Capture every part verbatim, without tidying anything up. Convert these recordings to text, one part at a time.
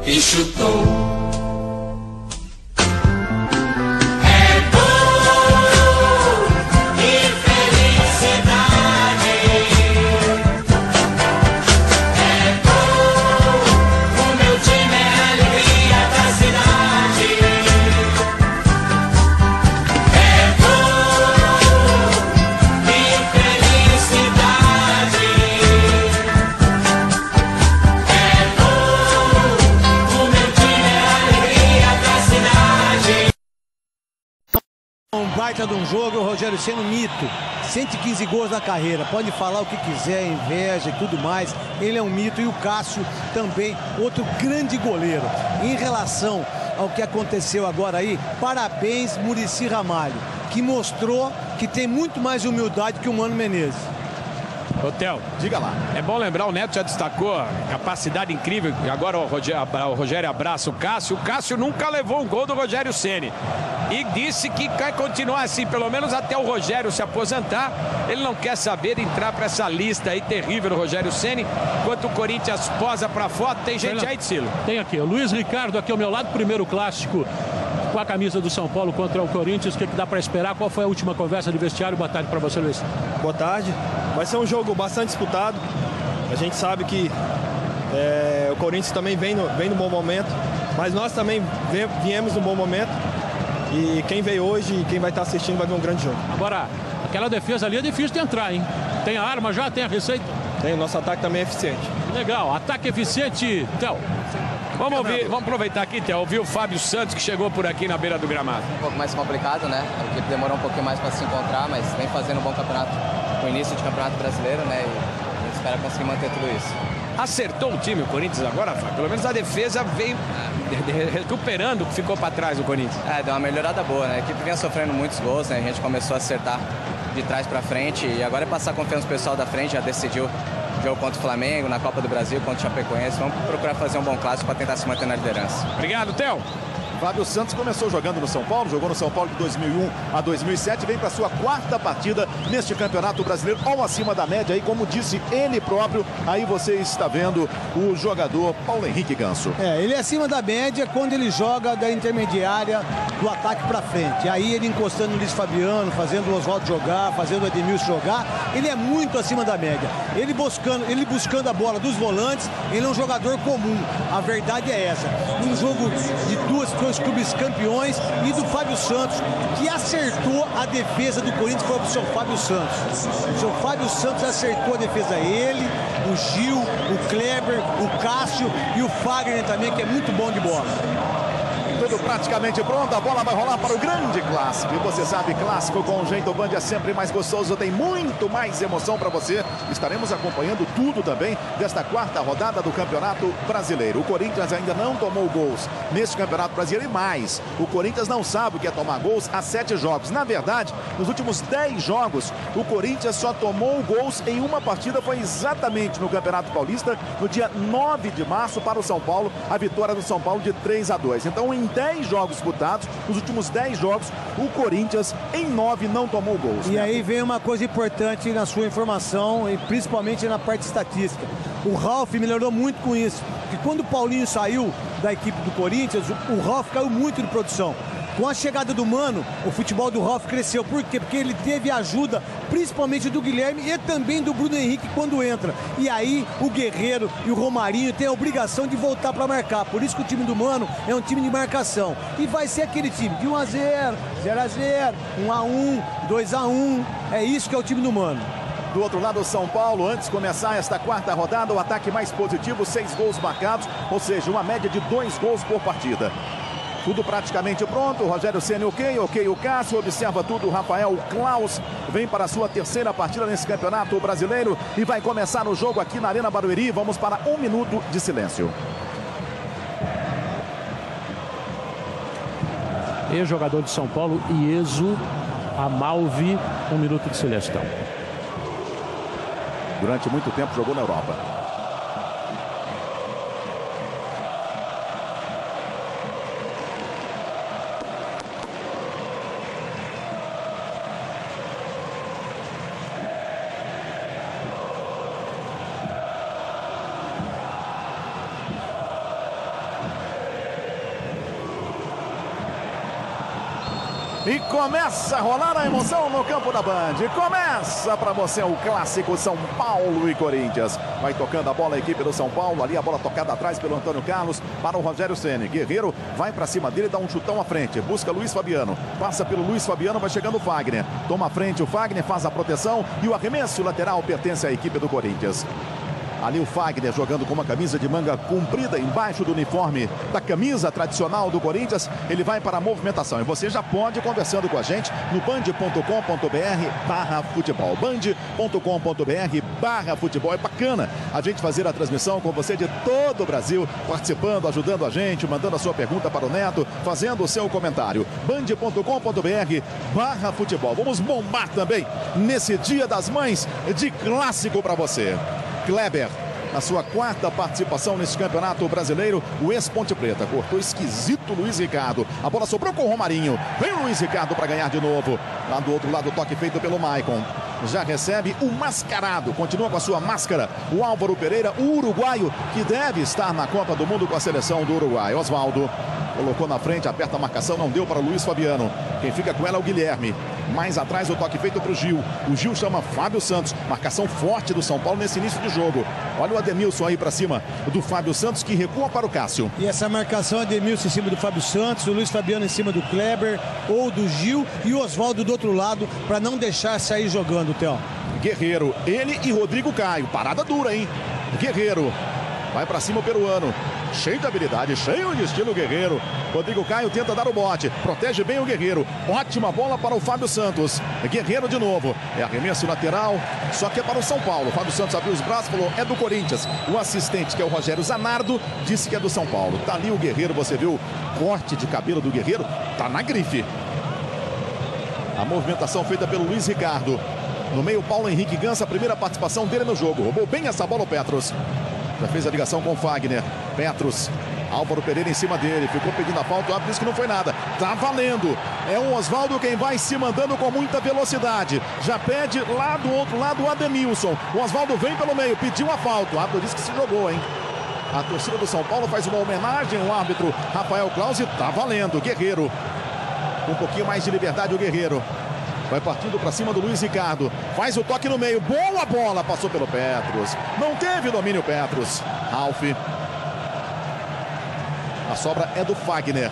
e chutou. Um baita de um jogo, o Rogério Ceni, mito, cento e quinze gols na carreira, pode falar o que quiser, inveja e tudo mais, ele é um mito. E o Cássio também, outro grande goleiro. Em relação ao que aconteceu agora aí, parabéns Muricy Ramalho, que mostrou que tem muito mais humildade que o Mano Menezes. Hotel, diga lá. É bom lembrar, o Neto já destacou a capacidade incrível. E agora o Rogério, o Rogério abraça o Cássio. O Cássio nunca levou um gol do Rogério Ceni. E disse que quer continuar assim, pelo menos até o Rogério se aposentar. Ele não quer saber de entrar para essa lista aí terrível do Rogério Ceni. Enquanto o Corinthians posa para foto, tem gente aí de Silo. Tem aqui, o Luiz Ricardo aqui ao meu lado, primeiro clássico com a camisa do São Paulo contra o Corinthians. O que, que dá para esperar? Qual foi a última conversa de vestiário? Boa tarde para você, Luiz. Boa tarde. Vai ser um jogo bastante disputado. A gente sabe que é, o Corinthians também vem no, vem no bom momento, mas nós também vem, viemos no bom momento. E quem veio hoje e quem vai estar assistindo vai ver um grande jogo. Agora, aquela defesa ali é difícil de entrar, hein? Tem a arma já? Tem a receita? Tem, o nosso ataque também é eficiente. Legal, ataque eficiente, Théo. Vamos ouvir, vamos aproveitar aqui, Théo, ouvir o Fábio Santos, que chegou por aqui na beira do gramado. Um pouco mais complicado, né? A equipe demorou um pouquinho mais para se encontrar, mas vem fazendo um bom campeonato, no início de campeonato brasileiro, né? E a gente espera conseguir manter tudo isso. Acertou o time, o Corinthians agora, Fábio? Pelo menos a defesa veio recuperando o que ficou para trás do Corinthians. É, deu uma melhorada boa, né? A equipe vinha sofrendo muitos gols, né? A gente começou a acertar de trás para frente e agora é passar confiança no pessoal da frente, já decidiu jogo contra o Flamengo, na Copa do Brasil, contra o Chapecoense. Vamos procurar fazer um bom clássico para tentar se manter na liderança. Obrigado, Théo. Fábio Santos começou jogando no São Paulo, jogou no São Paulo de dois mil e um a dois mil e sete, vem para sua quarta partida neste Campeonato Brasileiro, ou acima da média aí, como disse ele próprio. Aí você está vendo o jogador Paulo Henrique Ganso. É, ele é acima da média quando ele joga da intermediária do ataque para frente. Aí ele encostando no Luiz Fabiano, fazendo o Oswaldo jogar, fazendo o Edmilson jogar, ele é muito acima da média. Ele buscando, ele buscando a bola dos volantes, ele é um jogador comum. A verdade é essa. Um jogo de duas dois clubes campeões e do Fábio Santos, que acertou a defesa do Corinthians, foi o seu Fábio Santos. O seu Fábio Santos acertou a defesa. Ele, o Gil, o Kleber, o Cássio e o Fagner também, que é muito bom de bola. Tudo praticamente pronto, a bola vai rolar para o grande clássico. E você sabe, clássico com o jeito Band é sempre mais gostoso, tem muito mais emoção para você. Estaremos acompanhando tudo também desta quarta rodada do Campeonato Brasileiro. O Corinthians ainda não tomou gols neste Campeonato Brasileiro e mais, o Corinthians não sabe o que é tomar gols há sete jogos. Na verdade, nos últimos dez jogos, o Corinthians só tomou gols em uma partida, foi exatamente no Campeonato Paulista, no dia nove de março, para o São Paulo, a vitória do São Paulo de três a dois. Então, em dez jogos disputados, nos últimos dez jogos, o Corinthians em nove não tomou gols. E né? Aí vem uma coisa importante na sua informação e principalmente na parte estatística. O Ralf melhorou muito com isso, porque quando o Paulinho saiu da equipe do Corinthians, o Ralf caiu muito de produção. Com a chegada do Mano, o futebol do Ralf cresceu. Por quê? Porque ele teve ajuda, principalmente do Guilherme e também do Bruno Henrique quando entra. E aí o Guerreiro e o Romarinho têm a obrigação de voltar para marcar. Por isso que o time do Mano é um time de marcação. E vai ser aquele time de um a zero, zero a zero, um a um, dois a um. É isso que é o time do Mano. Do outro lado, o São Paulo, antes de começar esta quarta rodada, o ataque mais positivo, seis gols marcados, ou seja, uma média de dois gols por partida. Tudo praticamente pronto, o Rogério Ceni ok, ok o Cássio, observa tudo o Rafael Klaus, vem para a sua terceira partida nesse Campeonato Brasileiro e vai começar o jogo aqui na Arena Barueri. Vamos para um minuto de silêncio. Ex-jogador de São Paulo, Ieso Amalvi, um minuto de silêncio. Durante muito tempo jogou na Europa. E começa a rolar a emoção no campo da Band. Começa para você o clássico São Paulo e Corinthians. Vai tocando a bola a equipe do São Paulo. Ali a bola tocada atrás pelo Antônio Carlos para o Rogério Ceni. Guerreiro vai para cima dele, dá um chutão à frente. Busca Luiz Fabiano. Passa pelo Luiz Fabiano, vai chegando o Fagner. Toma a frente o Fagner, faz a proteção. E o arremesso lateral pertence à equipe do Corinthians. Ali o Fagner jogando com uma camisa de manga comprida embaixo do uniforme da camisa tradicional do Corinthians. Ele vai para a movimentação. E você já pode ir conversando com a gente no band ponto com ponto br barra futebol. band ponto com ponto br barra futebol. É bacana a gente fazer a transmissão com você de todo o Brasil, participando, ajudando a gente, mandando a sua pergunta para o Neto, fazendo o seu comentário. band ponto com ponto br barra futebol. Vamos bombar também nesse Dia das Mães de clássico para você. Kleber, na sua quarta participação nesse campeonato brasileiro, o ex-Ponte Preta. Cortou esquisito Luiz Ricardo. A bola sobrou com o Romarinho. Vem o Luiz Ricardo para ganhar de novo. Lá do outro lado, o toque feito pelo Maicon. Já recebe o mascarado. Continua com a sua máscara. O Álvaro Pereira, o uruguaio, que deve estar na Copa do Mundo com a seleção do Uruguai. Oswaldo colocou na frente, aperta a marcação, não deu para o Luiz Fabiano. Quem fica com ela é o Guilherme. Mais atrás o toque feito para o Gil. O Gil chama Fábio Santos. Marcação forte do São Paulo nesse início de jogo. Olha o Ademilson aí para cima do Fábio Santos, que recua para o Cássio. E essa marcação, Ademilson em cima do Fábio Santos, o Luiz Fabiano em cima do Kleber ou do Gil e o Oswaldo do outro lado para não deixar sair jogando, Theo. Guerreiro, ele e Rodrigo Caio. Parada dura, hein? Guerreiro vai para cima o peruano. Cheio de habilidade, cheio de estilo Guerreiro. Rodrigo Caio tenta dar o bote. Protege bem o Guerreiro. Ótima bola para o Fábio Santos. Guerreiro de novo. É arremesso lateral, só que é para o São Paulo. O Fábio Santos abriu os braços e falou, é do Corinthians. O assistente, que é o Rogério Zanardo, disse que é do São Paulo. Tá ali o Guerreiro, você viu o corte de cabelo do Guerreiro? Tá na grife. A movimentação feita pelo Luiz Ricardo. No meio, Paulo Henrique Gança, a primeira participação dele no jogo. Roubou bem essa bola o Petros. Já fez a ligação com o Fagner. Petros. Álvaro Pereira em cima dele. Ficou pedindo a falta. O árbitro disse que não foi nada. Tá valendo. É o Oswaldo quem vai se mandando com muita velocidade. Já pede lá do outro lado o Ademilson. O Oswaldo vem pelo meio. Pediu a falta. O árbitro disse que se jogou, hein? A torcida do São Paulo faz uma homenagem ao árbitro Rafael Claus e tá valendo. Guerreiro. Um pouquinho mais de liberdade o Guerreiro. Vai partindo para cima do Luiz Ricardo. Faz o toque no meio. Boa bola. Passou pelo Petros. Não teve domínio Petros. Ralf. A sobra é do Fagner.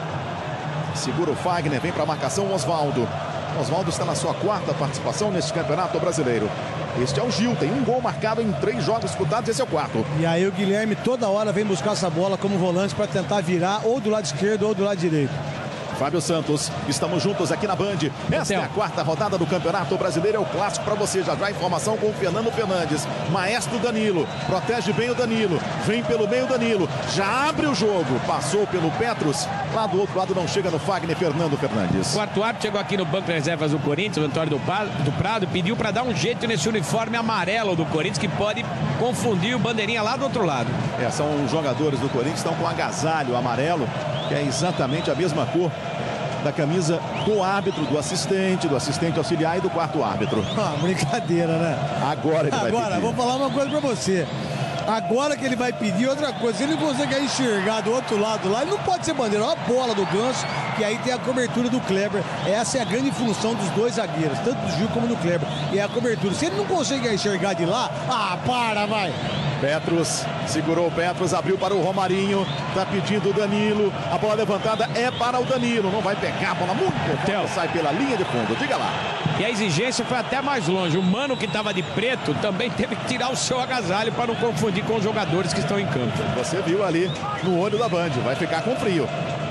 Segura o Fagner. Vem para a marcação o Oswaldo. Oswaldo está na sua quarta participação neste campeonato brasileiro. Este é o Gil. Tem um gol marcado em três jogos disputados. Esse é o quarto. E aí o Guilherme toda hora vem buscar essa bola como volante para tentar virar ou do lado esquerdo ou do lado direito. Fábio Santos, estamos juntos aqui na Band. Esta é a quarta rodada do Campeonato Brasileiro. É o clássico para você. Já já informação com o Fernando Fernandes. Maestro Danilo, protege bem o Danilo. Vem pelo meio o Danilo. Já abre o jogo. Passou pelo Petros. Lá do outro lado não chega no Fagner. Fernando Fernandes. O quarto árbitro chegou aqui no banco de reservas do Corinthians, o Antônio do Prado, pediu para dar um jeito nesse uniforme amarelo do Corinthians, que pode confundir o bandeirinha lá do outro lado. É, são os jogadores do Corinthians que estão com agasalho amarelo, que é exatamente a mesma cor da camisa do árbitro, do assistente, do assistente auxiliar e do quarto árbitro. Ah, brincadeira, né? Agora ele vai pedir. Agora, vou falar uma coisa pra você. Agora que ele vai pedir outra coisa, se ele conseguir enxergar do outro lado lá, ele não pode ser bandeira. Olha a bola do Ganso, que aí tem a cobertura do Kleber. Essa é a grande função dos dois zagueiros, tanto do Gil como do Kleber. E é a cobertura. Se ele não conseguir enxergar de lá, ah, para, vai. Petros, segurou o Petros, abriu para o Romarinho, tá pedindo o Danilo, a bola levantada é para o Danilo, não vai pegar a bola muito, Theo. Sai pela linha de fundo, diga lá. E a exigência foi até mais longe, o Mano que estava de preto também teve que tirar o seu agasalho para não confundir com os jogadores que estão em campo. Você viu ali no olho da Band, vai ficar com frio.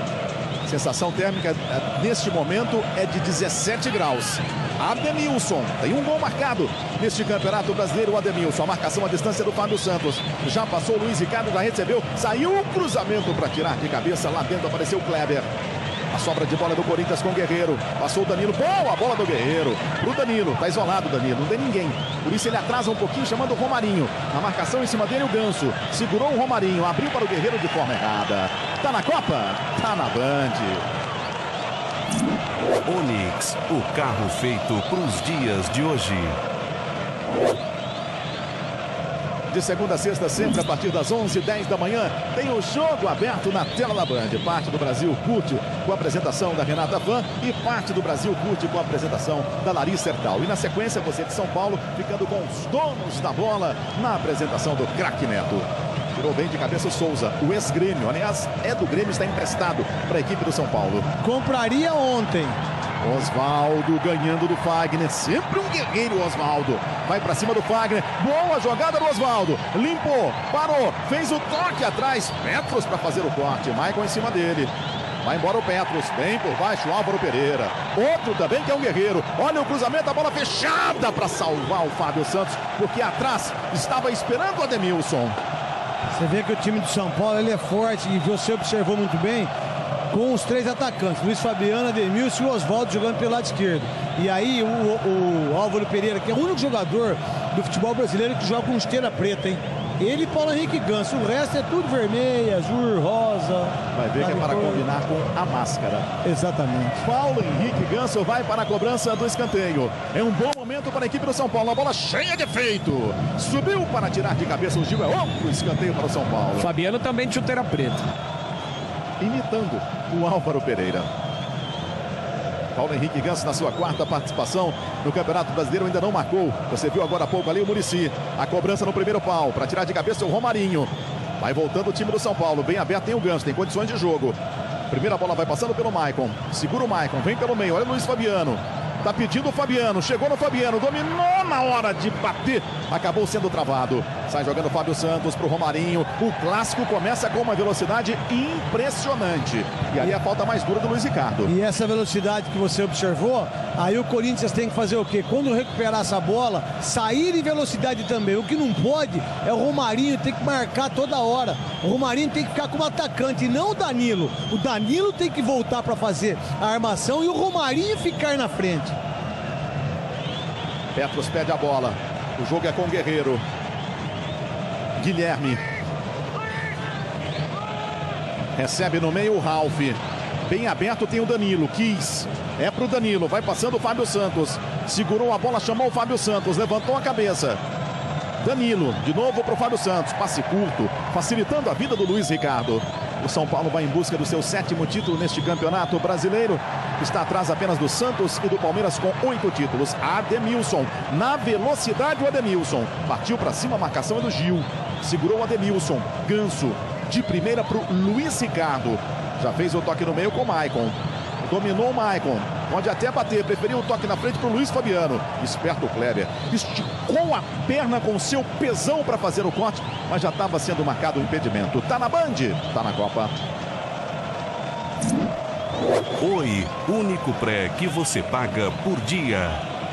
Sensação térmica neste momento é de dezessete graus. Ademilson, tem um gol marcado neste Campeonato Brasileiro, o Ademilson. A marcação à distância do Fábio Santos. Já passou o Luiz Ricardo, já recebeu. Saiu o cruzamento para tirar de cabeça. Lá dentro apareceu o Kleber. A sobra de bola do Corinthians com o Guerreiro. Passou o Danilo. Boa a bola do Guerreiro. Pro Danilo. Tá isolado o Danilo. Não tem ninguém. Por isso ele atrasa um pouquinho, chamando o Romarinho. A marcação em cima dele, o Ganso. Segurou o Romarinho. Abriu para o Guerreiro de forma errada. Tá na Copa? Tá na Band. Onix, o carro feito para os dias de hoje. De segunda a sexta, sempre a partir das onze e dez da manhã, tem o jogo aberto na tela da Band. Parte do Brasil curte com a apresentação da Renata Fã e parte do Brasil curte com a apresentação da Larissa Hertal. E na sequência, você de São Paulo, ficando com os donos da bola na apresentação do craque Neto. Tirou bem de cabeça o Souza, o ex-Grêmio. Aliás, é do Grêmio, está emprestado para a equipe do São Paulo. Compraria ontem. Osvaldo ganhando do Fagner. Sempre um guerreiro, Osvaldo. Vai para cima do Fagner. Boa jogada do Osvaldo. Limpou, parou, fez o toque atrás. Petros para fazer o corte. Maicon em cima dele. Vai embora o Petros. Bem por baixo, Álvaro Pereira. Outro também que é um guerreiro. Olha o cruzamento, a bola fechada para salvar o Fábio Santos. Porque atrás estava esperando o Ademilson. Você vê que o time do São Paulo ele é forte e você observou muito bem com os três atacantes, Luiz Fabiano, Ademilson e o Osvaldo jogando pelo lado esquerdo. E aí o, o, o Álvaro Pereira, que é o único jogador do futebol brasileiro que joga com esteira preta, hein? Ele e Paulo Henrique Ganso, o resto é tudo vermelho, azul, rosa. Vai ver que é para cor. combinar com a máscara. Exatamente. Paulo Henrique Ganso vai para a cobrança do escanteio. É um bom momento para a equipe do São Paulo. A bola cheia de efeito. Subiu para tirar de cabeça o Gil. É outro escanteio para o São Paulo. Fabiano também de chuteira preta. Imitando o Álvaro Pereira. Paulo Henrique Ganso na sua quarta participação no Campeonato Brasileiro ainda não marcou. Você viu agora há pouco ali o Muricy. A cobrança no primeiro pau. Para tirar de cabeça o Romarinho. Vai voltando o time do São Paulo. Bem aberto tem o Ganso. Tem condições de jogo. Primeira bola vai passando pelo Maicon. Segura o Maicon. Vem pelo meio. Olha o Luiz Fabiano. Tá pedindo o Fabiano. Chegou no Fabiano. Dominou na hora de bater. Acabou sendo travado. Sai jogando o Fábio Santos pro Romarinho. O clássico começa com uma velocidade impressionante. E aí a falta mais dura do Luiz Ricardo. E essa velocidade que você observou, aí o Corinthians tem que fazer o quê? Quando recuperar essa bola, sair em velocidade também. O que não pode é o Romarinho ter que marcar toda hora. O Romarinho tem que ficar como atacante e não o Danilo. O Danilo tem que voltar para fazer a armação e o Romarinho ficar na frente. Petros pede a bola. O jogo é com o Guerreiro. Guilherme. Recebe no meio o Ralf. Bem aberto tem o Danilo. Quis. É pro Danilo. Vai passando o Fábio Santos. Segurou a bola, chamou o Fábio Santos. Levantou a cabeça. Danilo. De novo pro Fábio Santos. Passe curto. Facilitando a vida do Luiz Ricardo. O São Paulo vai em busca do seu sétimo título neste campeonato brasileiro. Está atrás apenas do Santos e do Palmeiras com oito títulos. Ademilson. Na velocidade o Ademilson. Partiu para cima, a marcação é do Gil. Segurou o Ademilson. Ganso. De primeira para o Luiz Ricardo. Já fez o toque no meio com o Maicon. Dominou o Maicon. Pode até bater. Preferiu o toque na frente para o Luiz Fabiano. Esperto o Kleber. Esticou a perna com o seu pesão para fazer o corte. Mas já estava sendo marcado o impedimento. Tá na Band. Tá na Copa. Oi, único pré que você paga por dia.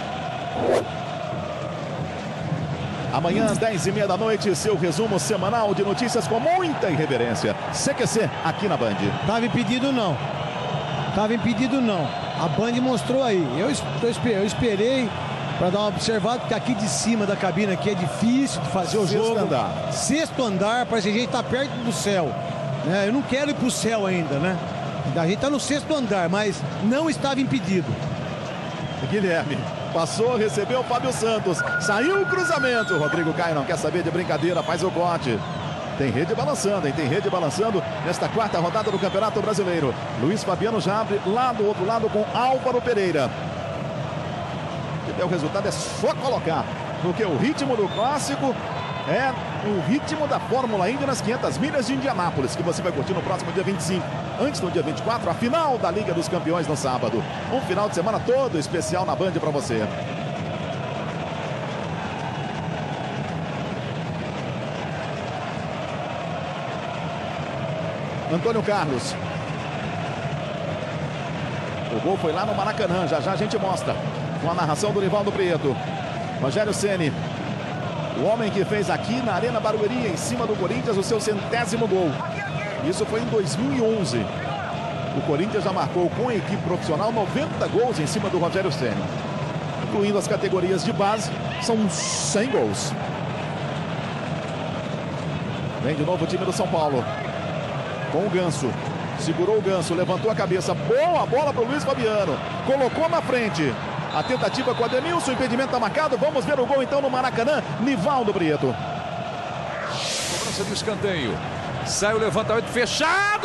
Amanhã, às dez e meia da noite, seu resumo semanal de notícias com muita irreverência. C Q C aqui na Band. Tava impedido não. Tava impedido não. A Band mostrou aí. Eu, eu esperei para dar uma observada, porque aqui de cima da cabine aqui é difícil de fazer o jogo. Sexto andar. Sexto andar, parece que a gente tá perto do céu. Né? Eu não quero ir pro céu ainda, né? A gente tá no sexto andar, mas não estava impedido. Guilherme passou, recebeu o Fábio Santos. Saiu o cruzamento. Rodrigo Caio não quer saber de brincadeira, faz o corte. Tem rede balançando, hein? Tem rede balançando nesta quarta rodada do Campeonato Brasileiro. Luiz Fabiano já abre lá do outro lado com Álvaro Pereira. Se der o resultado é só colocar, porque o ritmo do clássico é o ritmo da Fórmula Indy nas quinhentas milhas de Indianápolis, que você vai curtir no próximo dia vinte e cinco. Antes do dia vinte e quatro, a final da Liga dos Campeões no sábado. Um final de semana todo especial na Band para você. Antônio Carlos. O gol foi lá no Maracanã, já já a gente mostra. Com a narração do Nivaldo Prieto. Rogério Ceni. O homem que fez aqui na Arena Barueri, em cima do Corinthians, o seu centésimo gol. Isso foi em dois mil e onze. O Corinthians já marcou com a equipe profissional noventa gols em cima do Rogério Ceni. Incluindo as categorias de base, são cem gols. Vem de novo o time do São Paulo. Com o Ganso. Segurou o Ganso, levantou a cabeça. Boa bola para o Luiz Fabiano. Colocou na frente. A tentativa com o Ademilson, o impedimento está marcado. Vamos ver o gol então no Maracanã. Nivaldo Prieto. cobrança de escanteio. Sai o levantamento fechado.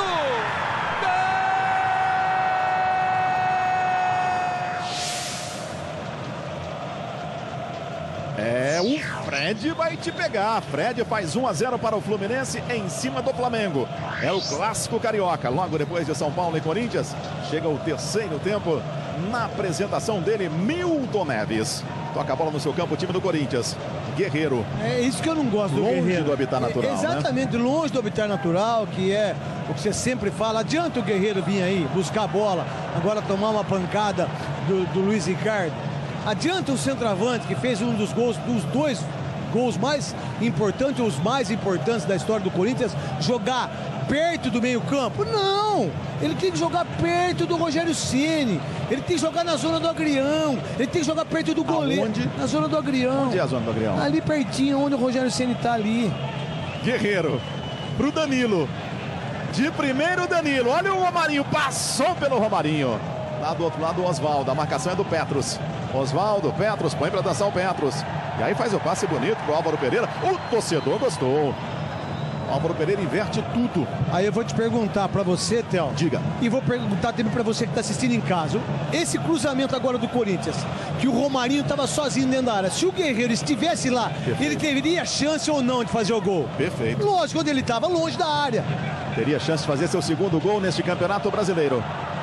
É, o Fred vai te pegar. Fred faz um a zero para o Fluminense em cima do Flamengo. É o clássico carioca. Logo depois de São Paulo e Corinthians, chega o terceiro tempo na apresentação dele, Milton Neves. Toca a bola no seu campo, o time do Corinthians. Guerreiro. É isso que eu não gosto do longe Guerreiro. Longe do habitat natural, é, Exatamente, né? longe do habitat natural, que é o que você sempre fala. Adianta o Guerreiro vir aí, buscar a bola, agora tomar uma pancada do, do Luiz Ricardo. Adianta o centroavante, que fez um dos gols, dos dois gols mais importantes, os mais importantes da história do Corinthians, jogar perto do meio campo? Não! Ele tem que jogar perto do Rogério Ceni. Ele tem que jogar na zona do Agrião. Ele tem que jogar perto do goleiro. Aonde? Na zona do Agrião. Onde é a zona do Agrião? Ali pertinho, onde o Rogério Ceni tá ali. Guerreiro pro Danilo. De primeiro, Danilo. Olha o Romarinho, passou pelo Romarinho. Lá do outro lado, o Osvaldo. A marcação é do Petros. Osvaldo, Petros, põe pra dançar o Petros. E aí faz o passe bonito pro Álvaro Pereira. O torcedor gostou. O Álvaro Pereira inverte tudo. Aí eu vou te perguntar pra você, Theo. Diga. E vou perguntar também pra você que tá assistindo em casa. Esse cruzamento agora do Corinthians, que o Romarinho tava sozinho dentro da área. Se o Guerreiro estivesse lá, Perfeito. Ele teria chance ou não de fazer o gol? Perfeito. Lógico, quando ele tava longe da área. Teria chance de fazer seu segundo gol neste Campeonato Brasileiro.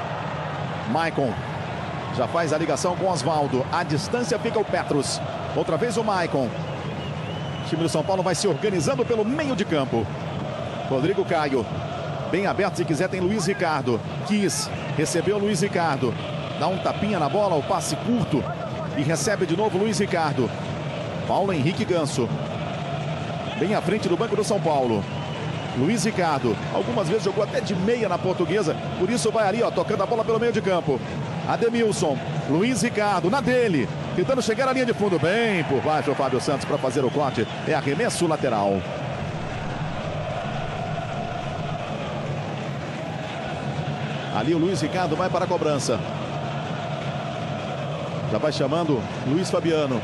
Maicon já faz a ligação com Osvaldo. À distância fica o Petros. Outra vez o Maicon. O time do São Paulo vai se organizando pelo meio de campo. Rodrigo Caio. Bem aberto, se quiser, tem Luiz Ricardo. Quis. Recebeu Luiz Ricardo. Dá um tapinha na bola, o passe curto. E recebe de novo Luiz Ricardo. Paulo Henrique Ganso. Bem à frente do banco do São Paulo. Luiz Ricardo. Algumas vezes jogou até de meia na Portuguesa. Por isso vai ali, ó, tocando a bola pelo meio de campo. Ademilson. Luiz Ricardo, na dele. Tentando chegar à linha de fundo. Bem por baixo o Fábio Santos para fazer o corte. É arremesso lateral. Ali o Luiz Ricardo vai para a cobrança. Já vai chamando Luiz Fabiano.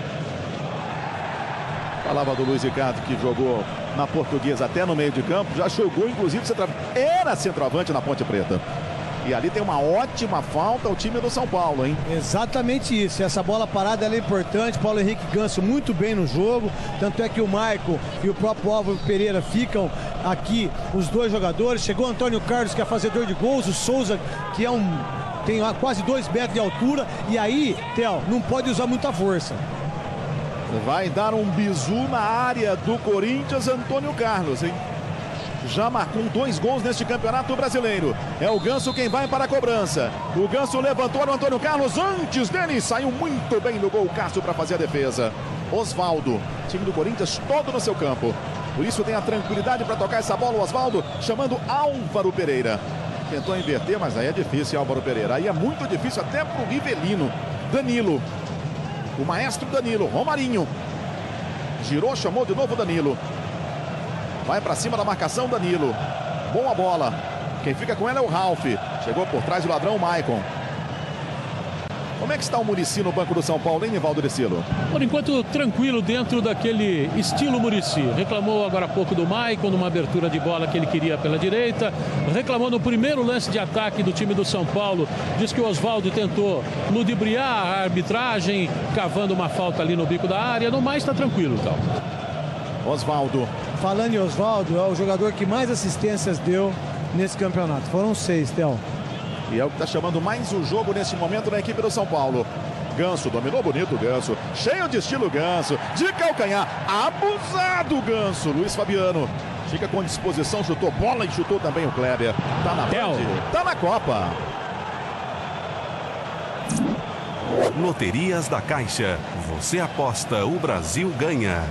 Falava do Luiz Ricardo, que jogou na Portuguesa até no meio de campo. Já jogou, inclusive, era centroavante na Ponte Preta. E ali tem uma ótima falta ao time do São Paulo, hein? Exatamente isso. Essa bola parada ela é importante. Paulo Henrique Ganso muito bem no jogo. Tanto é que o Maicon e o próprio Álvaro Pereira ficam aqui, os dois jogadores. Chegou o Antônio Carlos, que é fazedor de gols. O Souza, que é um tem quase dois metros de altura. E aí, Theo, não pode usar muita força. Vai dar um bizu na área do Corinthians, Antônio Carlos, hein? Já marcou dois gols neste Campeonato Brasileiro. É o Ganso quem vai para a cobrança. O Ganso levantou o Antônio Carlos antes dele. Saiu muito bem no gol Cássio para fazer a defesa. Osvaldo, time do Corinthians todo no seu campo. Por isso tem a tranquilidade para tocar essa bola. O Osvaldo chamando Álvaro Pereira. Tentou inverter, mas aí é difícil, Álvaro Pereira. Aí é muito difícil até para o Rivelino. Danilo. O maestro Danilo. Romarinho. Girou, chamou de novo Danilo. Vai para cima da marcação Danilo. Boa bola. Quem fica com ela é o Ralf. Chegou por trás o ladrão Maicon. Como é que está o Muricy no banco do São Paulo, hein, Nivaldo Decilo? Por enquanto, tranquilo dentro daquele estilo Muricy. Reclamou agora há pouco do Maicon, numa abertura de bola que ele queria pela direita. Reclamou no primeiro lance de ataque do time do São Paulo. Diz que o Osvaldo tentou ludibriar a arbitragem, cavando uma falta ali no bico da área. No mais, está tranquilo, então. Osvaldo. Falando em Osvaldo, é o jogador que mais assistências deu nesse campeonato. Foram seis, Theo. E é o que está chamando mais o jogo nesse momento na equipe do São Paulo. Ganso, dominou bonito o Ganso. Cheio de estilo Ganso. De calcanhar. Abusado o Ganso. Luiz Fabiano. Fica com disposição, chutou bola e chutou também o Kleber. Tá na Band, tá na Copa. Loterias da Caixa. Você aposta, o Brasil ganha.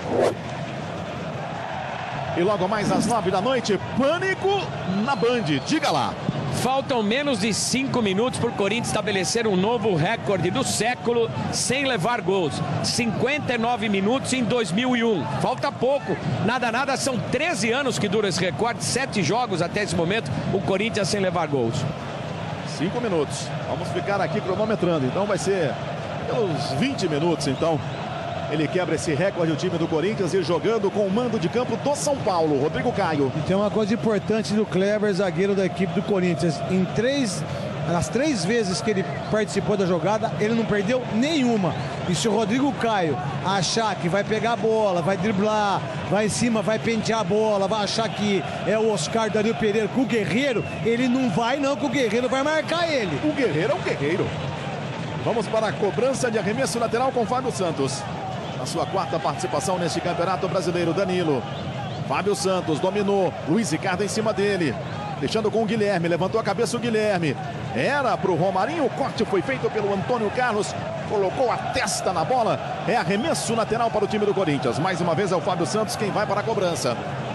E logo mais às nove da noite, Pânico na Band. Diga lá. Faltam menos de cinco minutos para o Corinthians estabelecer um novo recorde do século sem levar gols. cinquenta e nove minutos em dois mil e um. Falta pouco. Nada, nada. São treze anos que dura esse recorde. Sete jogos até esse momento. O Corinthians sem levar gols. Cinco minutos. Vamos ficar aqui cronometrando. Então vai ser pelos vinte minutos, então. ele quebra esse recorde, o time do Corinthians, e jogando com o mando de campo do São Paulo, Rodrigo Caio. E tem uma coisa importante do Kleber, zagueiro da equipe do Corinthians. Em três, nas três vezes que ele participou da jogada, ele não perdeu nenhuma. E se o Rodrigo Caio achar que vai pegar a bola, vai driblar, vai em cima, vai pentear a bola, vai achar que é o Oscar Dario Pereira com o Guerreiro, ele não vai não, que o Guerreiro vai marcar ele. O Guerreiro é um guerreiro. Vamos para a cobrança de arremesso lateral com Fábio Santos. A sua quarta participação neste Campeonato Brasileiro, Danilo. Fábio Santos dominou, Luiz Ricardo em cima dele. Deixando com o Guilherme, levantou a cabeça o Guilherme. Era para o Romarinho, o corte foi feito pelo Antônio Carlos. Colocou a testa na bola. É arremesso lateral para o time do Corinthians. Mais uma vez é o Fábio Santos quem vai para a cobrança.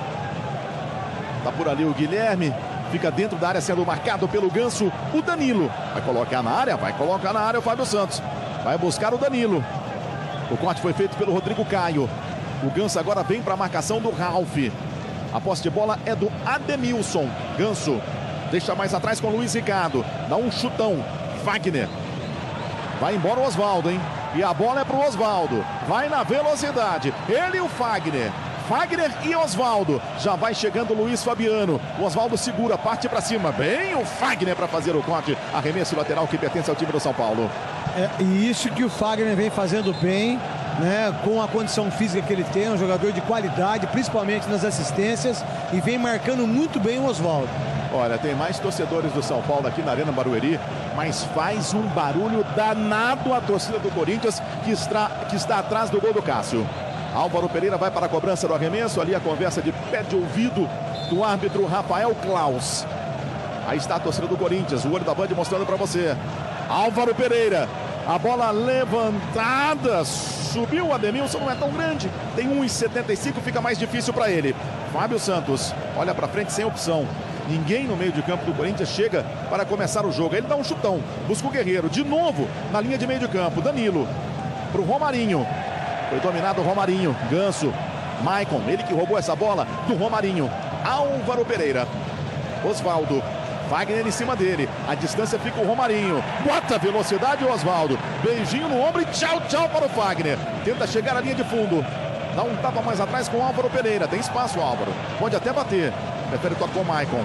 Tá por ali o Guilherme. Fica dentro da área sendo marcado pelo Ganso. O Danilo vai colocar na área, vai colocar na área o Fábio Santos. Vai buscar o Danilo. O corte foi feito pelo Rodrigo Caio. O Ganso agora vem para a marcação do Ralf. A posse de bola é do Ademilson. Ganso deixa mais atrás com o Luiz Ricardo. Dá um chutão. Fagner. Vai embora o Osvaldo, hein? E a bola é para o Osvaldo. Vai na velocidade. Ele e o Fagner. Fagner e Osvaldo. Já vai chegando o Luiz Fabiano. O Osvaldo segura, parte para cima. Bem o Fagner para fazer o corte. Arremesso lateral que pertence ao time do São Paulo. É, e isso que o Fagner vem fazendo bem, né? Com a condição física que ele tem, um jogador de qualidade, principalmente nas assistências, e vem marcando muito bem o Osvaldo. Olha, tem mais torcedores do São Paulo aqui na Arena Barueri, mas faz um barulho danado a torcida do Corinthians, que está, que está atrás do gol do Cássio. Álvaro Pereira vai para a cobrança do arremesso. Ali a conversa de pé de ouvido do árbitro Rafael Klaus. Aí está a torcida do Corinthians, o olho da Band mostrando para você. Álvaro Pereira, a bola levantada, subiu o Ademilson, não é tão grande, tem um e setenta e cinco, fica mais difícil para ele. Fábio Santos olha para frente sem opção. Ninguém no meio de campo do Corinthians chega para começar o jogo. Ele dá um chutão, busca o Guerreiro, de novo na linha de meio de campo. Danilo para o Romarinho. Foi dominado o Romarinho. Ganso, Maicon, ele que roubou essa bola do Romarinho. Álvaro Pereira. Osvaldo. Wagner em cima dele. A distância fica o Romarinho. Bota velocidade o Osvaldo. Beijinho no ombro e tchau, tchau para o Wagner. Tenta chegar à linha de fundo. Dá um tapa mais atrás com o Álvaro Pereira. Tem espaço, Álvaro. Pode até bater. Prefere tocar com o Maicon.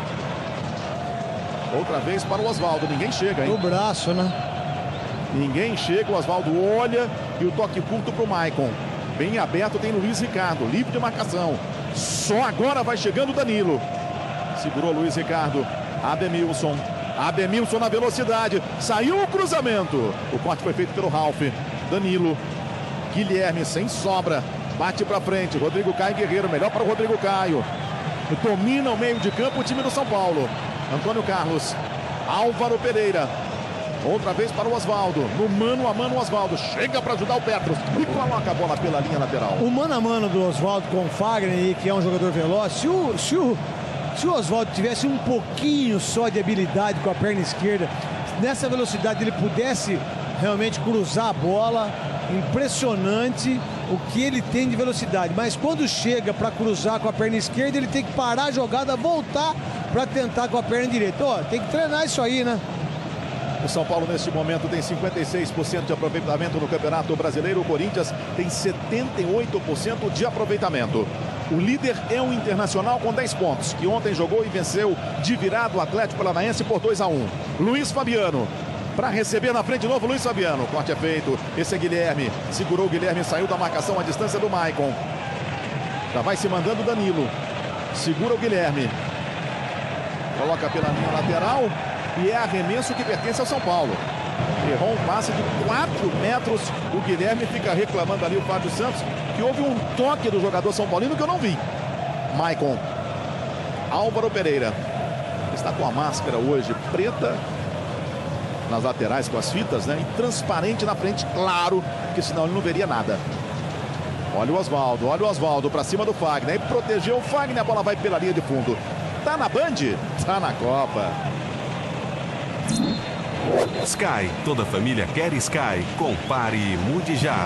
Outra vez para o Osvaldo. Ninguém chega, hein? No braço, né? Ninguém chega. O Osvaldo olha e o toque curto para o Maicon. Bem aberto tem Luiz Ricardo. Livre de marcação. Só agora vai chegando o Danilo. Segurou Luiz Ricardo. Ademilson. Ademilson na velocidade. Saiu o cruzamento. O corte foi feito pelo Ralf. Danilo. Guilherme sem sobra. Bate para frente. Rodrigo Caio Guerreiro. Melhor para o Rodrigo Caio. Domina o meio de campo o time do São Paulo. Antônio Carlos. Álvaro Pereira. Outra vez para o Osvaldo. No mano a mano o Osvaldo. Chega para ajudar o Petros. E coloca a bola pela linha lateral. O mano a mano do Osvaldo com o Fagner, que é um jogador veloz. Se o, se o, se o Osvaldo tivesse um pouquinho só de habilidade com a perna esquerda, nessa velocidade ele pudesse realmente cruzar a bola. Impressionante o que ele tem de velocidade. Mas quando chega para cruzar com a perna esquerda, ele tem que parar a jogada, voltar para tentar com a perna direita. Ó, tem que treinar isso aí, né? O São Paulo neste momento tem cinquenta e seis por cento de aproveitamento no Campeonato Brasileiro. O Corinthians tem setenta e oito por cento de aproveitamento. O líder é o Internacional com dez pontos, que ontem jogou e venceu de virada o Atlético Paranaense por dois a um. Luiz Fabiano para receber na frente de novo Luiz Fabiano. Corte é feito. Esse é Guilherme. Segurou o Guilherme, saiu da marcação à distância do Maicon. Já vai se mandando Danilo. Segura o Guilherme. Coloca pela linha lateral. E é arremesso que pertence ao São Paulo. Errou um passe de quatro metros. O Guilherme fica reclamando ali o Fábio Santos, que houve um toque do jogador São Paulino que eu não vi. Maicon. Álvaro Pereira. Está com a máscara hoje preta nas laterais com as fitas, né? E transparente na frente, claro, porque senão ele não veria nada. Olha o Osvaldo, olha o Osvaldo para cima do Fagner. Aí protegeu o Fagner, a bola vai pela linha de fundo. Tá na Band? Tá na Copa. Sky, toda família quer Sky. Compare e mude já.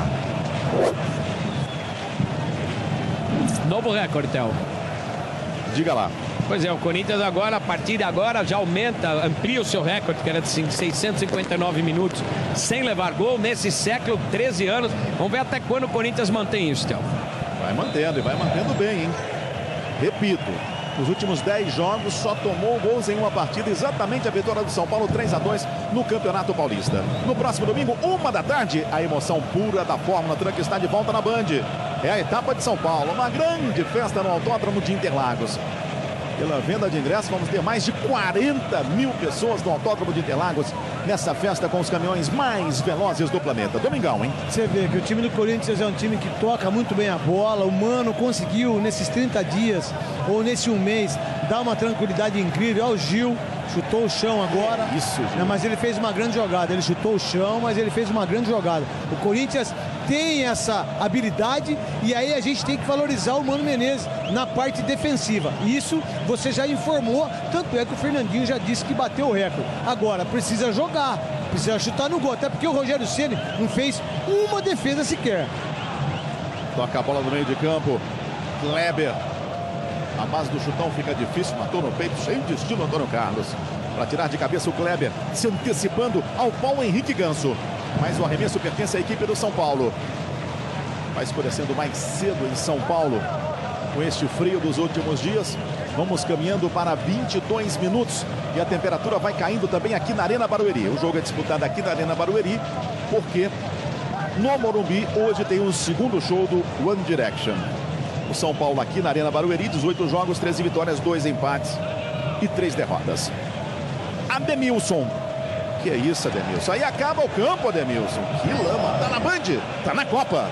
Novo recorde, Theo. Diga lá. Pois é, o Corinthians agora, a partir de agora, já aumenta, amplia o seu recorde, que era de seiscentos e cinquenta e nove minutos, sem levar gol, nesse século, treze anos. Vamos ver até quando o Corinthians mantém isso, Théo. Vai mantendo, e vai mantendo bem, hein? Repito, nos últimos dez jogos só tomou gols em uma partida, exatamente a vitória do São Paulo, três a dois no Campeonato Paulista. No próximo domingo, uma da tarde, a emoção pura da Fórmula Truck está de volta na Band. É a etapa de São Paulo, uma grande festa no Autódromo de Interlagos. Pela venda de ingressos, vamos ter mais de quarenta mil pessoas no Autódromo de Interlagos nessa festa com os caminhões mais velozes do planeta. Domingão, hein? Você vê que o time do Corinthians é um time que toca muito bem a bola. O Mano conseguiu, nesses trinta dias ou nesse um mês, dar uma tranquilidade incrível ao Gil. Chutou o chão agora. Isso, Gil. Mas ele fez uma grande jogada. Ele chutou o chão, mas ele fez uma grande jogada. O Corinthians tem essa habilidade e aí a gente tem que valorizar o Mano Menezes na parte defensiva. Isso você já informou, tanto é que o Fernandinho já disse que bateu o recorde. Agora, precisa jogar, precisa chutar no gol, até porque o Rogério Ceni não fez uma defesa sequer. Toca a bola no meio de campo. Kleber. A base do chutão fica difícil, matou no peito, cheio de estilo Antônio Carlos. Para tirar de cabeça o Kleber, se antecipando ao Paulo Henrique Ganso. Mas o arremesso pertence à equipe do São Paulo. Vai escurecendo mais cedo em São Paulo. Com este frio dos últimos dias, vamos caminhando para vinte e dois minutos. E a temperatura vai caindo também aqui na Arena Barueri. O jogo é disputado aqui na Arena Barueri, porque no Morumbi hoje tem o segundo show do One Direction. O São Paulo aqui na Arena Barueri, dezoito jogos, treze vitórias, dois empates e três derrotas. Ademilson. Que é isso, Ademilson? Aí acaba o campo, Ademilson. Que lama. Tá na Band, tá na Copa.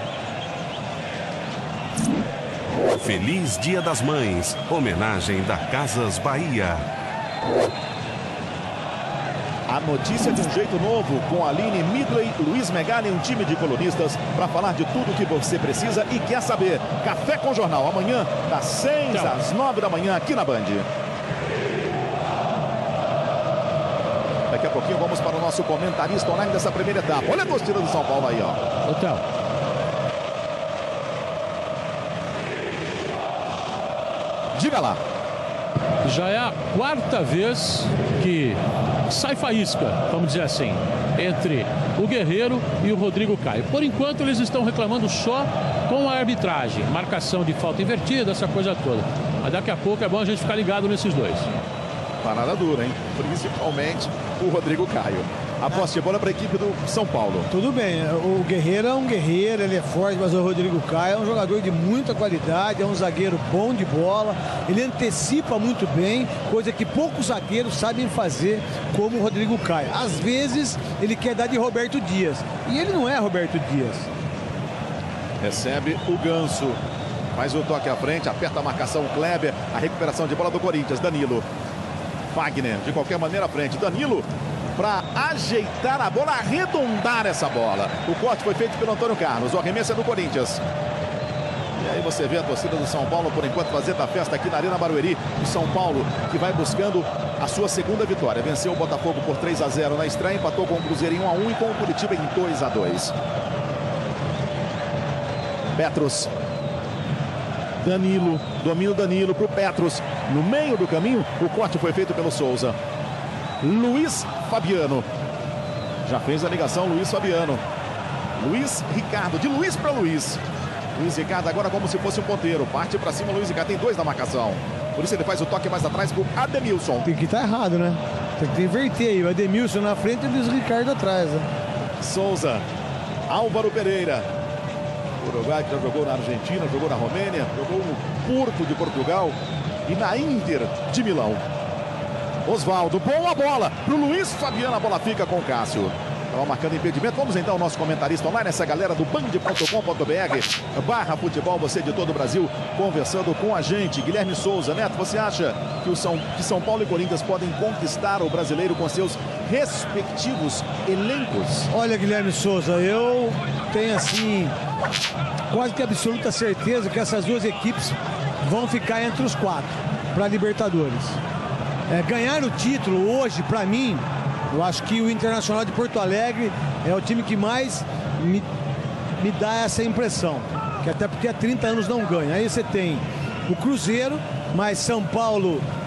Feliz Dia das Mães. Homenagem da Casas Bahia. A notícia de um jeito novo com Aline Midley, Luiz Megali, um time de colunistas para falar de tudo que você precisa e quer saber. Café com Jornal, amanhã, das seis às nove da manhã, aqui na Band. Daqui a pouquinho vamos para o nosso comentarista online dessa primeira etapa. Olha a torcida do São Paulo aí, ó. Hotel. Diga lá. Já é a quarta vez que sai faísca, vamos dizer assim, entre o Guerreiro e o Rodrigo Caio. Por enquanto eles estão reclamando só com a arbitragem, marcação de falta invertida, essa coisa toda. Mas daqui a pouco é bom a gente ficar ligado nesses dois. Parada dura, hein? Principalmente o Rodrigo Caio. A posse de bola para a equipe do São Paulo. Tudo bem, o Guerreiro é um guerreiro, ele é forte, mas o Rodrigo Caio é um jogador de muita qualidade, é um zagueiro bom de bola, ele antecipa muito bem, coisa que poucos zagueiros sabem fazer, como o Rodrigo Caio. Às vezes ele quer dar de Roberto Dias, e ele não é Roberto Dias. Recebe o Ganso, faz o toque à frente, aperta a marcação Kleber, a recuperação de bola do Corinthians, Danilo. Wagner, de qualquer maneira à frente, Danilo para ajeitar a bola, arredondar essa bola. O corte foi feito pelo Antônio Carlos, o arremesso é do Corinthians. E aí você vê a torcida do São Paulo, por enquanto, fazendo a festa aqui na Arena Barueri. O São Paulo que vai buscando a sua segunda vitória. Venceu o Botafogo por três a zero na estreia, empatou com o Cruzeiro em um a um e com o Curitiba em dois a dois. Petros. Danilo, domina o Danilo para o Petros. No meio do caminho, o corte foi feito pelo Souza. Luiz Fabiano. Já fez a ligação, Luiz Fabiano. Luiz Ricardo, de Luiz para Luiz. Luiz Ricardo agora como se fosse um ponteiro. Parte para cima, Luiz Ricardo tem dois na marcação. Por isso ele faz o toque mais atrás pro Ademilson. Tem que estar tá errado, né? Tem que inverter aí. O Ademilson na frente e o Luiz Ricardo atrás, né? Souza. Álvaro Pereira. O Uruguai que já jogou na Argentina, jogou na Romênia, jogou no Porto de Portugal e na Inter de Milão. Osvaldo, boa bola pro Luiz Fabiano, a bola fica com o Cássio. Estava marcando impedimento. Vamos então ao nosso comentarista online, essa galera do band ponto com ponto br, barra futebol, você de todo o Brasil, conversando com a gente. Guilherme Souza, Neto, você acha que, o São, que São Paulo e Corinthians podem conquistar o brasileiro com seus respectivos elencos? Olha, Guilherme Souza, eu tenho assim quase que absoluta certeza que essas duas equipes vão ficar entre os quatro para a Libertadores. É, ganhar o título hoje, para mim, eu acho que o Internacional de Porto Alegre é o time que mais me, me dá essa impressão. Que até porque há trinta anos não ganha. Aí você tem o Cruzeiro, mas São Paulo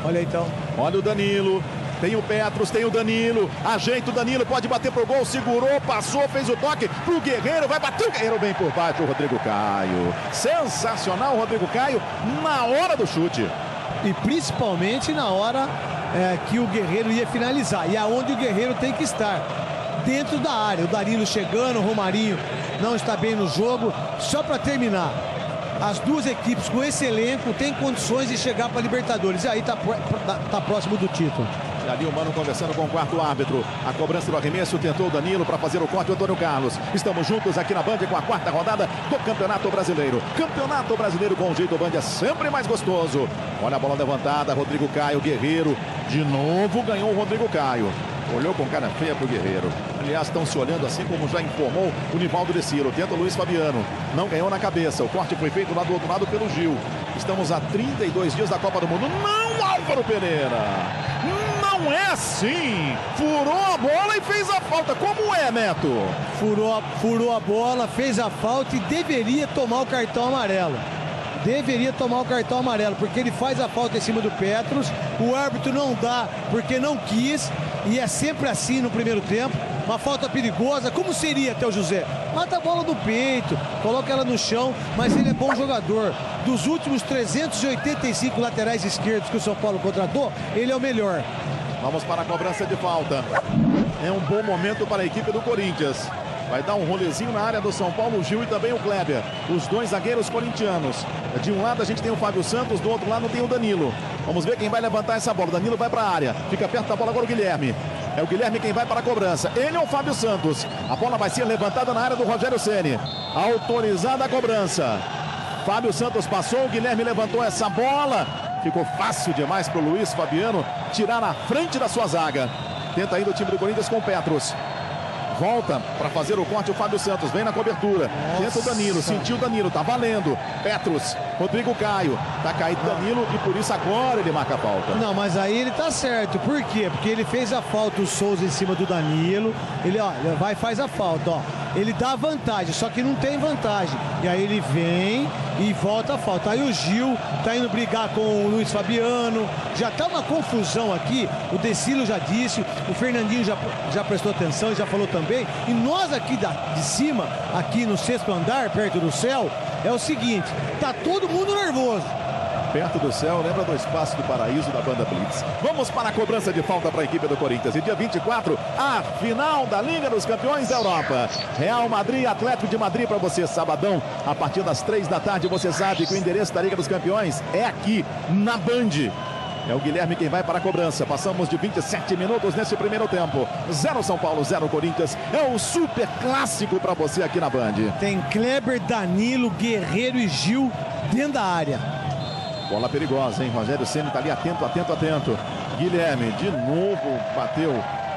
Olha aí, então. Olha o Danilo. Tem o Petros, tem o Danilo. Ajeita o Danilo, pode bater pro gol. Segurou, passou, fez o toque pro Guerreiro. Vai bater o Guerreiro bem por baixo. O Rodrigo Caio. Sensacional o Rodrigo Caio na hora do chute. E principalmente na hora é, que o Guerreiro ia finalizar. E aonde o Guerreiro tem que estar. Dentro da área. O Danilo chegando, o Romarinho não está bem no jogo. Só para terminar. As duas equipes com esse elenco têm condições de chegar para a Libertadores. E aí tá, tá, tá próximo do título. E ali o Mano conversando com o quarto árbitro. A cobrança do arremesso tentou o Danilo para fazer o corte, o Antônio Carlos. Estamos juntos aqui na Band com a quarta rodada do Campeonato Brasileiro. Campeonato Brasileiro com o jeito Band é sempre mais gostoso. Olha a bola levantada, Rodrigo Caio, Guerreiro. De novo ganhou o Rodrigo Caio. Olhou com cara feia pro Guerreiro. Aliás, estão se olhando assim como já informou o Nivaldo Decilo. Tenta o Luiz Fabiano. Não ganhou na cabeça. O corte foi feito lá do outro lado pelo Gil. Estamos a trinta e dois dias da Copa do Mundo. Não, Álvaro Pereira! Não é assim! Furou a bola e fez a falta. Como é, Neto? Furou a, furou a bola, fez a falta e deveria tomar o cartão amarelo. Deveria tomar o cartão amarelo, porque ele faz a falta em cima do Petros. O árbitro não dá, porque não quis. E é sempre assim no primeiro tempo. Uma falta perigosa. Como seria, Théo José? Mata a bola do peito, coloca ela no chão, mas ele é bom jogador. Dos últimos trezentos e oitenta e cinco laterais esquerdos que o São Paulo contratou, ele é o melhor. Vamos para a cobrança de falta. É um bom momento para a equipe do Corinthians. Vai dar um rolezinho na área do São Paulo, o Gil e também o Kleber. Os dois zagueiros corintianos. De um lado a gente tem o Fábio Santos, do outro lado tem o Danilo. Vamos ver quem vai levantar essa bola. O Danilo vai para a área. Fica perto da bola agora o Guilherme. É o Guilherme quem vai para a cobrança. Ele é o Fábio Santos. A bola vai ser levantada na área do Rogério Ceni. Autorizada a cobrança. Fábio Santos passou, o Guilherme levantou essa bola. Ficou fácil demais para o Luiz Fabiano tirar na frente da sua zaga. Tenta ainda o time do Corinthians com o Petros. Volta para fazer o corte o Fábio Santos, vem na cobertura. Nossa. Tenta o Danilo, sentiu o Danilo, tá valendo. Petros, Rodrigo Caio, tá caído o Danilo e por isso agora ele marca a falta. Não, mas aí ele tá certo. Por quê? Porque ele fez a falta, o Souza em cima do Danilo. Ele, ó, ele vai e faz a falta, ó. Ele dá vantagem, só que não tem vantagem. E aí ele vem e volta a falta. Aí o Gil tá indo brigar com o Luiz Fabiano. Já tá uma confusão aqui. O Decilo já disse, o Fernandinho já, já prestou atenção e já falou também. E nós aqui da, de cima, aqui no sexto andar, perto do céu, é o seguinte, tá todo mundo nervoso. Perto do céu, lembra do Espaço do Paraíso da banda Blitz. Vamos para a cobrança de falta para a equipe do Corinthians. E dia vinte e quatro, a final da Liga dos Campeões da Europa. Real Madrid, Atlético de Madrid para você, sabadão, a partir das três da tarde. Você sabe que o endereço da Liga dos Campeões é aqui, na Band. É o Guilherme quem vai para a cobrança. Passamos de vinte e sete minutos nesse primeiro tempo. Zero São Paulo, zero Corinthians. É o super clássico para você aqui na Band. Tem Kleber, Danilo, Guerreiro e Gil dentro da área. Bola perigosa, hein? Rogério Ceni tá ali atento, atento, atento. Guilherme, de novo, bateu.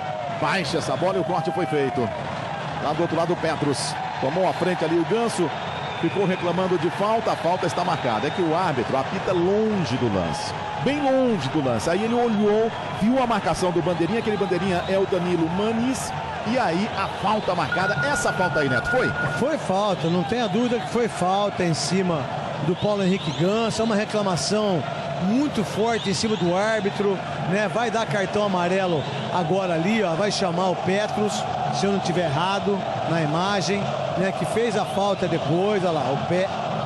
Baixa essa bola e o corte foi feito. Lá do outro lado, o Petros. Tomou a frente ali o Ganso. Ficou reclamando de falta. A falta está marcada. É que o árbitro apita longe do lance. Bem longe do lance. Aí ele olhou, viu a marcação do bandeirinha. Aquele bandeirinha é o Danilo Manis. E aí a falta marcada. Essa falta aí, Neto, foi? Foi falta, não tenha dúvida que foi falta em cima do Paulo Henrique Ganso. É uma reclamação muito forte em cima do árbitro, né? Vai dar cartão amarelo agora ali, ó. Vai chamar o Petros, se eu não tiver errado na imagem, né? Que fez a falta depois, olha lá, o pé.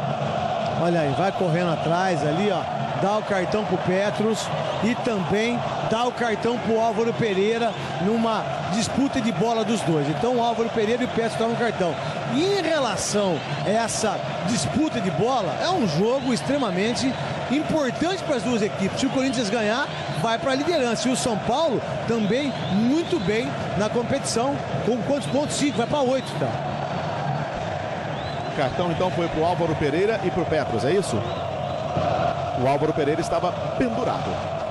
Olha aí, vai correndo atrás ali, ó. Dá o cartão pro Petros e também dá o cartão pro Álvaro Pereira numa disputa de bola dos dois. Então o Álvaro Pereira e o Petros tomam cartão. E em relação a essa disputa de bola, é um jogo extremamente importante para as duas equipes. Se o Corinthians ganhar, vai para a liderança. E o São Paulo também muito bem na competição. Com quantos pontos? Cinco, vai para oito, tá? O cartão então foi pro Álvaro Pereira e pro Petros, é isso? O Álvaro Pereira estava pendurado.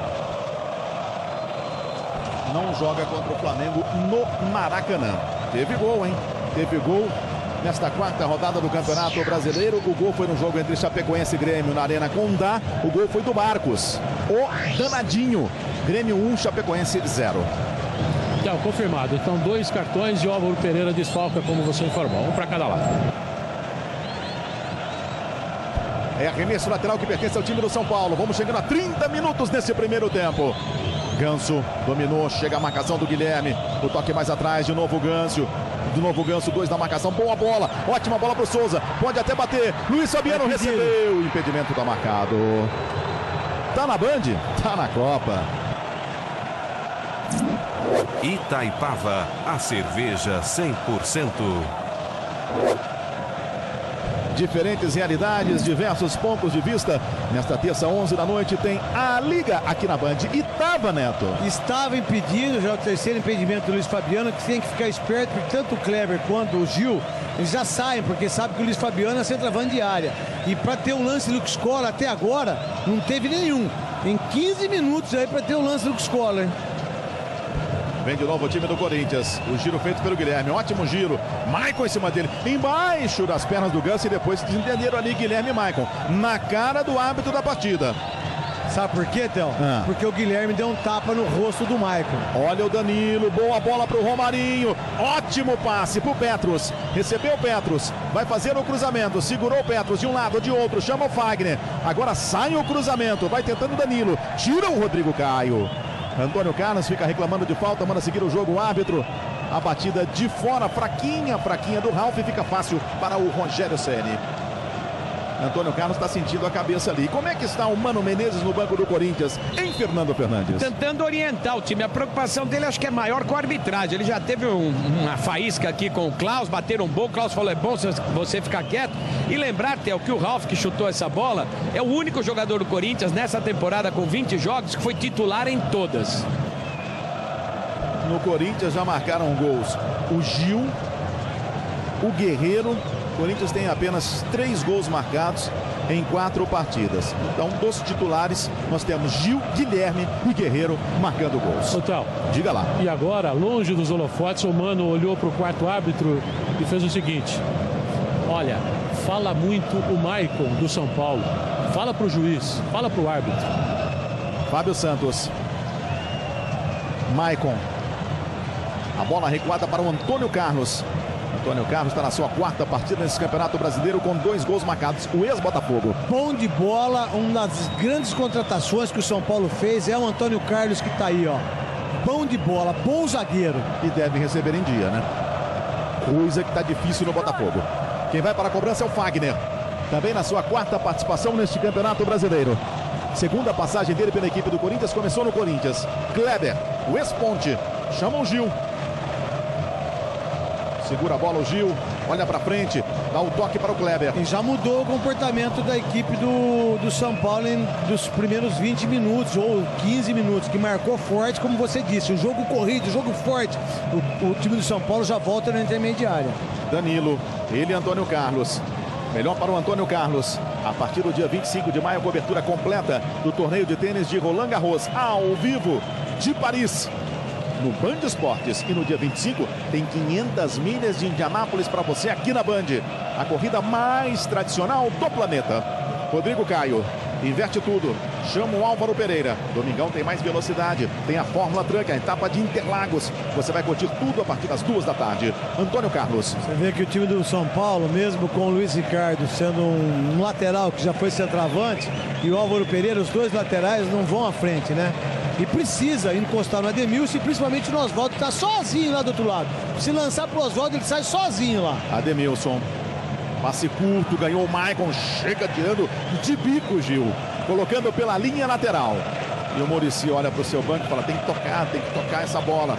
Não joga contra o Flamengo no Maracanã. Teve gol, hein? Teve gol nesta quarta rodada do Campeonato Brasileiro. O gol foi no jogo entre Chapecoense e Grêmio na Arena Condá. O gol foi do Marcos, o danadinho. Grêmio um, Chapecoense zero. Então, confirmado. Então, dois cartões e o Álvaro Pereira desfalca, como você informou. Um para cada lado. É arremesso lateral que pertence ao time do São Paulo. Vamos chegando a trinta minutos nesse primeiro tempo. Ganso dominou, chega a marcação do Guilherme. O toque mais atrás, de novo o Ganso. De novo o Ganso, dois na marcação. Boa bola, ótima bola pro Souza. Pode até bater. Luiz Fabiano recebeu. O impedimento tá marcado. Tá na Band? Tá na Copa. Itaipava, a cerveja cem por cento. Diferentes realidades, diversos pontos de vista. Nesta terça, onze da noite, tem a Liga aqui na Band. E tava, Neto? Estava impedido, já o terceiro impedimento do Luiz Fabiano, que tem que ficar esperto, porque tanto o Kleber quanto o Gil, eles já saem, porque sabe que o Luiz Fabiano é centroavante de área. E para ter um lance do Luke Scola até agora, não teve nenhum. Em quinze minutos aí para ter o lance do Luke Scola, hein? Vem de novo o time do Corinthians. O giro feito pelo Guilherme. Ótimo giro. Maicon em cima dele. Embaixo das pernas do Ganso. E depois desentenderam ali Guilherme e Maicon. Na cara do árbitro da partida. Sabe por quê, Théo? Ah. Porque o Guilherme deu um tapa no rosto do Maicon. Olha o Danilo. Boa bola pro Romarinho. Ótimo passe pro Petros. Recebeu o Petros. Vai fazer o cruzamento. Segurou o Petros de um lado, de outro. Chama o Fagner. Agora sai o cruzamento. Vai tentando o Danilo. Tira o Rodrigo Caio. Antônio Carlos fica reclamando de falta, manda seguir o jogo o árbitro. A batida de fora, fraquinha, fraquinha do Ralf, fica fácil para o Rogério Ceni. Antônio Carlos está sentindo a cabeça ali. Como é que está o Mano Menezes no banco do Corinthians, em Fernando Fernandes? Tentando orientar o time. A preocupação dele acho que é maior com a arbitragem. Ele já teve um, uma faísca aqui com o Klaus, bateram um bom. O Klaus falou, é bom você ficar quieto. E lembrar, Theo, que o Ralf, que chutou essa bola, é o único jogador do Corinthians nessa temporada com vinte jogos que foi titular em todas. No Corinthians já marcaram gols o Gil, o Guerreiro. O Corinthians tem apenas três gols marcados em quatro partidas. Então, dos titulares, nós temos Gil, Guilherme e Guerreiro marcando gols. Total. Diga lá. E agora, longe dos holofotes, o Mano olhou para o quarto árbitro e fez o seguinte. Olha, fala muito o Maicon do São Paulo. Fala para o juiz, fala para o árbitro. Fábio Santos. Maicon. A bola recuada para o Antônio Carlos. Antônio Carlos está na sua quarta partida nesse Campeonato Brasileiro com dois gols marcados. O ex-Botafogo. Bom de bola, uma das grandes contratações que o São Paulo fez é o Antônio Carlos que está aí, ó. Bom de bola, bom zagueiro. E deve receber em dia, né? Coisa que está difícil no Botafogo. Quem vai para a cobrança é o Fagner. Também na sua quarta participação neste Campeonato Brasileiro. Segunda passagem dele pela equipe do Corinthians, começou no Corinthians. Kleber, o ex-Ponte, chama o Gil. Segura a bola o Gil, olha para frente, dá o toque para o Kleber. E já mudou o comportamento da equipe do, do São Paulo em, dos primeiros vinte minutos ou quinze minutos, que marcou forte, como você disse. O jogo corrido, o jogo forte. O, o time do São Paulo já volta na intermediária. Danilo, ele e Antônio Carlos. Melhor para o Antônio Carlos. A partir do dia vinte e cinco de maio, cobertura completa do torneio de tênis de Roland Garros, ao vivo de Paris, no Band Esportes. E no dia vinte e cinco tem quinhentas milhas de Indianápolis para você aqui na Band. A corrida mais tradicional do planeta. Rodrigo Caio inverte tudo, chama o Álvaro Pereira. Domingão tem mais velocidade, tem a Fórmula Truck, a etapa de Interlagos. Você vai curtir tudo a partir das duas da tarde. Antônio Carlos. Você vê que o time do São Paulo, mesmo com o Luiz Ricardo sendo um, um lateral que já foi centroavante, e o Álvaro Pereira, os dois laterais não vão à frente, né? E precisa encostar no Ademilson e principalmente no Oswaldo, que está sozinho lá do outro lado. Se lançar pro Oswaldo, ele sai sozinho lá. Ademilson. Passe curto, ganhou o Maicon, chega tirando de bico, Gil. Colocando pela linha lateral. E o Muricy olha para o seu banco e fala, tem que tocar, tem que tocar essa bola.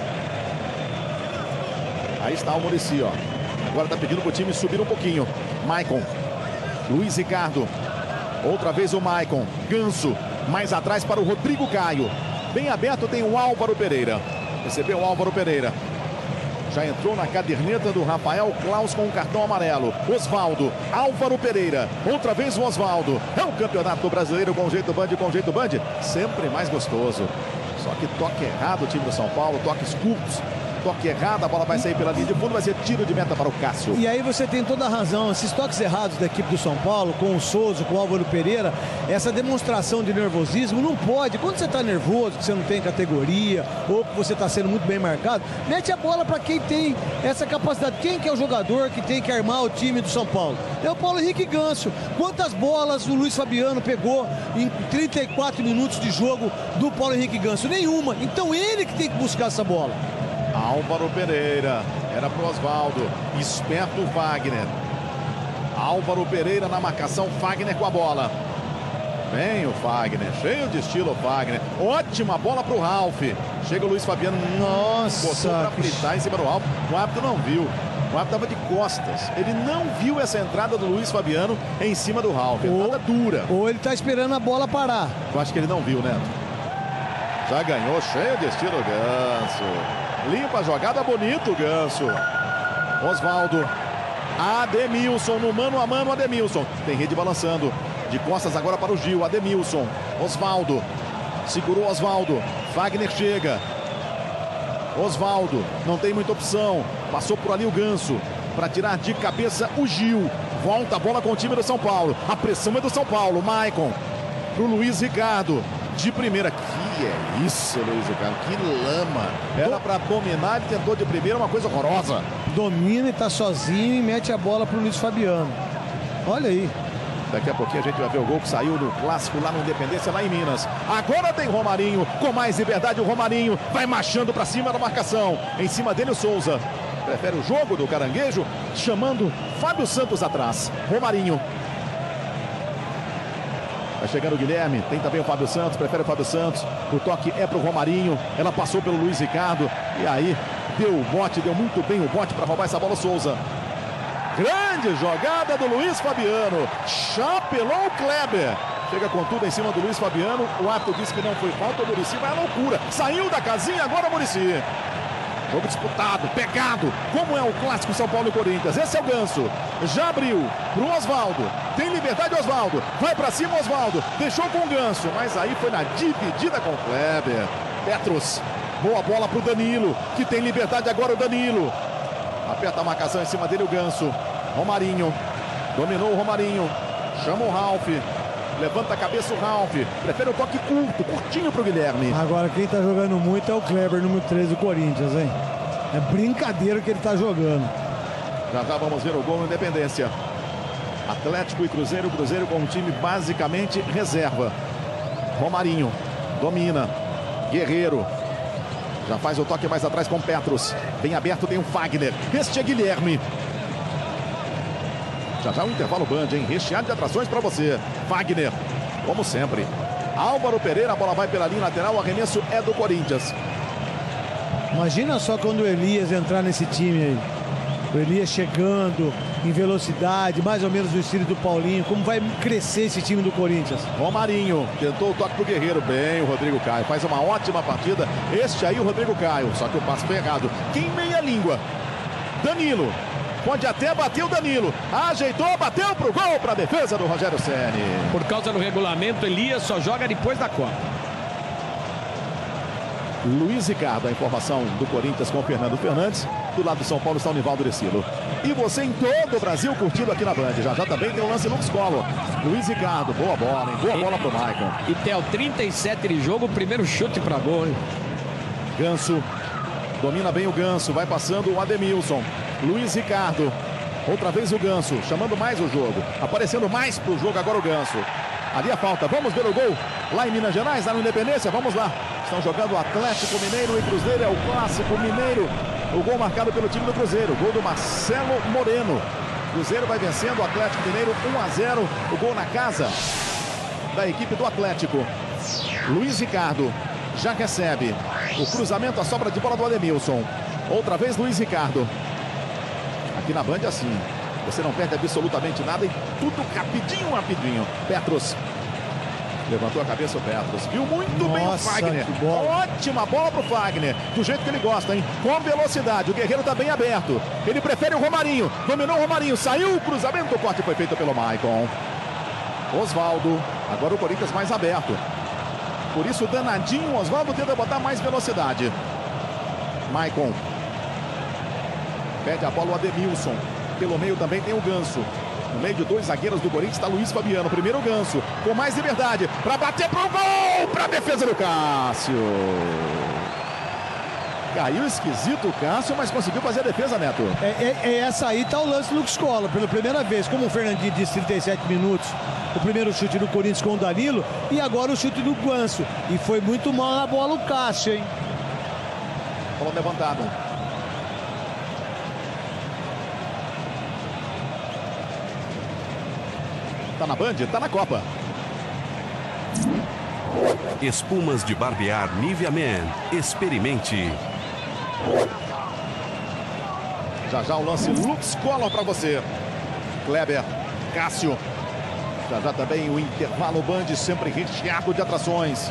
Aí está o Muricy, ó. Agora está pedindo para o time subir um pouquinho. Maicon. Luiz Ricardo. Outra vez o Maicon. Ganso. Mais atrás para o Rodrigo Caio. Bem aberto tem o Álvaro Pereira. Recebeu o Álvaro Pereira. Já entrou na caderneta do Rafael Klaus com um cartão amarelo. Oswaldo, Álvaro Pereira. Outra vez o Oswaldo. É o Campeonato Brasileiro com jeito Band, com jeito Band. Sempre mais gostoso. Só que toque errado o time do São Paulo. Toques curtos. toque errado, a bola vai sair pela linha de fundo, vai ser tiro de meta para o Cássio. E aí você tem toda a razão, esses toques errados da equipe do São Paulo, com o Souza, com o Álvaro Pereira, essa demonstração de nervosismo não pode. Quando você está nervoso, que você não tem categoria, ou que você está sendo muito bem marcado, mete a bola para quem tem essa capacidade. Quem que é o jogador que tem que armar o time do São Paulo? É o Paulo Henrique Ganso. Quantas bolas o Luiz Fabiano pegou em trinta e quatro minutos de jogo do Paulo Henrique Ganso? Nenhuma. Então ele que tem que buscar essa bola. Álvaro Pereira, era pro Osvaldo, esperto o Fagner. Álvaro Pereira na marcação, Fagner com a bola. Vem o Fagner, cheio de estilo o Fagner. Ótima bola pro Ralf. Chega o Luiz Fabiano, nossa, botou pra fritar em cima do Ralf. O árbitro não viu, o árbitro estava de costas. Ele não viu essa entrada do Luiz Fabiano em cima do Ralf. Entrada dura. Ou ele tá esperando a bola parar. Eu acho que ele não viu, Neto. Já ganhou, cheio de estilo o Ganso. Limpa a jogada, bonito o Ganso. Osvaldo. Ademilson no mano a mano, Ademilson. Tem rede balançando. De costas agora para o Gil, Ademilson. Osvaldo. Segurou Osvaldo. Fagner chega. Osvaldo. Não tem muita opção. Passou por ali o Ganso. Para tirar de cabeça o Gil. Volta a bola com o time do São Paulo. A pressão é do São Paulo. Maicon. Para o Luiz Ricardo. De primeira. Que é isso, Luiz Ricardo? Que lama. Era para dominar e tentou de primeira, uma coisa horrorosa. Domina e tá sozinho e mete a bola pro Luiz Fabiano. Olha aí. Daqui a pouquinho a gente vai ver o gol que saiu no clássico lá no Independência, lá em Minas. Agora tem Romarinho, com mais liberdade o Romarinho. Vai marchando para cima da marcação. Em cima dele o Souza. Prefere o jogo do Caranguejo, chamando Fábio Santos atrás. Romarinho. Vai chegando o Guilherme, tem também o Fábio Santos, prefere o Fábio Santos. O toque é pro Romarinho, ela passou pelo Luiz Ricardo. E aí, deu o bote, deu muito bem o bote para roubar essa bola, Souza. Grande jogada do Luiz Fabiano. Chapelou o Kleber. Chega com tudo em cima do Luiz Fabiano. O árbitro disse que não foi falta, o Muricy vai à loucura. Saiu da casinha, agora o Muricy. Jogo disputado, pegado, como é o clássico São Paulo e Corinthians. Esse é o Ganso. Já abriu pro Osvaldo. Tem liberdade, Osvaldo. Vai pra cima, Osvaldo. Deixou com o Ganso, mas aí foi na dividida com o Kleber. Petros. Boa bola pro Danilo, que tem liberdade agora o Danilo. Aperta a marcação em cima dele o Ganso. Romarinho. Dominou o Romarinho. Chama o Ralf. Levanta a cabeça o Ralf. Prefere o toque curto, curtinho pro Guilherme. Agora quem tá jogando muito é o Kleber, número treze do Corinthians, hein? É brincadeira que ele tá jogando. Já já vamos ver o gol no Independência. Atlético e Cruzeiro. Cruzeiro com um time basicamente reserva. Romarinho. Domina. Guerreiro. Já faz o toque mais atrás com Petros. Bem aberto tem o Fagner. Este é Guilherme. Já já o intervalo Band, hein? Recheado de atrações para você. Fagner, como sempre. Álvaro Pereira, a bola vai pela linha lateral. O arremesso é do Corinthians. Imagina só quando o Elias entrar nesse time aí. O Elias chegando em velocidade, mais ou menos do estilo do Paulinho. Como vai crescer esse time do Corinthians? Romarinho tentou o toque pro Guerreiro. Bem, o Rodrigo Caio faz uma ótima partida. Este aí o Rodrigo Caio, só que o passe foi errado. Quem meia língua? Danilo. Pode até bater o Danilo. Ajeitou, bateu pro gol, para a defesa do Rogério Ceni. Por causa do regulamento, Elias só joga depois da Copa. Luiz Ricardo, a informação do Corinthians com o Fernando Fernandes. Do lado do São Paulo está o Nivaldo Decilo. E você em todo o Brasil curtindo aqui na Band. Já já também tem o lance Lux Collor. Luiz Ricardo, boa bola, hein? Boa e, bola pro Maicon. E Theo, trinta e sete de jogo, primeiro chute para gol, hein? Ganso. Domina bem o Ganso. Vai passando o Ademilson. Luiz Ricardo. Outra vez o Ganso. Chamando mais o jogo. Aparecendo mais pro jogo agora o Ganso. Ali a falta. Vamos ver o gol lá em Minas Gerais, lá no Independência. Vamos lá. Estão jogando o Atlético Mineiro e Cruzeiro. É o clássico mineiro. O gol marcado pelo time do Cruzeiro. Gol do Marcelo Moreno. Cruzeiro vai vencendo o Atlético Mineiro um a zero. O gol na casa da equipe do Atlético. Luiz Ricardo já recebe. O cruzamento, a sobra de bola do Ademilson. Outra vez Luiz Ricardo. Aqui na Band assim. Você não perde absolutamente nada e tudo rapidinho, rapidinho. Petros. Levantou a cabeça o Petros. Viu muito Nossa, bem o Fagner. Bola. Ótima bola pro Fagner. Do jeito que ele gosta, hein? Com velocidade. O Guerreiro tá bem aberto. Ele prefere o Romarinho. Dominou o Romarinho. Saiu o cruzamento. O corte foi feito pelo Maicon. Osvaldo. Agora o Corinthians mais aberto. Por isso, danadinho, o Osvaldo tenta botar mais velocidade. Maicon. Pede a bola o Ademilson. Pelo meio também tem o Ganso. No meio de dois zagueiros do Corinthians está Luiz Fabiano. Primeiro o Ganso, com mais liberdade, para bater pro gol, para a defesa do Cássio. Caiu esquisito o Cássio, mas conseguiu fazer a defesa, Neto. É, é, é essa aí tá o lance do Lucas Cola. Pela primeira vez, como o Fernandinho disse, trinta e sete minutos, o primeiro chute do Corinthians com o Danilo e agora o chute do Ganso. E foi muito mal na bola o Cássio, hein? Bola levantada. Tá na Band, tá na Copa. Espumas de barbear Nivea Men. Experimente. Já já o lance Lux Collor para você. Kleber, Cássio. Já já também o intervalo Band, sempre recheado de atrações.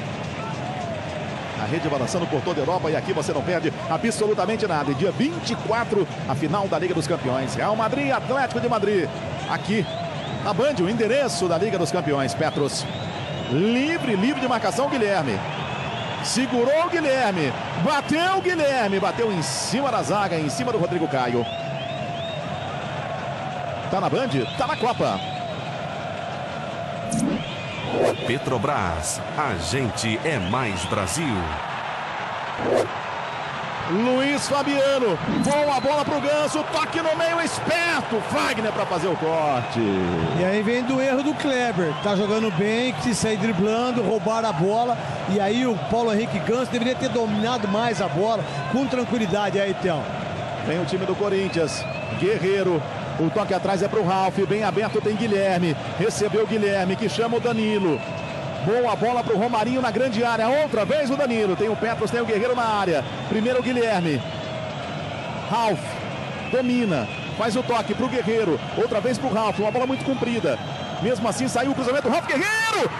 A rede balançando por toda a Europa e aqui você não perde absolutamente nada. E dia vinte e quatro, a final da Liga dos Campeões. Real Madrid e Atlético de Madrid. Aqui na Band, o endereço da Liga dos Campeões. Petros. Livre, livre de marcação, Guilherme. Segurou o Guilherme. Bateu o Guilherme. Bateu em cima da zaga, em cima do Rodrigo Caio. Tá na Band, tá na Copa. Petrobras, a gente é mais Brasil. Luiz Fabiano, boa bola pro Ganso, toque no meio, esperto, Wagner para fazer o corte. E aí vem do erro do Kleber, tá jogando bem, que se sair driblando, roubar a bola, e aí o Paulo Henrique Ganso deveria ter dominado mais a bola, com tranquilidade aí, então. Vem o time do Corinthians, Guerreiro, o toque atrás é pro Ralf, bem aberto tem Guilherme, recebeu o Guilherme, que chama o Danilo. Boa bola para o Romarinho na grande área. Outra vez o Danilo. Tem o Petros, tem o Guerreiro na área. Primeiro o Guilherme. Ralf domina. Faz o toque para o Guerreiro. Outra vez para o Ralf. Uma bola muito comprida. Mesmo assim saiu o cruzamento. Ralf Guerreiro.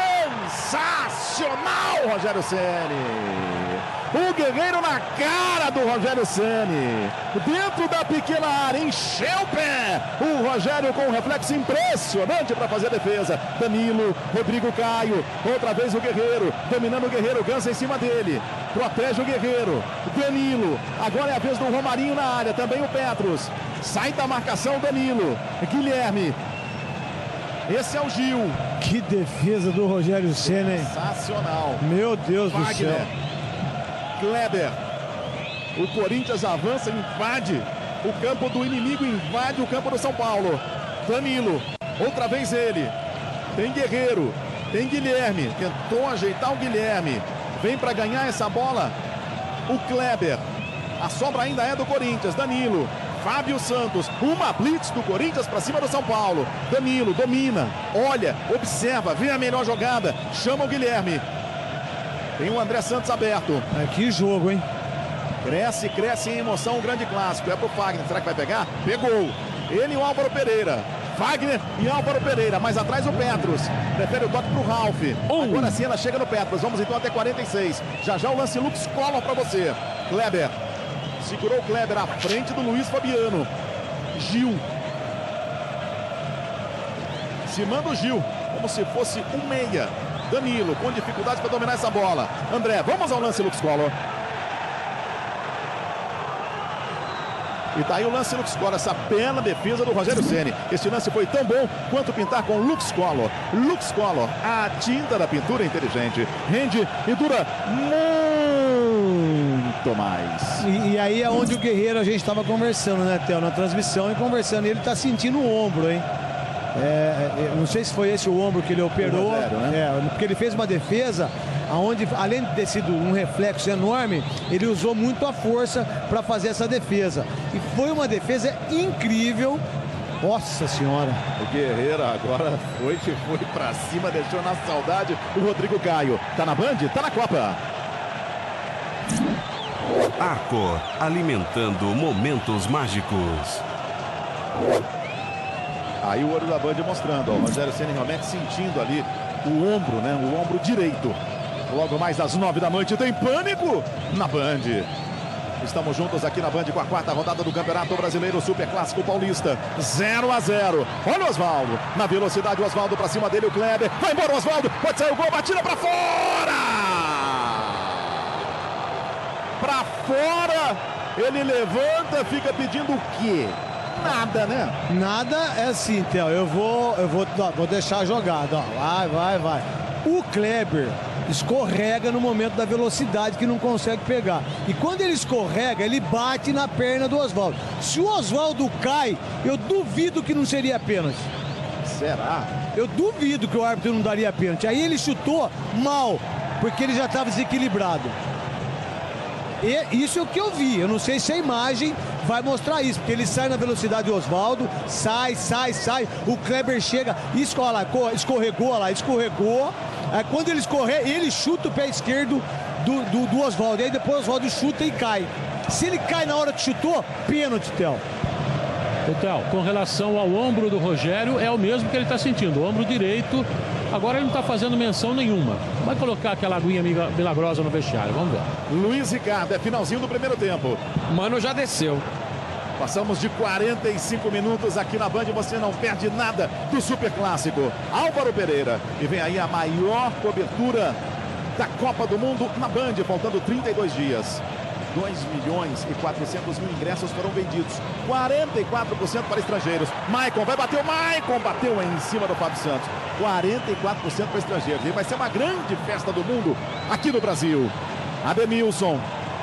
Sensacional, Rogério Ceni. O Guerreiro na cara do Rogério Ceni. Dentro da pequena área, encheu o pé. O Rogério com um reflexo impressionante para fazer a defesa. Danilo, Rodrigo Caio. Outra vez o Guerreiro. Dominando o Guerreiro, Ganso em cima dele. Protege o Guerreiro. Danilo. Agora é a vez do Romarinho na área. Também o Petros. Sai da marcação Danilo. Guilherme. Esse é o Gil. Que defesa do Rogério Ceni. Sensacional. Meu Deus Wagner. do céu. Kleber. O Corinthians avança, invade o campo do inimigo, invade o campo do São Paulo. Danilo, outra vez ele. Tem Guerreiro, tem Guilherme. Tentou ajeitar o Guilherme. Vem para ganhar essa bola o Kleber. A sobra ainda é do Corinthians. Danilo, Fábio Santos. Uma blitz do Corinthians para cima do São Paulo. Danilo domina, olha, observa, vê a melhor jogada. Chama o Guilherme. Tem o André Santos aberto. É, que jogo, hein? Cresce, cresce em emoção, um grande clássico. É pro Wagner, será que vai pegar? Pegou. Ele e o Álvaro Pereira. Wagner e Álvaro Pereira. Mais atrás o Petros. Prefere o toque pro Ralf. Um. Agora sim ela chega no Petros. Vamos então até quarenta e seis. Já já o lance Lux Collor para você. Kleber. Segurou o Kleber à frente do Luiz Fabiano. Gil. Se manda o Gil. Como se fosse um meia. Danilo com dificuldades para dominar essa bola. André, vamos ao lance Lux Collor. E tá aí o lance Lux Collor, essa bela defesa do Rogério Ceni. Este lance foi tão bom quanto pintar com Lux Collor. Lux Collor, a tinta da pintura inteligente. Rende e dura muito mais. E, e aí é onde o Guerreiro a gente estava conversando, né, Theo? Na transmissão e conversando. Ele tá sentindo o ombro, hein? É, não sei se foi esse o ombro que ele operou, Rogério, né? é, porque ele fez uma defesa onde, além de ter sido um reflexo enorme, ele usou muito a força para fazer essa defesa. E foi uma defesa incrível. Nossa senhora. O Guerreiro agora foi que foi para cima, deixou na saudade o Rodrigo Caio. Tá na Band? Tá na Copa. Arcor, alimentando momentos mágicos. Aí o olho da Band mostrando, ó, o Rogério Ceni realmente sentindo ali o ombro, né? O ombro direito. Logo mais às nove da noite tem Pânico na Band. Estamos juntos aqui na Band com a quarta rodada do Campeonato Brasileiro Super Clássico Paulista. zero a zero. Olha o Oswaldo. Na velocidade, o Oswaldo pra cima dele, o Kleber. Vai embora o Oswaldo. Pode sair o gol, batida pra fora! Pra fora Ele levanta, fica pedindo o quê? Nada, né? Nada é assim, Theo. Eu vou, eu vou, ó, vou deixar a jogada, ó. Vai, vai, vai. O Kleber escorrega no momento da velocidade que não consegue pegar. E quando ele escorrega, ele bate na perna do Oswaldo. Se o Oswaldo cai, eu duvido que não seria pênalti. Será? Eu duvido que o árbitro não daria pênalti. Aí ele chutou mal, porque ele já estava desequilibrado. E isso é o que eu vi. Eu não sei se a imagem vai mostrar isso, porque ele sai na velocidade do Oswaldo, sai, sai, sai. O Kleber chega, escola, escorregou lá, escorregou. Aí quando ele escorrega, ele chuta o pé esquerdo do, do, do Oswaldo. E aí depois o Oswaldo chuta e cai. Se ele cai na hora que chutou, pênalti, Theo. Theo, com relação ao ombro do Rogério, é o mesmo que ele está sentindo. O ombro direito, agora ele não está fazendo menção nenhuma. Vai colocar aquela aguinha milagrosa no vestiário, vamos ver. Luiz Ricardo, é finalzinho do primeiro tempo. Mano já desceu. Passamos de quarenta e cinco minutos aqui na Band, você não perde nada do Super Clássico. Álvaro Pereira, e vem aí a maior cobertura da Copa do Mundo na Band, faltando trinta e dois dias. dois milhões e quatrocentos mil ingressos foram vendidos, quarenta e quatro por cento para estrangeiros. Maicon vai bater, o Maicon bateu em cima do Fábio Santos, quarenta e quatro por cento para estrangeiros. E vai ser uma grande festa do mundo aqui no Brasil. Ademilson.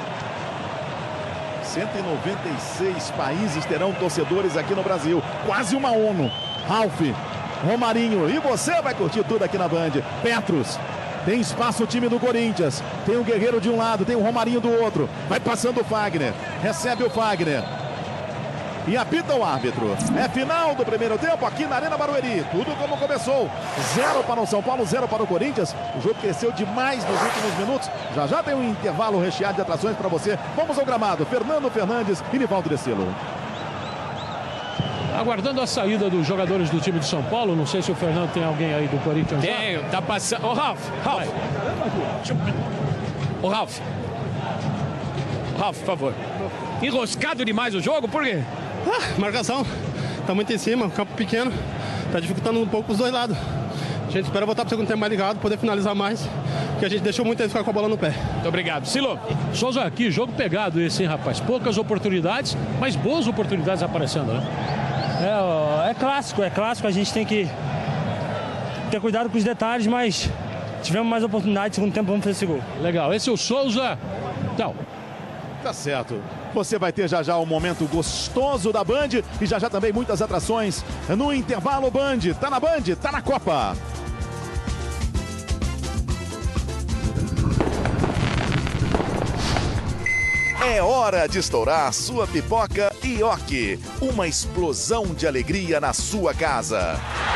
cento e noventa e seis países terão torcedores aqui no Brasil, quase uma ONU. Ralf, Romarinho, e você vai curtir tudo aqui na Band. Petros. Tem espaço o time do Corinthians. Tem o Guerreiro de um lado, tem o Romarinho do outro. Vai passando o Fagner. Recebe o Fagner. E apita o árbitro. É final do primeiro tempo aqui na Arena Barueri. Tudo como começou. Zero para o São Paulo, zero para o Corinthians. O jogo cresceu demais nos últimos minutos. Já já tem um intervalo recheado de atrações para você. Vamos ao gramado. Fernando Fernandes e Nivaldo Dressilo. Aguardando a saída dos jogadores do time de São Paulo, não sei se o Fernando tem alguém aí do Corinthians. Tenho, tá passando. Ô, Ralf, Ralf. Ô, Ralf. Ralf, por favor. Enroscado demais o jogo, por quê? Ah, marcação. Tá muito em cima, campo pequeno. Tá dificultando um pouco os dois lados. A gente espera voltar para o segundo tempo mais ligado, poder finalizar mais, porque a gente deixou muito eles ficar com a bola no pé. Muito obrigado. Silo. Souza, aqui, jogo pegado esse, hein, rapaz? Poucas oportunidades, mas boas oportunidades aparecendo, né? É, é clássico, é clássico, a gente tem que ter cuidado com os detalhes, mas tivemos mais oportunidades, segundo tempo vamos fazer esse gol. Legal, esse é o Souza. Então. Tá certo. Você vai ter já já um momento gostoso da Band e já já também muitas atrações no intervalo Band. Tá na Band, tá na Copa. É hora de estourar a sua pipoca Ioki. Uma explosão de alegria na sua casa.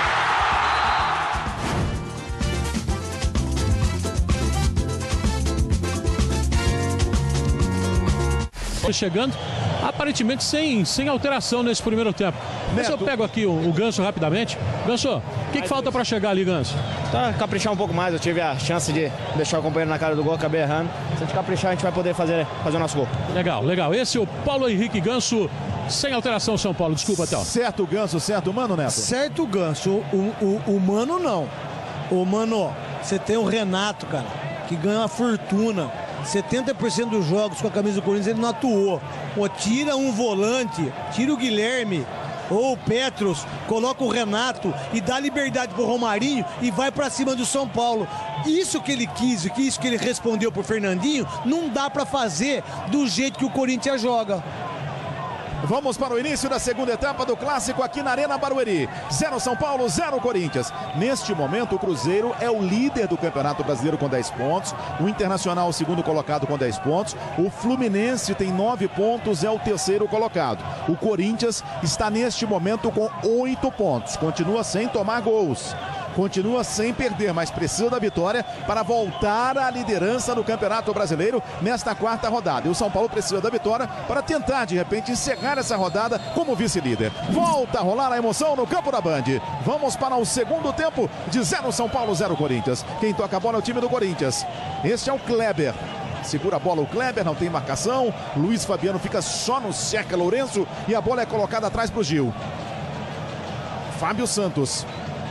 Chegando, aparentemente sem, sem alteração nesse primeiro tempo. Mas eu pego aqui o, o Ganso rapidamente. Ganso, o que, que falta para chegar ali, Ganso? Tá, caprichar um pouco mais. Eu tive a chance de deixar o companheiro na cara do gol, acabei errando. Se a gente caprichar, a gente vai poder fazer, fazer o nosso gol. Legal, legal. Esse é o Paulo Henrique Ganso, sem alteração, São Paulo. Desculpa, Théo. Certo, Ganso, certo, Mano, Neto? Certo, Ganso. O, o, o Mano não. O Mano, você tem o Renato, cara, que ganha uma fortuna. setenta por cento dos jogos com a camisa do Corinthians ele não atuou. Pô, tira um volante, tira o Guilherme ou o Petros, coloca o Renato e dá liberdade pro Romarinho e vai pra cima do São Paulo. Isso que ele quis, isso que ele respondeu pro Fernandinho, não dá pra fazer do jeito que o Corinthians joga. Vamos para o início da segunda etapa do Clássico aqui na Arena Barueri. Zero São Paulo, zero Corinthians. Neste momento, o Cruzeiro é o líder do Campeonato Brasileiro com dez pontos. O Internacional, o segundo colocado com dez pontos. O Fluminense tem nove pontos, é o terceiro colocado. O Corinthians está neste momento com oito pontos. Continua sem tomar gols. Continua sem perder, mas precisa da vitória para voltar à liderança do Campeonato Brasileiro nesta quarta rodada. E o São Paulo precisa da vitória para tentar, de repente, encerrar essa rodada como vice-líder. Volta a rolar a emoção no campo da Band. Vamos para o segundo tempo de zero São Paulo, zero Corinthians. Quem toca a bola é o time do Corinthians. Este é o Kleber. Segura a bola o Kleber, não tem marcação. Luiz Fabiano fica só no cerca Lourenço e a bola é colocada atrás para o Gil. Fábio Santos.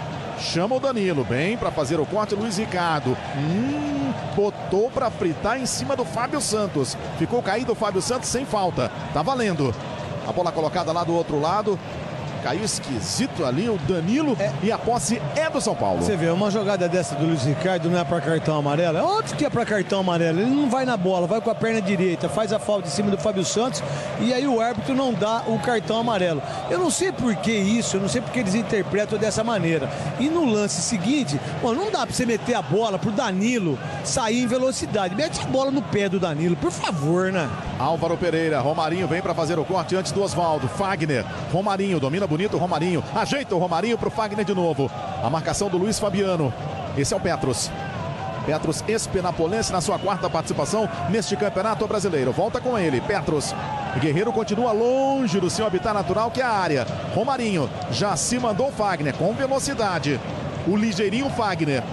Chama o Danilo, bem para fazer o corte, Luiz Ricardo. Hum, botou para fritar em cima do Fábio Santos. Ficou caído o Fábio Santos sem falta. Tá valendo. A bola colocada lá do outro lado. Caiu esquisito ali o Danilo é. E a posse é do São Paulo. Você vê, uma jogada dessa do Luiz Ricardo não é para cartão amarelo. É óbvio que é para cartão amarelo. Ele não vai na bola, vai com a perna direita, faz a falta em cima do Fábio Santos e aí o árbitro não dá o cartão amarelo. Eu não sei por que isso, eu não sei porque eles interpretam dessa maneira. E no lance seguinte, pô, não dá para você meter a bola pro Danilo sair em velocidade. Mete a bola no pé do Danilo, por favor, né? Álvaro Pereira, Romarinho vem para fazer o corte antes do Oswaldo. Fagner, Romarinho domina bonito, Romarinho, ajeita o Romarinho pro Fagner de novo. A marcação do Luiz Fabiano. Esse é o Petros. Petros Espenapolense na sua quarta participação neste Campeonato Brasileiro. Volta com ele, Petros. Guerreiro continua longe do seu habitat natural, que é a área. Romarinho já se mandou o Fagner com velocidade. O ligeirinho Fagner.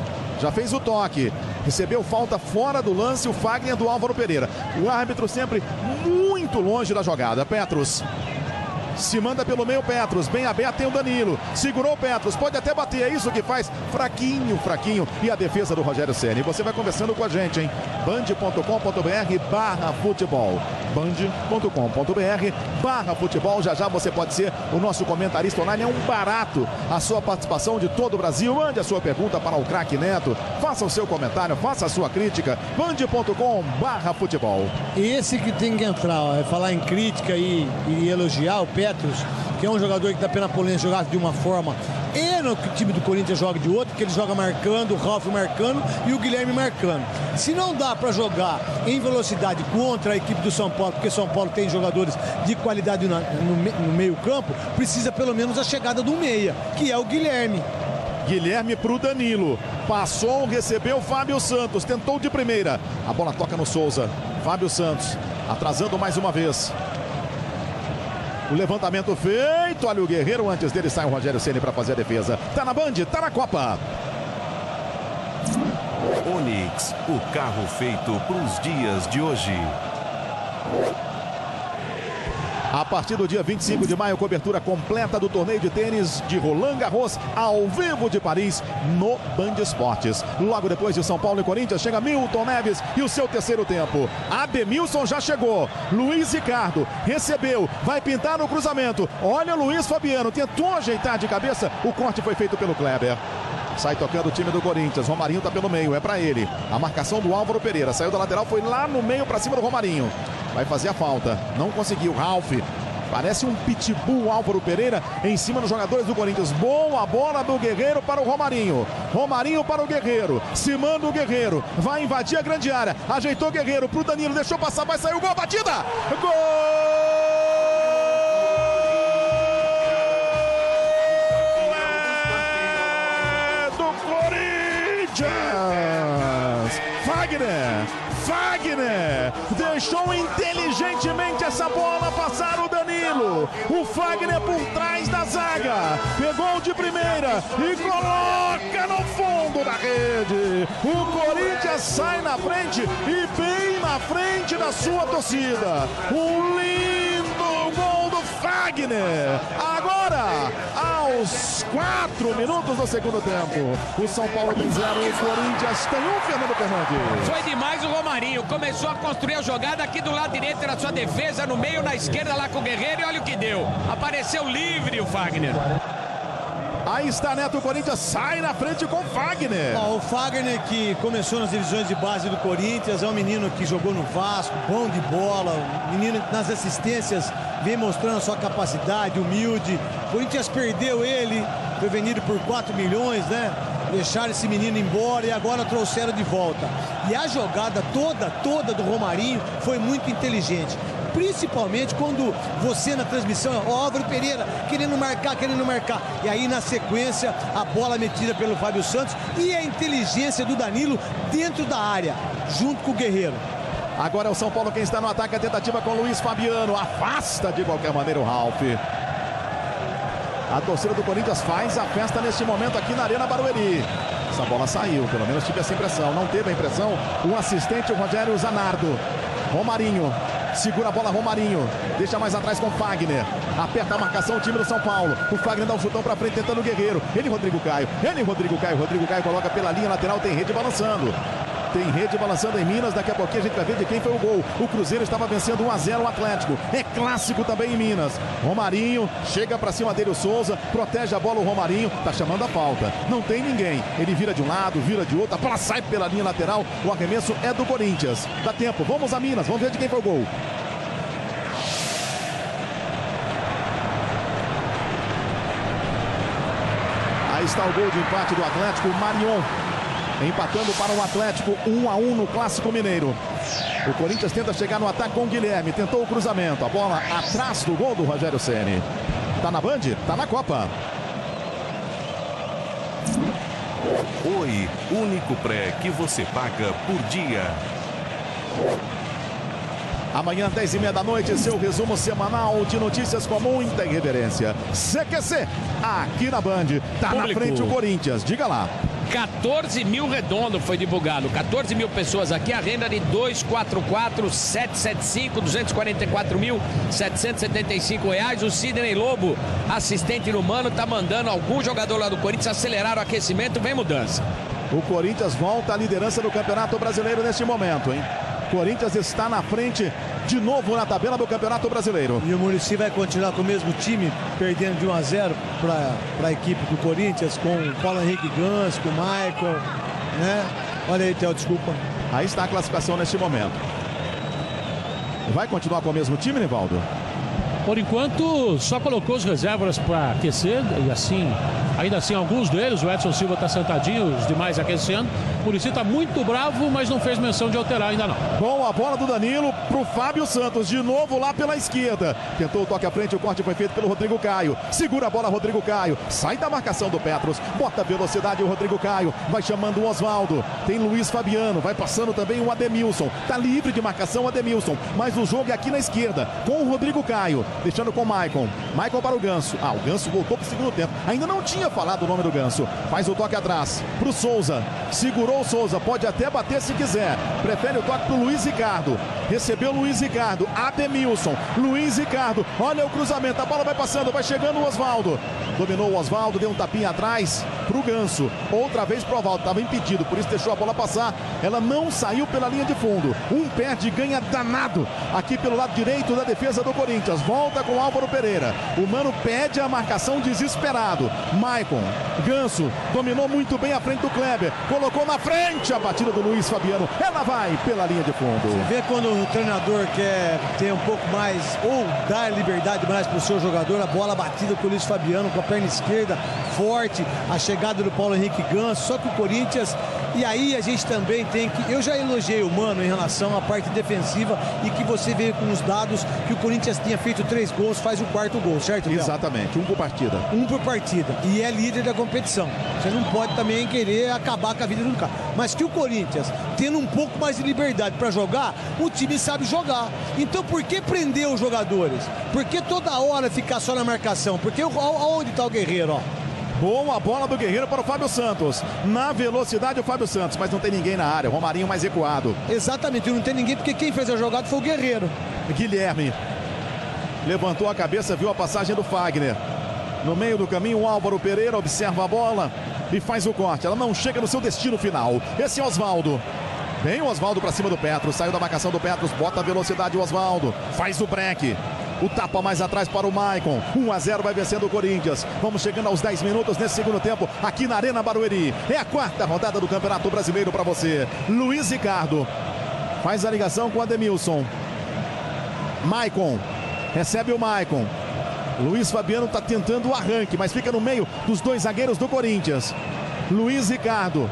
Já fez o toque. Recebeu falta fora do lance o Fagner do Álvaro Pereira. O árbitro sempre muito longe da jogada. Petros. Se manda pelo meio Petros, bem aberto tem o Danilo, segurou o Petros, pode até bater, é isso que faz, fraquinho, fraquinho, e a defesa do Rogério Ceni. Você vai conversando com a gente, hein? band ponto com ponto br barra futebol, band ponto com ponto br barra futebol, já já você pode ser o nosso comentarista online, é um barato a sua participação de todo o Brasil. Mande a sua pergunta para o craque Neto, faça o seu comentário, faça a sua crítica, band ponto com barra futebol. Esse que tem que entrar, ó, é falar em crítica e, e elogiar o Petros, que é um jogador que da Penapolense jogar de uma forma e no time do Corinthians joga de outra, porque ele joga marcando, o Ralf marcando e o Guilherme marcando. Se não dá para jogar em velocidade contra a equipe do São Paulo, porque São Paulo tem jogadores de qualidade no, no, no meio campo, precisa pelo menos a chegada do meia, que é o Guilherme. Guilherme pro Danilo, passou, recebeu o Fábio Santos, tentou de primeira, a bola toca no Souza. Fábio Santos atrasando mais uma vez. O levantamento feito, olha o Guerreiro, antes dele sai o Rogério Ceni para fazer a defesa. Tá na Band, tá na Copa. Onix, o carro feito para os dias de hoje. A partir do dia vinte e cinco de maio, cobertura completa do torneio de tênis de Roland Garros, ao vivo de Paris, no Band Esportes. Logo depois de São Paulo e Corinthians, chega Milton Neves e o seu terceiro tempo. Ademilson já chegou. Luiz Ricardo recebeu, vai pintar no cruzamento. Olha o Luiz Fabiano, tentou ajeitar de cabeça, o corte foi feito pelo Kleber. Sai tocando o time do Corinthians, Romarinho tá pelo meio, é pra ele. A marcação do Álvaro Pereira, saiu da lateral, foi lá no meio pra cima do Romarinho. Vai fazer a falta, não conseguiu, Ralf. Parece um pitbull Álvaro Pereira em cima dos jogadores do Corinthians. Boa bola do Guerreiro para o Romarinho. Romarinho para o Guerreiro. Se manda o Guerreiro. Vai invadir a grande área. Ajeitou o Guerreiro para o Danilo. Deixou passar, vai sair o gol. Batida! Gol! É do Corinthians! Fagner! Fagner deixou inteligentemente essa bola passar o Danilo. O Fagner por trás da zaga. Pegou de primeira e coloca no fundo da rede. O Corinthians sai na frente e bem na frente da sua torcida. Um lindo gol do Fagner. Agora, aos quatro minutos do segundo tempo, o São Paulo tem zero, o Corinthians tem um. Fernando Fernandes. Foi demais o Romarinho, começou a construir a jogada aqui do lado direito na sua defesa, no meio, na esquerda lá com o Guerreiro, e olha o que deu. Apareceu livre o Fagner. Aí está Neto, o Corinthians sai na frente com o Fagner. Ó, o Fagner, que começou nas divisões de base do Corinthians, é um menino que jogou no Vasco, bom de bola, menino nas assistências vem mostrando a sua capacidade, humilde. O Corinthians perdeu ele, foi vendido por quatro milhões, né? Deixaram esse menino embora e agora trouxeram de volta. E a jogada toda, toda do Romarinho foi muito inteligente. Principalmente quando você na transmissão, ó, Álvaro Pereira querendo marcar, querendo marcar. E aí na sequência a bola metida pelo Fábio Santos e a inteligência do Danilo dentro da área, junto com o Guerreiro. Agora é o São Paulo quem está no ataque, a tentativa com o Luiz Fabiano. Afasta de qualquer maneira o Ralf. A torcida do Corinthians faz a festa neste momento aqui na Arena Barueri. Essa bola saiu, pelo menos tive essa impressão. Não teve a impressão o assistente, o Rogério Zanardo. Romarinho Segura a bola Romarinho. Deixa mais atrás com Fagner. Aperta a marcação o time do São Paulo. O Fagner dá um chutão pra frente tentando o Guerreiro. Ele Rodrigo Caio. Ele Rodrigo Caio. Rodrigo Caio coloca pela linha lateral. Tem rede balançando. Tem rede balançando em Minas. Daqui a pouquinho a gente vai ver de quem foi o gol. O Cruzeiro estava vencendo um a zero o Atlético. É clássico também em Minas. Romarinho chega pra cima dele o Souza. Protege a bola o Romarinho. Tá chamando a falta. Não tem ninguém. Ele vira de um lado, vira de outro. A bola sai pela linha lateral. O arremesso é do Corinthians. Dá tempo. Vamos a Minas. Vamos ver de quem foi o gol. Aí está o gol de empate do Atlético. Marion empatando para o Atlético, um a um no Clássico Mineiro. O Corinthians tenta chegar no ataque com o Guilherme, tentou o cruzamento, a bola atrás do gol do Rogério Ceni. Tá na Band? Tá na Copa. Oi, único pré que você paga por dia. Amanhã, dez e meia da noite, seu resumo semanal de notícias com muita irreverência. C Q C, aqui na Band. Tá Público. Na frente o Corinthians, diga lá. quatorze mil redondo foi divulgado, quatorze mil pessoas aqui, a renda de duzentos e quarenta e quatro, setecentos e setenta e cinco, duzentos e quarenta e quatro mil, setecentos e setenta e cinco reais. O Sidney Lobo, assistente no Mano, tá mandando algum jogador lá do Corinthians acelerar o aquecimento, vem mudança. O Corinthians volta à liderança do Campeonato Brasileiro neste momento, hein? Corinthians está na frente de novo na tabela do Campeonato Brasileiro. E o Muricy vai continuar com o mesmo time, perdendo de um a zero para a equipe do Corinthians, com o Paulo Henrique Ganso, com o Michael, né? Olha aí, Theo, desculpa. Aí está a classificação neste momento. Vai continuar com o mesmo time, Nivaldo? Por enquanto, só colocou os reservas para aquecer e assim, ainda assim, alguns deles, o Edson Silva está sentadinho, os demais aquecendo. O Muricy está muito bravo, mas não fez menção de alterar ainda não. Bom, a bola do Danilo pro Fábio Santos, de novo lá pela esquerda. Tentou o toque à frente, o corte foi feito pelo Rodrigo Caio. Segura a bola, Rodrigo Caio. Sai da marcação do Petros, bota velocidade o Rodrigo Caio. Vai chamando o Oswaldo. Tem Luiz Fabiano, vai passando também o Ademilson. Tá livre de marcação o Ademilson, mas o jogo é aqui na esquerda, com o Rodrigo Caio. Deixando com o Maicon. Maicon para o Ganso. Ah, o Ganso voltou para o segundo tempo. Ainda não tinha falado o nome do Ganso. Faz o toque atrás para o Souza. Segurou o Souza. Pode até bater se quiser. Prefere o toque para o Luiz Ricardo. Recebeu o Luiz Ricardo. Ademilson. Luiz Ricardo. Olha o cruzamento. A bola vai passando. Vai chegando o Oswaldo. Dominou o Oswaldo. Deu um tapinha atrás para o Ganso. Outra vez para o Oswaldo. Estava impedido. Por isso deixou a bola passar. Ela não saiu pela linha de fundo. Um perde ganha danado aqui pelo lado direito da defesa do Corinthians. Volta com o Álvaro Pereira. O Mano pede a marcação desesperado. Maicon, Ganso, dominou muito bem a frente do Kleber. Colocou na frente a batida do Luiz Fabiano. Ela vai pela linha de fundo. Você vê quando o treinador quer ter um pouco mais, ou dar liberdade mais para o seu jogador, a bola batida com o Luiz Fabiano com a perna esquerda, forte, a chegada do Paulo Henrique Ganso. Só que o Corinthians, e aí a gente também tem que, eu já elogiei o Mano em relação à parte defensiva e que você vê com os dados que o Corinthians tinha feito três gols, faz o quarto gol, certo, Léo? Exatamente, um por partida. Um por partida. E é líder da competição. Você não pode também querer acabar com a vida do cara. Mas que o Corinthians, tendo um pouco mais de liberdade para jogar, o time sabe jogar. Então por que prender os jogadores? Por que toda hora ficar só na marcação? Porque onde está o Guerreiro, ó? Boa a bola do Guerreiro para o Fábio Santos. Na velocidade o Fábio Santos, mas não tem ninguém na área. Romarinho mais recuado. Exatamente, não tem ninguém porque quem fez a jogada foi o Guerreiro. Guilherme levantou a cabeça, viu a passagem do Fagner. No meio do caminho, o Álvaro Pereira observa a bola e faz o corte. Ela não chega no seu destino final. Esse é Oswaldo. Vem o Oswaldo para cima do Petros. Saiu da marcação do Petros, bota a velocidade o Oswaldo. Faz o break. O tapa mais atrás para o Maicon. um a zero vai vencendo o Corinthians. Vamos chegando aos dez minutos nesse segundo tempo aqui na Arena Barueri. É a quarta rodada do Campeonato Brasileiro para você. Luiz Ricardo faz a ligação com o Ademilson. Maicon. Recebe o Maicon. Luiz Fabiano está tentando o arranque, mas fica no meio dos dois zagueiros do Corinthians. Luiz Ricardo.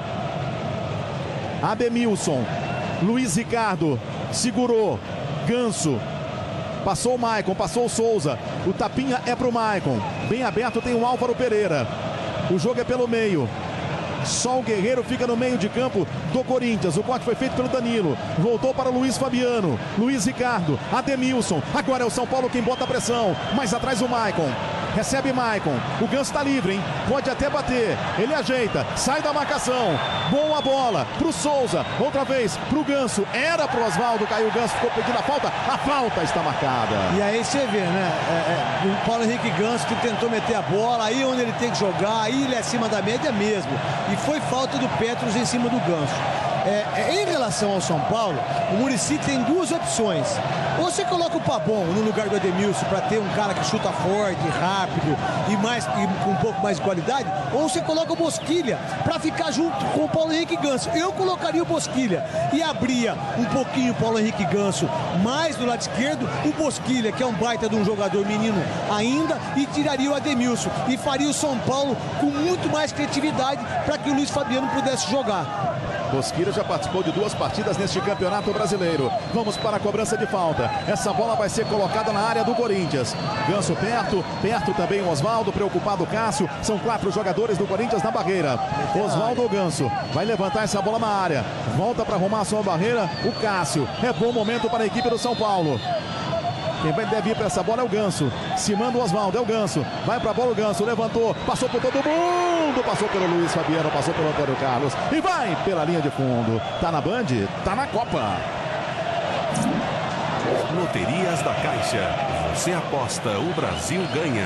Ademilson. Luiz Ricardo. Segurou. Ganso. Passou o Maicon, passou o Souza. O tapinha é pro Maicon. Bem aberto tem o Álvaro Pereira. O jogo é pelo meio. Só o Guerreiro fica no meio de campo do Corinthians. O corte foi feito pelo Danilo. Voltou para o Luiz Fabiano. Luiz Ricardo. Ademilson. Agora é o São Paulo quem bota a pressão. Mais atrás o Maicon. Recebe Maicon. O Ganso está livre, hein? Pode até bater. Ele ajeita. Sai da marcação. Boa bola pro Souza. Outra vez pro Ganso. Era pro Oswaldo. Caiu o Ganso. Ficou pedindo a falta. A falta está marcada. E aí você vê, né? É, é, o Paulo Henrique Ganso que tentou meter a bola. Aí onde ele tem que jogar. Aí ele é acima da média mesmo. E foi falta do Petros em cima do Ganso. É, em relação ao São Paulo, o Muricy tem duas opções. Ou você coloca o Pabon no lugar do Ademilson para ter um cara que chuta forte, rápido e, mais, e com um pouco mais de qualidade, ou você coloca o Bosquilha para ficar junto com o Paulo Henrique Ganso. Eu colocaria o Bosquilha e abria um pouquinho o Paulo Henrique Ganso mais do lado esquerdo, o Bosquilha, que é um baita de um jogador menino ainda, e tiraria o Ademilson e faria o São Paulo com muito mais criatividade para que o Luiz Fabiano pudesse jogar. Bosquilha já participou de duas partidas neste Campeonato Brasileiro. Vamos para a cobrança de falta. Essa bola vai ser colocada na área do Corinthians. Ganso perto, perto também o Oswaldo, preocupado o Cássio. São quatro jogadores do Corinthians na barreira. Oswaldo ou Ganso vai levantar essa bola na área. Volta para arrumar a sua barreira o Cássio. É bom momento para a equipe do São Paulo. Quem deve ir para essa bola é o Ganso. Se manda o Oswaldo, é o Ganso. Vai para a bola o Ganso, levantou, passou por todo mundo. Passou pelo Luiz Fabiano, passou pelo Antônio Carlos. E vai pela linha de fundo. Tá na Band, tá na Copa. Loterias da Caixa. Você aposta, o Brasil ganha.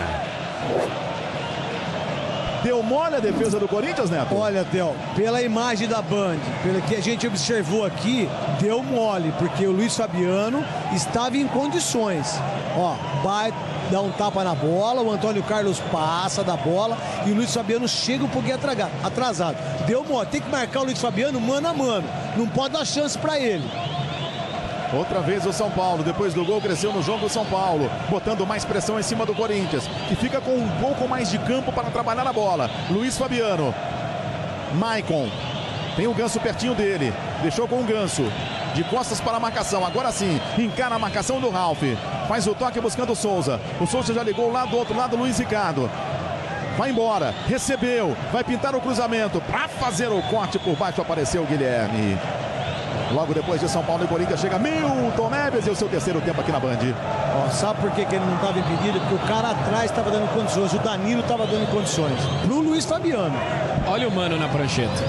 Deu mole a defesa do Corinthians, Neto? Olha, Theo, pela imagem da Band, pelo que a gente observou aqui, deu mole, porque o Luiz Fabiano estava em condições. Ó, vai dar um tapa na bola, o Antônio Carlos passa da bola e o Luiz Fabiano chega um pouquinho atrasado. Deu mole, tem que marcar o Luiz Fabiano mano a mano, não pode dar chance para ele. Outra vez o São Paulo, depois do gol cresceu no jogo o São Paulo, botando mais pressão em cima do Corinthians, que fica com um pouco mais de campo para trabalhar na bola. Luiz Fabiano, Maicon, tem o Ganso pertinho dele, deixou com o Ganso, de costas para a marcação, agora sim, encara a marcação do Ralf, faz o toque buscando o Souza, o Souza já ligou lá do outro lado, Luiz Ricardo. Vai embora, recebeu, vai pintar o cruzamento, para fazer o corte por baixo apareceu o Guilherme. Logo depois de São Paulo e Corinthians chega Milton Neves e o seu terceiro tempo aqui na Band. Ó, sabe por que, que ele não estava impedido? Porque o cara atrás estava dando condições, o Danilo estava dando condições. Pro Luiz Fabiano. Olha o mano na prancheta.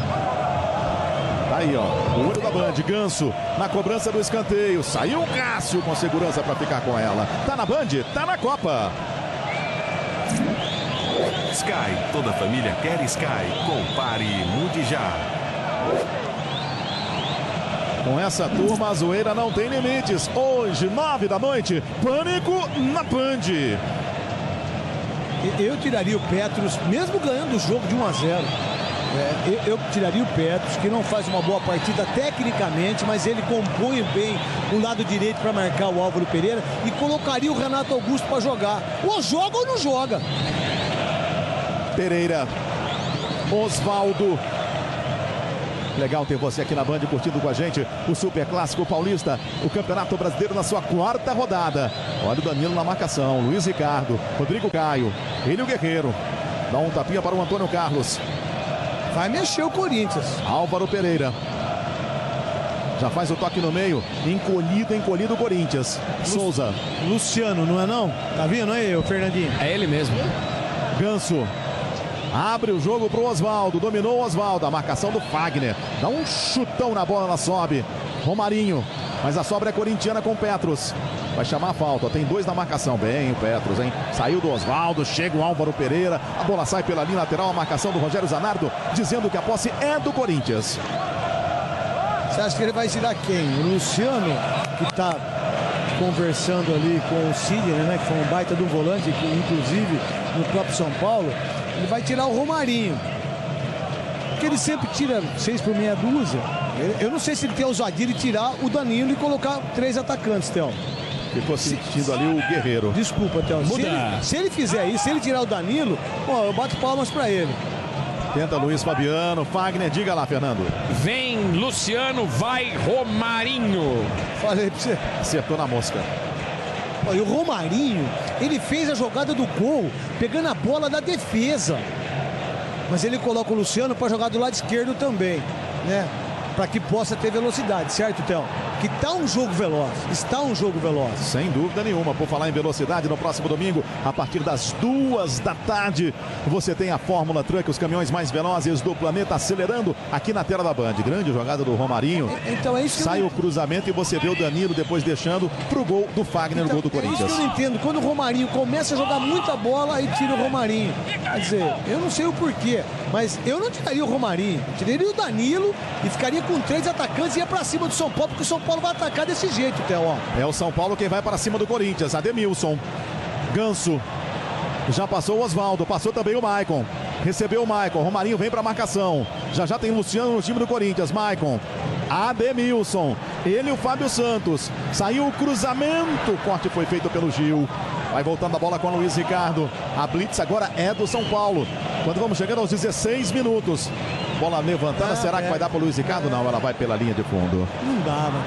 Aí, ó, o olho da Band, Ganso na cobrança do escanteio. Saiu o Cássio com segurança para ficar com ela. Tá na Band, tá na Copa. Sky, toda a família quer Sky. Compare e mude já. Com essa turma, a zoeira não tem limites. Hoje, nove da noite, Pânico na Band. Eu tiraria o Petros, mesmo ganhando o jogo de um a zero. É, eu, eu tiraria o Petros, que não faz uma boa partida tecnicamente, mas ele compõe bem o lado direito para marcar o Álvaro Pereira e colocaria o Renato Augusto para jogar. Ou joga ou não joga. Pereira, Oswaldo. Legal ter você aqui na Band curtindo com a gente o Super Clássico Paulista, o Campeonato Brasileiro na sua quarta rodada. Olha o Danilo na marcação, Luiz Ricardo, Rodrigo Caio, ele o Guerreiro. Dá um tapinha para o Antônio Carlos. Vai mexer o Corinthians. Álvaro Pereira. Já faz o toque no meio, encolhido, encolhido o Corinthians. Lu... Souza. Luciano, não é não? Tá vendo aí, o Fernandinho? É ele mesmo. Ganso. Abre o jogo para o Oswaldo, dominou o Oswaldo, a marcação do Fagner, dá um chutão na bola, ela sobe, Romarinho, mas a sobra é corintiana com Petros, vai chamar a falta, tem dois na marcação, bem o Petros, hein, saiu do Oswaldo, chega o Álvaro Pereira, a bola sai pela linha lateral, a marcação do Rogério Zanardo, dizendo que a posse é do Corinthians. Você acha que ele vai tirar quem? O Luciano, que está conversando ali com o Sidney, né, que foi um baita do volante, que, inclusive no próprio São Paulo. Ele vai tirar o Romarinho, porque ele sempre tira seis por meia dúzia. Eu não sei se ele tem a ousadia de tirar o Danilo e colocar três atacantes, Theo. Ficou sentindo ali o Guerreiro. Desculpa, Theo. Se ele, se ele fizer isso, se ele tirar o Danilo, ó, eu bato palmas para ele. Tenta Luiz Fabiano, Fagner, diga lá, Fernando. Vem Luciano, vai Romarinho. Falei pra você. Acertou na mosca. E o Romarinho, ele fez a jogada do gol, pegando a bola da defesa. mas ele coloca o Luciano para jogar do lado esquerdo também, né? Para que possa ter velocidade, certo, Theo? Que tá um jogo veloz, está um jogo veloz. Sem dúvida nenhuma. Por falar em velocidade, no próximo domingo, a partir das duas da tarde, você tem a Fórmula Truck, os caminhões mais velozes do planeta, acelerando aqui na tela da Band. Grande jogada do Romarinho. Então é isso que Sai eu... o cruzamento e você vê o Danilo depois deixando pro gol do Fagner, então, o gol do Corinthians. É isso que eu não entendo. Quando o Romarinho começa a jogar muita bola, aí tira o Romarinho. Quer dizer, eu não sei o porquê, mas eu não tiraria o Romarinho. Eu tiraria o Danilo e ficaria com três atacantes e ia pra cima do São Paulo, porque o São Paulo vai atacar desse jeito, Theo. É o São Paulo quem vai para cima do Corinthians. Ademilson, Ganso, já passou o Osvaldo, passou também o Maicon. Recebeu o Maicon, Romarinho vem para a marcação. Já já tem Luciano no time do Corinthians. Maicon, Ademilson, ele e o Fábio Santos. Saiu o cruzamento, o corte foi feito pelo Gil. Vai voltando a bola com o Luiz Ricardo. A blitz agora é do São Paulo. Quando vamos chegando aos dezesseis minutos. Bola levantada, ah, será é. que vai dar para o Luiz Ricardo? Não, ela vai pela linha de fundo. Não dá, mano.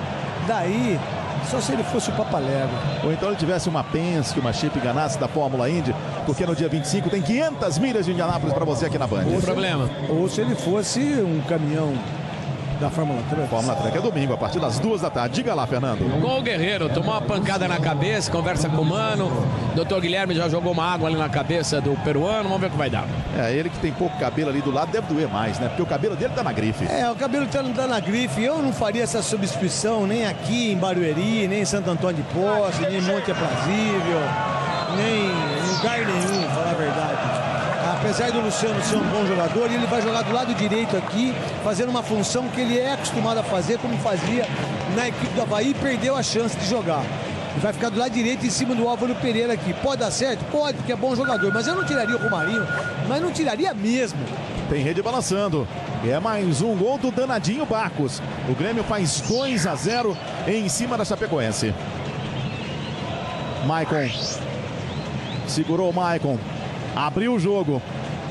Daí, só se ele fosse o Papalego. Ou então ele tivesse uma Penske, uma Chip Ganassi da Fórmula Indy, porque no dia vinte e cinco tem quinhentas milhas de Indianápolis para você aqui na Band. Ou problema. Ou se ele fosse um caminhão da Fórmula Truck. Fórmula Truck é domingo, a partir das duas da tarde. Diga lá, Fernando. Gol o Guerreiro, tomou uma pancada na cabeça, conversa com o Mano. Doutor Guilherme já jogou uma água ali na cabeça do peruano, vamos ver o que vai dar. É, ele que tem pouco cabelo ali do lado, deve doer mais, né? Porque o cabelo dele tá na grife. É, o cabelo tá, tá na grife. Eu não faria essa substituição nem aqui em Barueri, nem em Santo Antônio de Posse, nem em Monte Aprazível, nem em lugar nenhum, pra falar a verdade. Apesar do Luciano ser um bom jogador, ele vai jogar do lado direito aqui, fazendo uma função que ele é acostumado a fazer, como fazia na equipe do Avaí, e perdeu a chance de jogar. Ele vai ficar do lado direito em cima do Álvaro Pereira aqui. Pode dar certo? Pode, porque é bom jogador, mas eu não tiraria o Romarinho, mas não tiraria mesmo. Tem rede balançando. E é mais um gol do danadinho Barcos. O Grêmio faz dois a zero em cima da Chapecoense. Maicon. Segurou o Maicon. Abriu o jogo.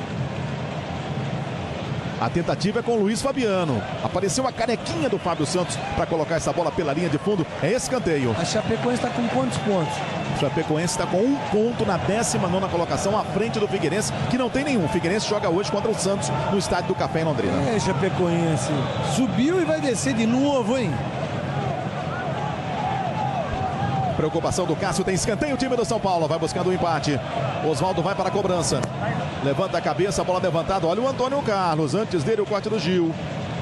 A tentativa é com o Luiz Fabiano. Apareceu a canequinha do Fábio Santos para colocar essa bola pela linha de fundo. É escanteio. A Chapecoense está com quantos pontos? A Chapecoense está com um ponto na décima nona colocação, à frente do Figueirense, que não tem nenhum. O Figueirense joga hoje contra o Santos no Estádio do Café em Londrina. É, Chapecoense. Subiu e vai descer de novo, hein? Preocupação do Cássio, tem escanteio o time do São Paulo, vai buscando o empate. Osvaldo vai para a cobrança. Levanta a cabeça, bola levantada. Olha o Antônio Carlos, antes dele o corte do Gil.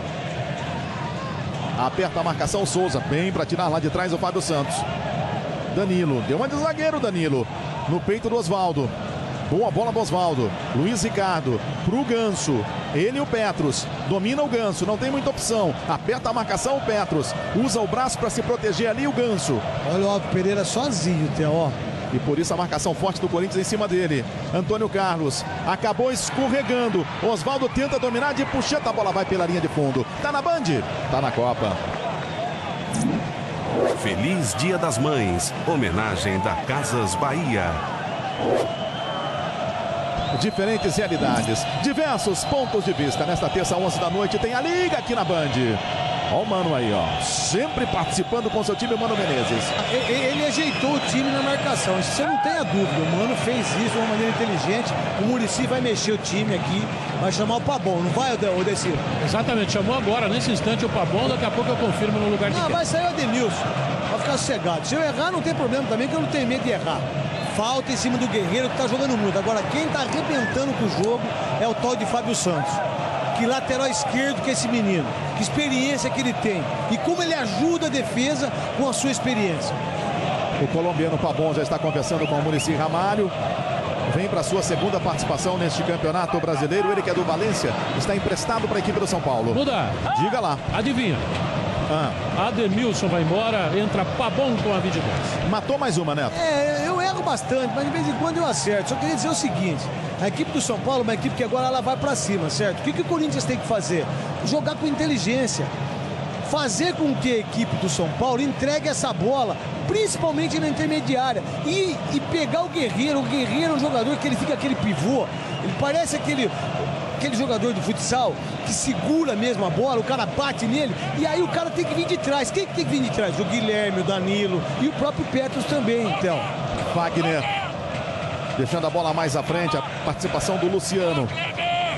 Aperta a marcação Souza, bem para tirar lá de trás o Fábio Santos. Danilo, deu uma de zagueiro Danilo. No peito do Osvaldo. Boa bola do Osvaldo. Luiz Ricardo pro Ganso. Ele e o Petros. Domina o Ganso, não tem muita opção. Aperta a marcação o Petros. Usa o braço para se proteger ali o Ganso. Olha o Álvaro Pereira sozinho, Theo. E por isso a marcação forte do Corinthians em cima dele. Antônio Carlos acabou escorregando. Osvaldo tenta dominar de puxeta. A bola vai pela linha de fundo. Tá na Band? Tá na Copa. Feliz Dia das Mães. Homenagem da Casas Bahia. Diferentes realidades, diversos pontos de vista. Nesta terça, onze da noite, tem a Liga aqui na Band. Olha o Mano aí, ó. Sempre participando com seu time, o Mano Menezes. Ele ajeitou o time na marcação. Isso você não tem a dúvida. O Mano fez isso de uma maneira inteligente. O Muricy vai mexer o time aqui. Vai chamar o Pabon, não vai, Odecir? Exatamente, chamou agora, nesse instante, o Pabon. Daqui a pouco eu confirmo no lugar de Não, quem. vai sair o Ademilson. Vai ficar sossegado. Se eu errar, não tem problema também, que eu não tenho medo de errar. Falta em cima do Guerreiro, que tá jogando muito. Agora, quem tá arrebentando com o jogo é o tal de Fábio Santos. Que lateral esquerdo que é esse menino. Que experiência que ele tem. E como ele ajuda a defesa com a sua experiência. O colombiano Pabon já está conversando com o Muricy Ramalho. Vem para sua segunda participação neste campeonato brasileiro. Ele que é do Valência, está emprestado para a equipe do São Paulo. Muda. Diga lá. Adivinha. Ah. Ademilson vai embora, entra Pabon com a vinte e dois. Matou mais uma, Neto. É, eu erro bastante, mas de vez em quando eu acerto. Só queria dizer o seguinte, a equipe do São Paulo é uma equipe que agora ela vai pra cima, certo? O que, que o Corinthians tem que fazer? Jogar com inteligência. Fazer com que a equipe do São Paulo entregue essa bola, principalmente na intermediária. E, e pegar o Guerreiro. O Guerreiro é um jogador que ele fica aquele pivô. Ele parece aquele... aquele jogador de futsal que segura mesmo a bola, o cara bate nele e aí o cara tem que vir de trás. Quem que tem que vir de trás? O Guilherme, o Danilo e o próprio Petros também, então. Wagner deixando a bola mais à frente, a participação do Luciano.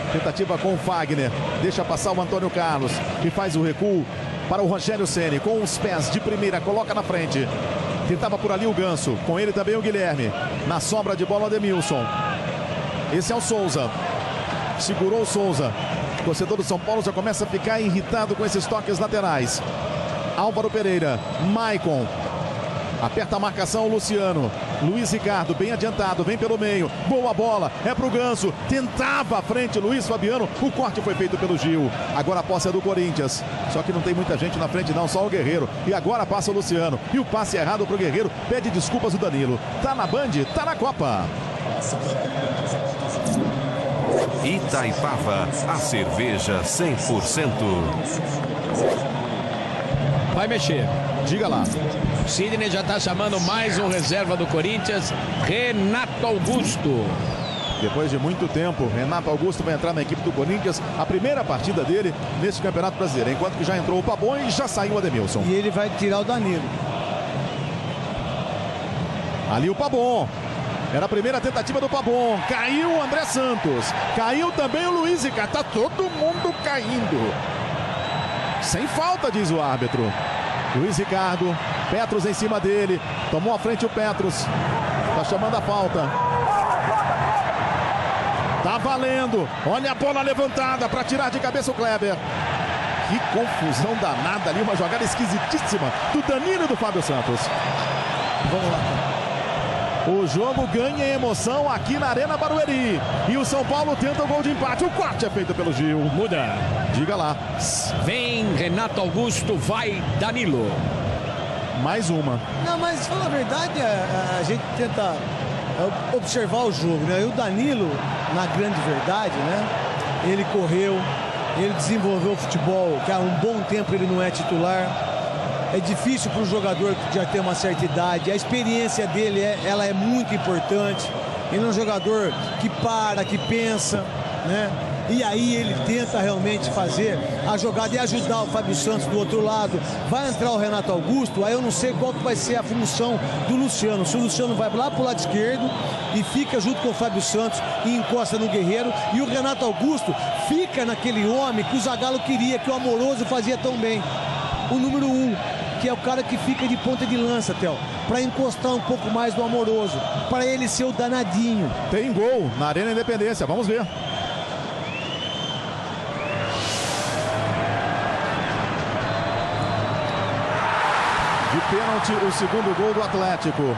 Tentativa com o Fagner. Deixa passar o Antônio Carlos. E faz o recuo para o Rogério Ceni. Com os pés de primeira, coloca na frente. Tentava por ali o Ganso. Com ele também o Guilherme. Na sobra de bola, o Ademilson. Esse é o Souza. Segurou o Souza. O torcedor do São Paulo já começa a ficar irritado com esses toques laterais. Álvaro Pereira. Maicon. Aperta a marcação o Luciano. Luiz Ricardo, bem adiantado, vem pelo meio. Boa bola, é pro Ganso. Tentava à frente Luiz Fabiano. O corte foi feito pelo Gil. Agora a posse é do Corinthians. Só que não tem muita gente na frente não, só o Guerreiro. E agora passa o Luciano. E o passe errado pro Guerreiro. Pede desculpas o Danilo. Tá na Band, tá na Copa. Itaipava, a cerveja cem por cento. Vai mexer. Diga lá. Sidney já está chamando mais um reserva do Corinthians, Renato Augusto. Depois de muito tempo, Renato Augusto vai entrar na equipe do Corinthians. A primeira partida dele nesse Campeonato Brasileiro. Enquanto que já entrou o Pabon e já saiu o Ademilson. E ele vai tirar o Danilo. Ali o Pabon. Era a primeira tentativa do Pabon. Caiu o André Santos. Caiu também o Luiz Ricardo. Tá todo mundo caindo. Sem falta, diz o árbitro. Luiz Ricardo. Petros em cima dele. Tomou à frente o Petros. Tá chamando a falta. Tá valendo. Olha a bola levantada para tirar de cabeça o Kleber. Que confusão danada ali. Uma jogada esquisitíssima do Danilo e do Fábio Santos. Vamos lá. O jogo ganha emoção aqui na Arena Barueri. E o São Paulo tenta o gol de empate. O corte é feito pelo Gil. Muda. Diga lá. Vem Renato Augusto, vai Danilo. Mais uma. Não, mas fala a verdade, a, a gente tenta observar o jogo, né? E o Danilo, na grande verdade, né? Ele correu, ele desenvolveu o futebol, que há um bom tempo ele não é titular. É difícil para o jogador que já tem uma certa idade. A experiência dele é, ela é muito importante. Ele é um jogador que para, que pensa, né? E aí ele tenta realmente fazer a jogada e ajudar o Fábio Santos do outro lado. Vai entrar o Renato Augusto, aí eu não sei qual que vai ser a função do Luciano. Se o Luciano vai lá para o lado esquerdo e fica junto com o Fábio Santos e encosta no Guerreiro. E o Renato Augusto fica naquele homem que o Zagallo queria, que o Amoroso fazia tão bem. O número um, que é o cara que fica de ponta de lança, Theo, para encostar um pouco mais no Amoroso, para ele ser o danadinho. Tem gol na Arena Independência, vamos ver. De pênalti, o segundo gol do Atlético.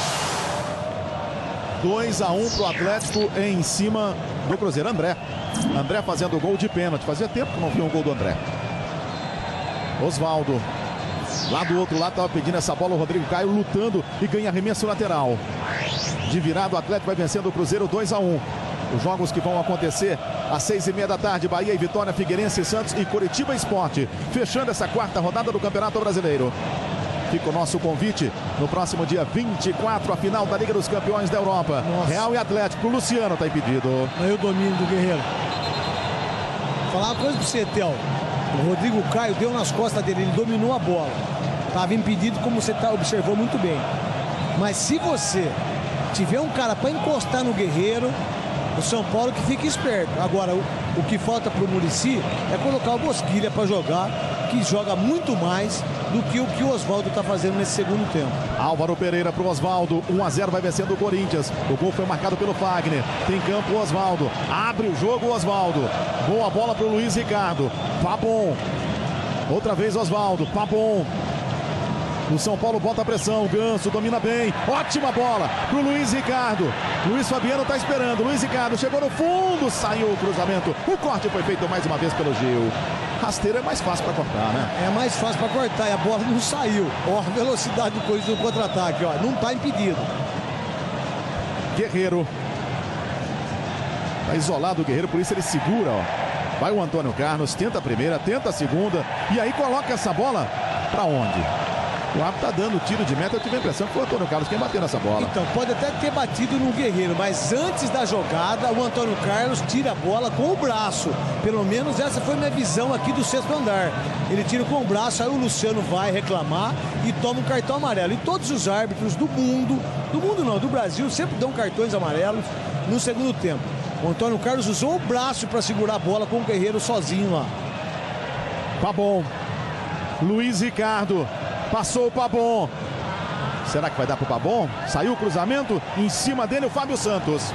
dois a um para o Atlético em cima do Cruzeiro. André. André fazendo o gol de pênalti. Fazia tempo que não via um gol do André. Osvaldo. Lá do outro lado estava pedindo essa bola o Rodrigo Caio, lutando e ganha arremesso lateral. De virado, o Atlético vai vencendo o Cruzeiro dois a um. Os jogos que vão acontecer às seis e meia da tarde, Bahia e Vitória, Figueirense, Santos e Coritiba Esporte. Fechando essa quarta rodada do Campeonato Brasileiro. Fica o nosso convite no próximo dia vinte e quatro, a final da Liga dos Campeões da Europa. Nossa. Real e Atlético. O Luciano está impedido. Aí o domínio do Guerreiro. Vou falar uma coisa para você, Theo. O Rodrigo Caio deu nas costas dele, ele dominou a bola. Estava impedido, como você tá, observou muito bem. Mas se você tiver um cara para encostar no Guerreiro, o São Paulo que fica esperto. Agora, o, o que falta para o Muricy é colocar o Bosquilha para jogar, que joga muito mais do que o que o Osvaldo está fazendo nesse segundo tempo. Álvaro Pereira para o Osvaldo. um a zero vai vencendo o Corinthians. O gol foi marcado pelo Fagner. Tem campo o Osvaldo. Abre o jogo o Osvaldo. Boa bola para o Luiz Ricardo. Pabon. Outra vez Osvaldo. Pabon. O São Paulo bota a pressão. Ganso domina bem. Ótima bola para o Luiz Ricardo. Luiz Fabiano está esperando. Luiz Ricardo chegou no fundo. Saiu o cruzamento. O corte foi feito mais uma vez pelo Gil. Rasteiro é mais fácil para cortar, né? É mais fácil para cortar e a bola não saiu. Ó, a velocidade do Corinthians no contra-ataque, ó. Não está impedido. Guerreiro. Tá isolado o Guerreiro, por isso ele segura, ó. Vai o Antônio Carlos, tenta a primeira, tenta a segunda. E aí coloca essa bola para onde? O árbitro tá dando tiro de meta. Eu tive a impressão que foi o Antônio Carlos quem bateu nessa bola. Então, pode até ter batido no Guerreiro, mas antes da jogada, o Antônio Carlos tira a bola com o braço. Pelo menos essa foi minha visão aqui do sexto andar. Ele tira com o braço, aí o Luciano vai reclamar e toma um cartão amarelo. E todos os árbitros do mundo, do mundo não, do Brasil, sempre dão cartões amarelos no segundo tempo. O Antônio Carlos usou o braço para segurar a bola com o Guerreiro sozinho lá. Pabon. Luiz Ricardo. Passou o Pabon. Será que vai dar pro Pabon? Saiu o cruzamento. Em cima dele o Fábio Santos.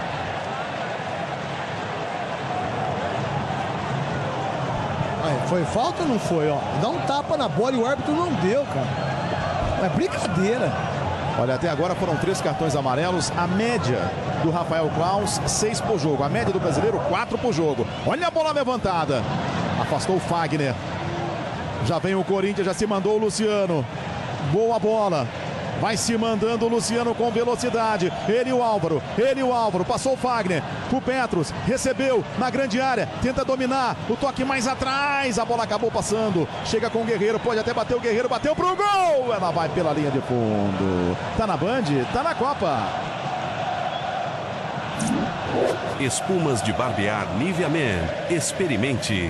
Foi falta ou não foi? Ó, dá um tapa na bola e o árbitro não deu, cara. É brincadeira. Olha, até agora foram três cartões amarelos. A média do Rafael Claus, seis por jogo. A média do brasileiro, quatro por jogo. Olha a bola levantada. Afastou o Fagner. Já vem o Corinthians, já se mandou o Luciano. Boa bola. Vai se mandando o Luciano com velocidade. Ele e o Álvaro. Ele e o Álvaro. Passou o Fagner. O Petros. Recebeu na grande área. Tenta dominar. O toque mais atrás. A bola acabou passando. Chega com o Guerreiro. Pode até bater o Guerreiro. Bateu pro gol. Ela vai pela linha de fundo. Tá na Band? Tá na Copa. Espumas de barbear Nivea Men. Experimente.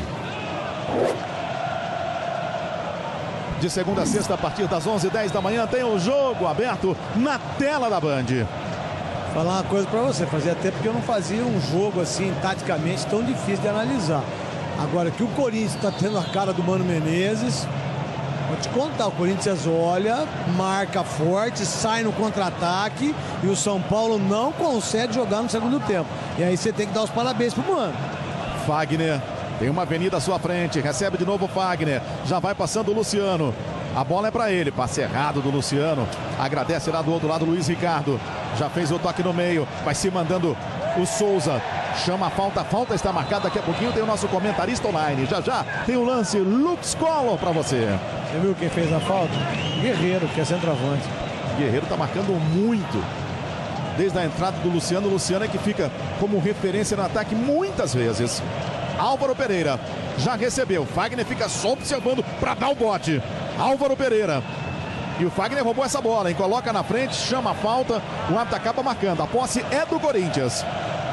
De segunda a sexta, a partir das onze e dez da manhã, tem o jogo aberto na tela da Band. Falar uma coisa pra você, fazia tempo que eu não fazia um jogo assim, taticamente, tão difícil de analisar. Agora que o Corinthians tá tendo a cara do Mano Menezes, vou te contar, o Corinthians olha, marca forte, sai no contra-ataque e o São Paulo não consegue jogar no segundo tempo. E aí você tem que dar os parabéns pro Mano. Fagner. Tem uma avenida à sua frente, recebe de novo o Fagner, já vai passando o Luciano, a bola é para ele, passe errado do Luciano, agradece lá do outro lado o Luiz Ricardo, já fez o toque no meio, vai se mandando o Souza, chama a falta, a falta está marcada, daqui a pouquinho tem o nosso comentarista online, já já tem o lance Lux Collor para você. Você viu quem fez a falta? Guerreiro, que é centroavante. Guerreiro está marcando muito, desde a entrada do Luciano, o Luciano é que fica como referência no ataque muitas vezes. Álvaro Pereira já recebeu. Fagner fica só observando para dar o bote. Álvaro Pereira. E o Fagner roubou essa bola, hein? Coloca na frente, chama a falta. O árbitro acaba marcando. A posse é do Corinthians.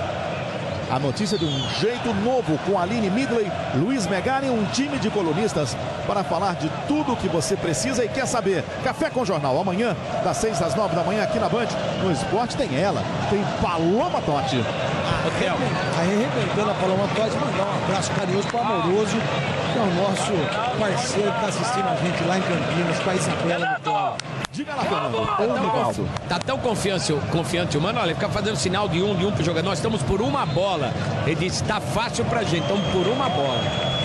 A notícia de um jeito novo com Aline Midley, Luiz Megali, um time de colunistas para falar de tudo o que você precisa e quer saber. Café com Jornal, amanhã, das seis às nove da manhã, aqui na Band. No esporte tem ela, tem Paloma Totti. Hotel. Aí arrebentando a Paloma Totti, mandar um abraço carinhoso para o Amoroso, que é o nosso parceiro que está assistindo a gente lá em Campinas, com a Isabela no colo. Diga lá, Fernando. Tá tão confiante, confiante o Mano, olha, ele fica fazendo sinal de um, de um pro jogador. Nós estamos por uma bola. Ele disse, tá fácil pra gente, estamos por uma bola.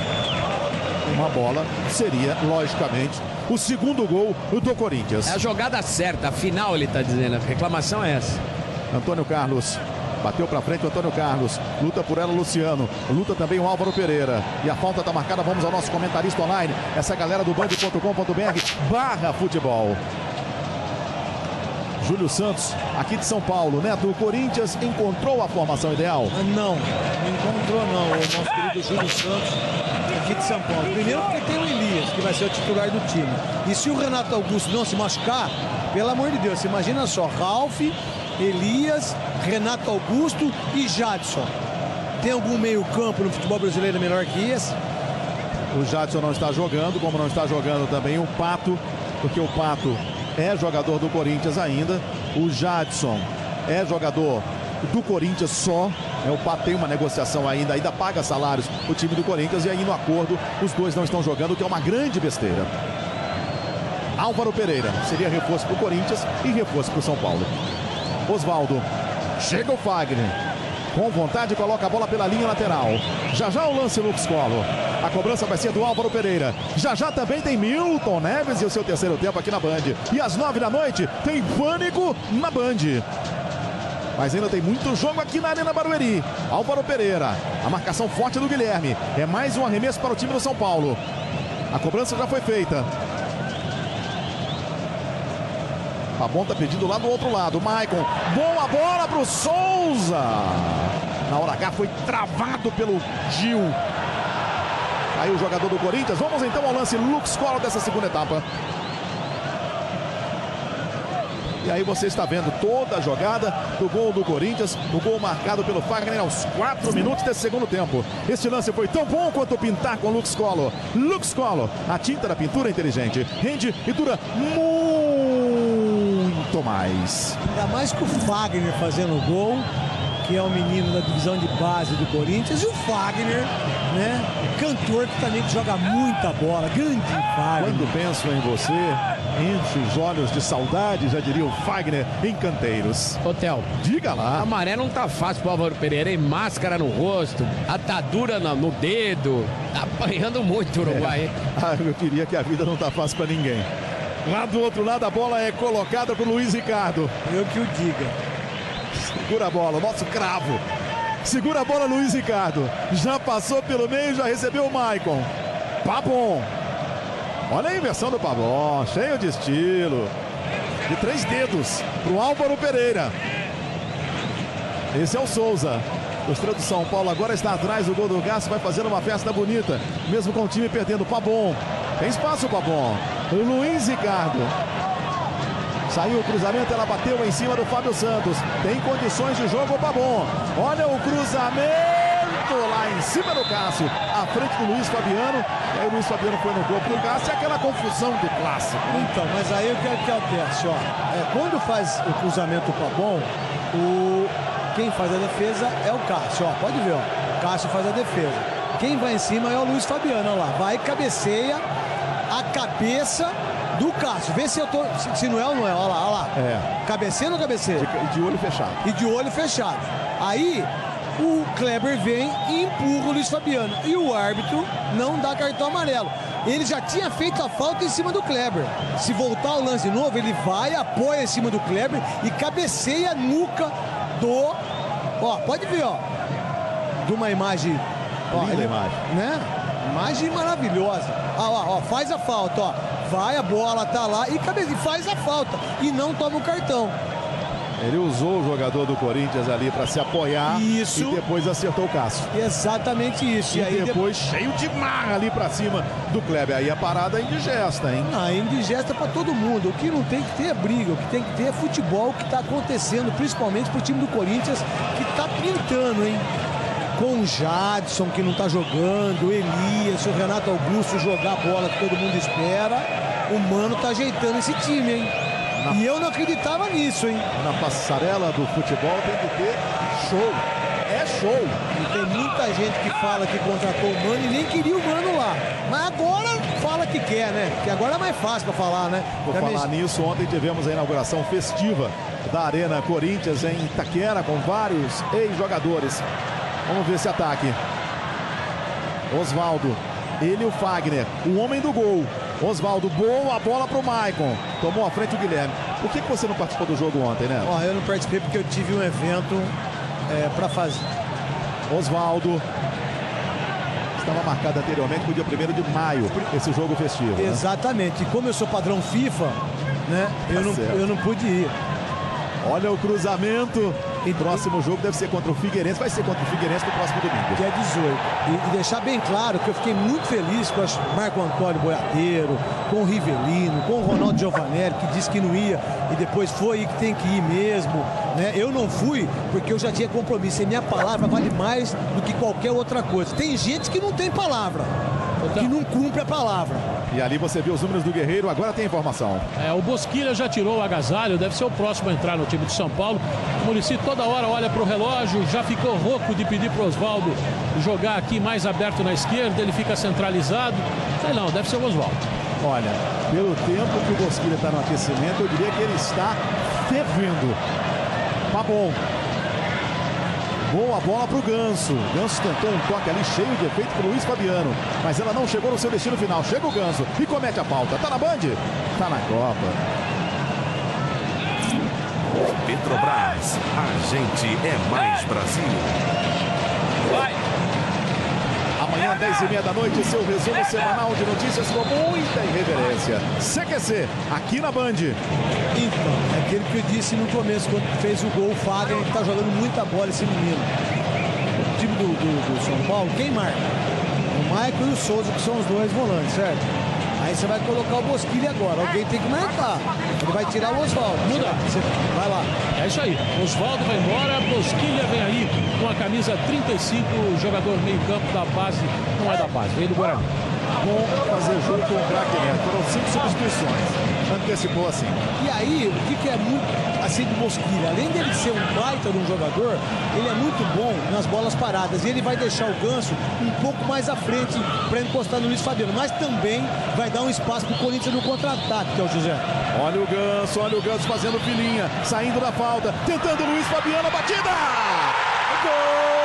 Uma bola seria, logicamente, o segundo gol do Corinthians. É a jogada certa, a final ele tá dizendo, a reclamação é essa. Antônio Carlos. Bateu pra frente o Antônio Carlos. Luta por ela o Luciano. Luta também o Álvaro Pereira. E a falta tá marcada. Vamos ao nosso comentarista online. Essa galera do band ponto com ponto br barra futebol. Júlio Santos, aqui de São Paulo, Neto, o Corinthians encontrou a formação ideal? Não, não encontrou não, o nosso querido Júlio Santos, aqui de São Paulo. Primeiro porque tem o Elias, que vai ser o titular do time. E se o Renato Augusto não se machucar, pelo amor de Deus, imagina só, Ralf, Elias, Renato Augusto e Jadson. Tem algum meio campo no futebol brasileiro melhor que esse? O Jadson não está jogando, como não está jogando também o Pato, porque o Pato é jogador do Corinthians ainda. O Jadson é jogador do Corinthians só. É, o Pato tem uma negociação ainda, ainda paga salários o time do Corinthians e aí no acordo os dois não estão jogando, o que é uma grande besteira. Álvaro Pereira seria reforço para o Corinthians e reforço para o São Paulo. Osvaldo, chega o Fagner, com vontade coloca a bola pela linha lateral. Já já o lance Lux Collor. A cobrança vai ser do Álvaro Pereira. Já já também tem Milton Neves e o seu terceiro tempo aqui na Band. E às nove da noite tem Pânico na Band. Mas ainda tem muito jogo aqui na Arena Barueri. Álvaro Pereira, a marcação forte do Guilherme. É mais um arremesso para o time do São Paulo. A cobrança já foi feita. Pabon tá pedindo lá do outro lado. Maicon, boa bola pro Souza. Na hora H foi travado pelo Gil. Aí o jogador do Corinthians. Vamos então ao lance Lux Collor dessa segunda etapa. E aí você está vendo toda a jogada do gol do Corinthians. O gol marcado pelo Fagner aos quatro minutos desse segundo tempo. Este lance foi tão bom quanto pintar com Lux Collor. Lux Collor, a tinta da pintura inteligente. Rende e dura muito mais. Ainda mais que o Fagner fazendo o gol, que é um menino da divisão de base do Corinthians, e o Fagner, né? Cantor que também joga muita bola, grande Fagner. Quando penso em você, enche os olhos de saudade, já diria o Fagner em Canteiros. Hotel. Diga lá. A maré não tá fácil pro Álvaro Pereira, hein? Máscara no rosto, atadura no, no dedo, tá apanhando muito o Uruguai, hein? É. Ah, eu queria que a vida não tá fácil pra ninguém. Lá do outro lado a bola é colocada pro Luiz Ricardo. Eu que o diga. Segura a bola, nosso cravo. Segura a bola, Luiz Ricardo. Já passou pelo meio, já recebeu o Maicon. Pabon. Olha a inversão do Pabon, cheio de estilo. De três dedos pro Álvaro Pereira. Esse é o Souza. O estrela do São Paulo agora está atrás do gol do Cássio, vai fazendo uma festa bonita, mesmo com o time perdendo. Pabon. Tem espaço, Pabon. O Luiz Ricardo. Saiu o cruzamento, ela bateu em cima do Fábio Santos. Tem condições de jogo o Pabon. Olha o cruzamento lá em cima do Cássio, à frente do Luiz Fabiano. Aí o Luiz Fabiano foi no gol pro Cássio, é aquela confusão do clássico. Então, mas aí o que, que acontece, ó. É, quando faz o cruzamento o Pabon, o... quem faz a defesa é o Cássio, ó. Pode ver, ó. O Cássio faz a defesa. Quem vai em cima é o Luiz Fabiano, ó lá. Vai, cabeceia a cabeça do Cássio. Vê se eu tô. Se, se não é ou não é. Olha lá, olha lá. É. Cabeceia ou cabeceia? De, de olho fechado. E de olho fechado. Aí o Kleber vem e empurra o Luiz Fabiano. E o árbitro não dá cartão amarelo. Ele já tinha feito a falta em cima do Kleber. Se voltar ao lance de novo, ele vai, apoia em cima do Kleber e cabeceia a nuca do. Ó, pode ver, ó. De uma imagem. Ó, linda ele, imagem. Né? Imagem maravilhosa. Ó, ó, ó, faz a falta, ó. Vai, a bola tá lá e cabeceia, faz a falta. E não toma o cartão. Ele usou o jogador do Corinthians ali para se apoiar. Isso. E depois acertou o Cássio. Exatamente isso. E, e aí depois, depois cheio de marra ali para cima do Kleber. Aí a parada é indigesta, hein? Ah, indigesta para todo mundo. O que não tem que ter é briga. O que tem que ter é futebol, o que tá acontecendo, principalmente pro time do Corinthians, que tá pintando, hein? Com o Jadson, que não tá jogando, o Elias, o Renato Augusto jogar a bola que todo mundo espera. O Mano tá ajeitando esse time, hein? Na... E eu não acreditava nisso, hein? Na passarela do futebol tem que ter show. É show. E tem muita gente que fala que contratou o Mano e nem queria o Mano lá. Mas agora fala que quer, né? Porque agora é mais fácil pra falar, né? Por Também... falar nisso, ontem tivemos a inauguração festiva da Arena Corinthians em Itaquera, com vários ex-jogadores. Vamos ver esse ataque. Osvaldo, ele e o Fagner, o homem do gol. Osvaldo, boa bola pro Maicon. Tomou à frente o Guilherme. Por que, que você não participou do jogo ontem, né? Ó, eu não participei porque eu tive um evento é, para fazer. Osvaldo. Estava marcado anteriormente para o dia primeiro de maio, esse jogo festivo. Exatamente. Né? E como eu sou padrão FIFA, né? Tá eu, não, eu não pude ir. Olha o cruzamento. E próximo jogo deve ser contra o Figueirense. Vai ser contra o Figueirense no próximo domingo. Dia dezoito. E, e deixar bem claro que eu fiquei muito feliz com o Marco Antônio Boiadeiro, com o Rivelino, com o Ronaldo Giovanelli, que disse que não ia e depois foi e que tem que ir mesmo. Né? Eu não fui porque eu já tinha compromisso. E minha palavra vale mais do que qualquer outra coisa. Tem gente que não tem palavra, então... que não cumpre a palavra. E ali você viu os números do Guerreiro, agora tem informação. É, o Bosquilha já tirou o agasalho, deve ser o próximo a entrar no time de São Paulo. O Muricy toda hora olha para o relógio, já ficou rouco de pedir para o Osvaldo jogar aqui mais aberto na esquerda, ele fica centralizado. Sei não, deve ser o Osvaldo. Olha, pelo tempo que o Bosquilha está no aquecimento, eu diria que ele está fervendo. Tá bom. Boa bola para o Ganso. O Ganso tentou um toque ali cheio de efeito para o Luiz Fabiano, mas ela não chegou no seu destino final. Chega o Ganso e comete a falta. Tá na Band? Tá na Copa. Petrobras, a gente é mais Brasil. Vai! Amanhã, dez e meia da noite, seu resumo semanal de notícias com muita irreverência. C Q C, aqui na Band. Então, é aquele que eu disse no começo, quando fez o gol, o Fagner, que tá jogando muita bola esse menino. O time do, do, do São Paulo, quem marca? O Maicon e o Souza, que são os dois volantes, certo? Aí você vai colocar o Bosquilha agora. Alguém tem que marcar. Ele vai tirar o Osvaldo. Muda. Você vai lá. É isso aí. Osvaldo vai embora. Bosquilha vem aí com a camisa trinta e cinco. Jogador meio campo da base. Não é da base. Vem do Guarani. Bom fazer jogo com o craque Neto. Foram cinco substituições. Antecipou assim. E aí, o que, que é muito assim do Bosquilha? Além dele ser um baita de um jogador, ele é muito bom nas bolas paradas. E ele vai deixar o Ganso um pouco mais à frente para encostar no Luiz Fabiano. Mas também vai dar um espaço para o Corinthians no contra-ataque, que é o José. Olha o Ganso, olha o Ganso fazendo filinha, saindo da falta, tentando o Luiz Fabiano, a batida! Gol!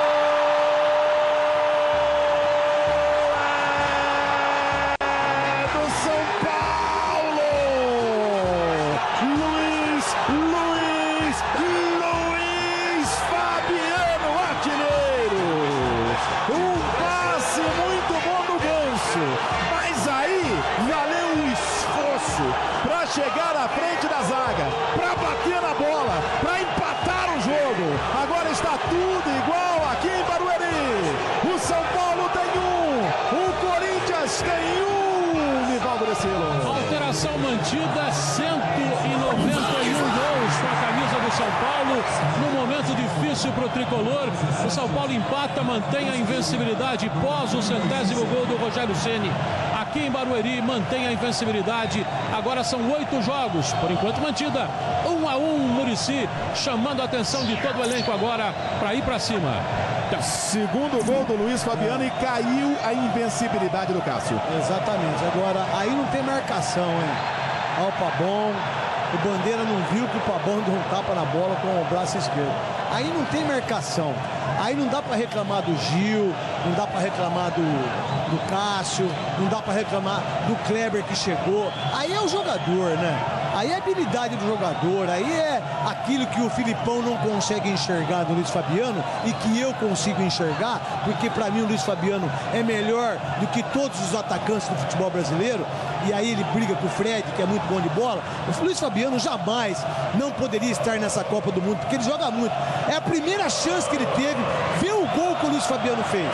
Chegar à frente da zaga, para bater na bola, para empatar o jogo. Agora está tudo igual aqui em Barueri. O São Paulo tem um, o Corinthians tem um. Nivaldo Decilo. Alteração mantida, cento e noventa e um gols com a camisa do São Paulo. No momento difícil para o tricolor, o São Paulo empata, mantém a invencibilidade pós o centésimo gol do Rogério Ceni. Aqui em Barueri mantém a invencibilidade. Agora são oito jogos, por enquanto mantida. Um a um, Muricy chamando a atenção de todo o elenco agora para ir para cima. Então. Segundo gol do Luiz Fabiano e caiu a invencibilidade do Cássio. Exatamente. Agora aí não tem marcação, hein? Olha o Pabon. O Bandeira não viu que o Pabon deu um tapa na bola com o braço esquerdo. Aí não tem marcação. Aí não dá para reclamar do Gil, não dá para reclamar do, do Cássio, não dá para reclamar do Kleber que chegou. Aí é o jogador, né? Aí é a habilidade do jogador, aí é aquilo que o Filipão não consegue enxergar do Luiz Fabiano e que eu consigo enxergar, porque para mim o Luiz Fabiano é melhor do que todos os atacantes do futebol brasileiro. E aí ele briga com o Fred, que é muito bom de bola. O Luiz Fabiano jamais não poderia estar nessa Copa do Mundo, porque ele joga muito. É a primeira chance que ele teve. Vê o gol que o Luiz Fabiano fez.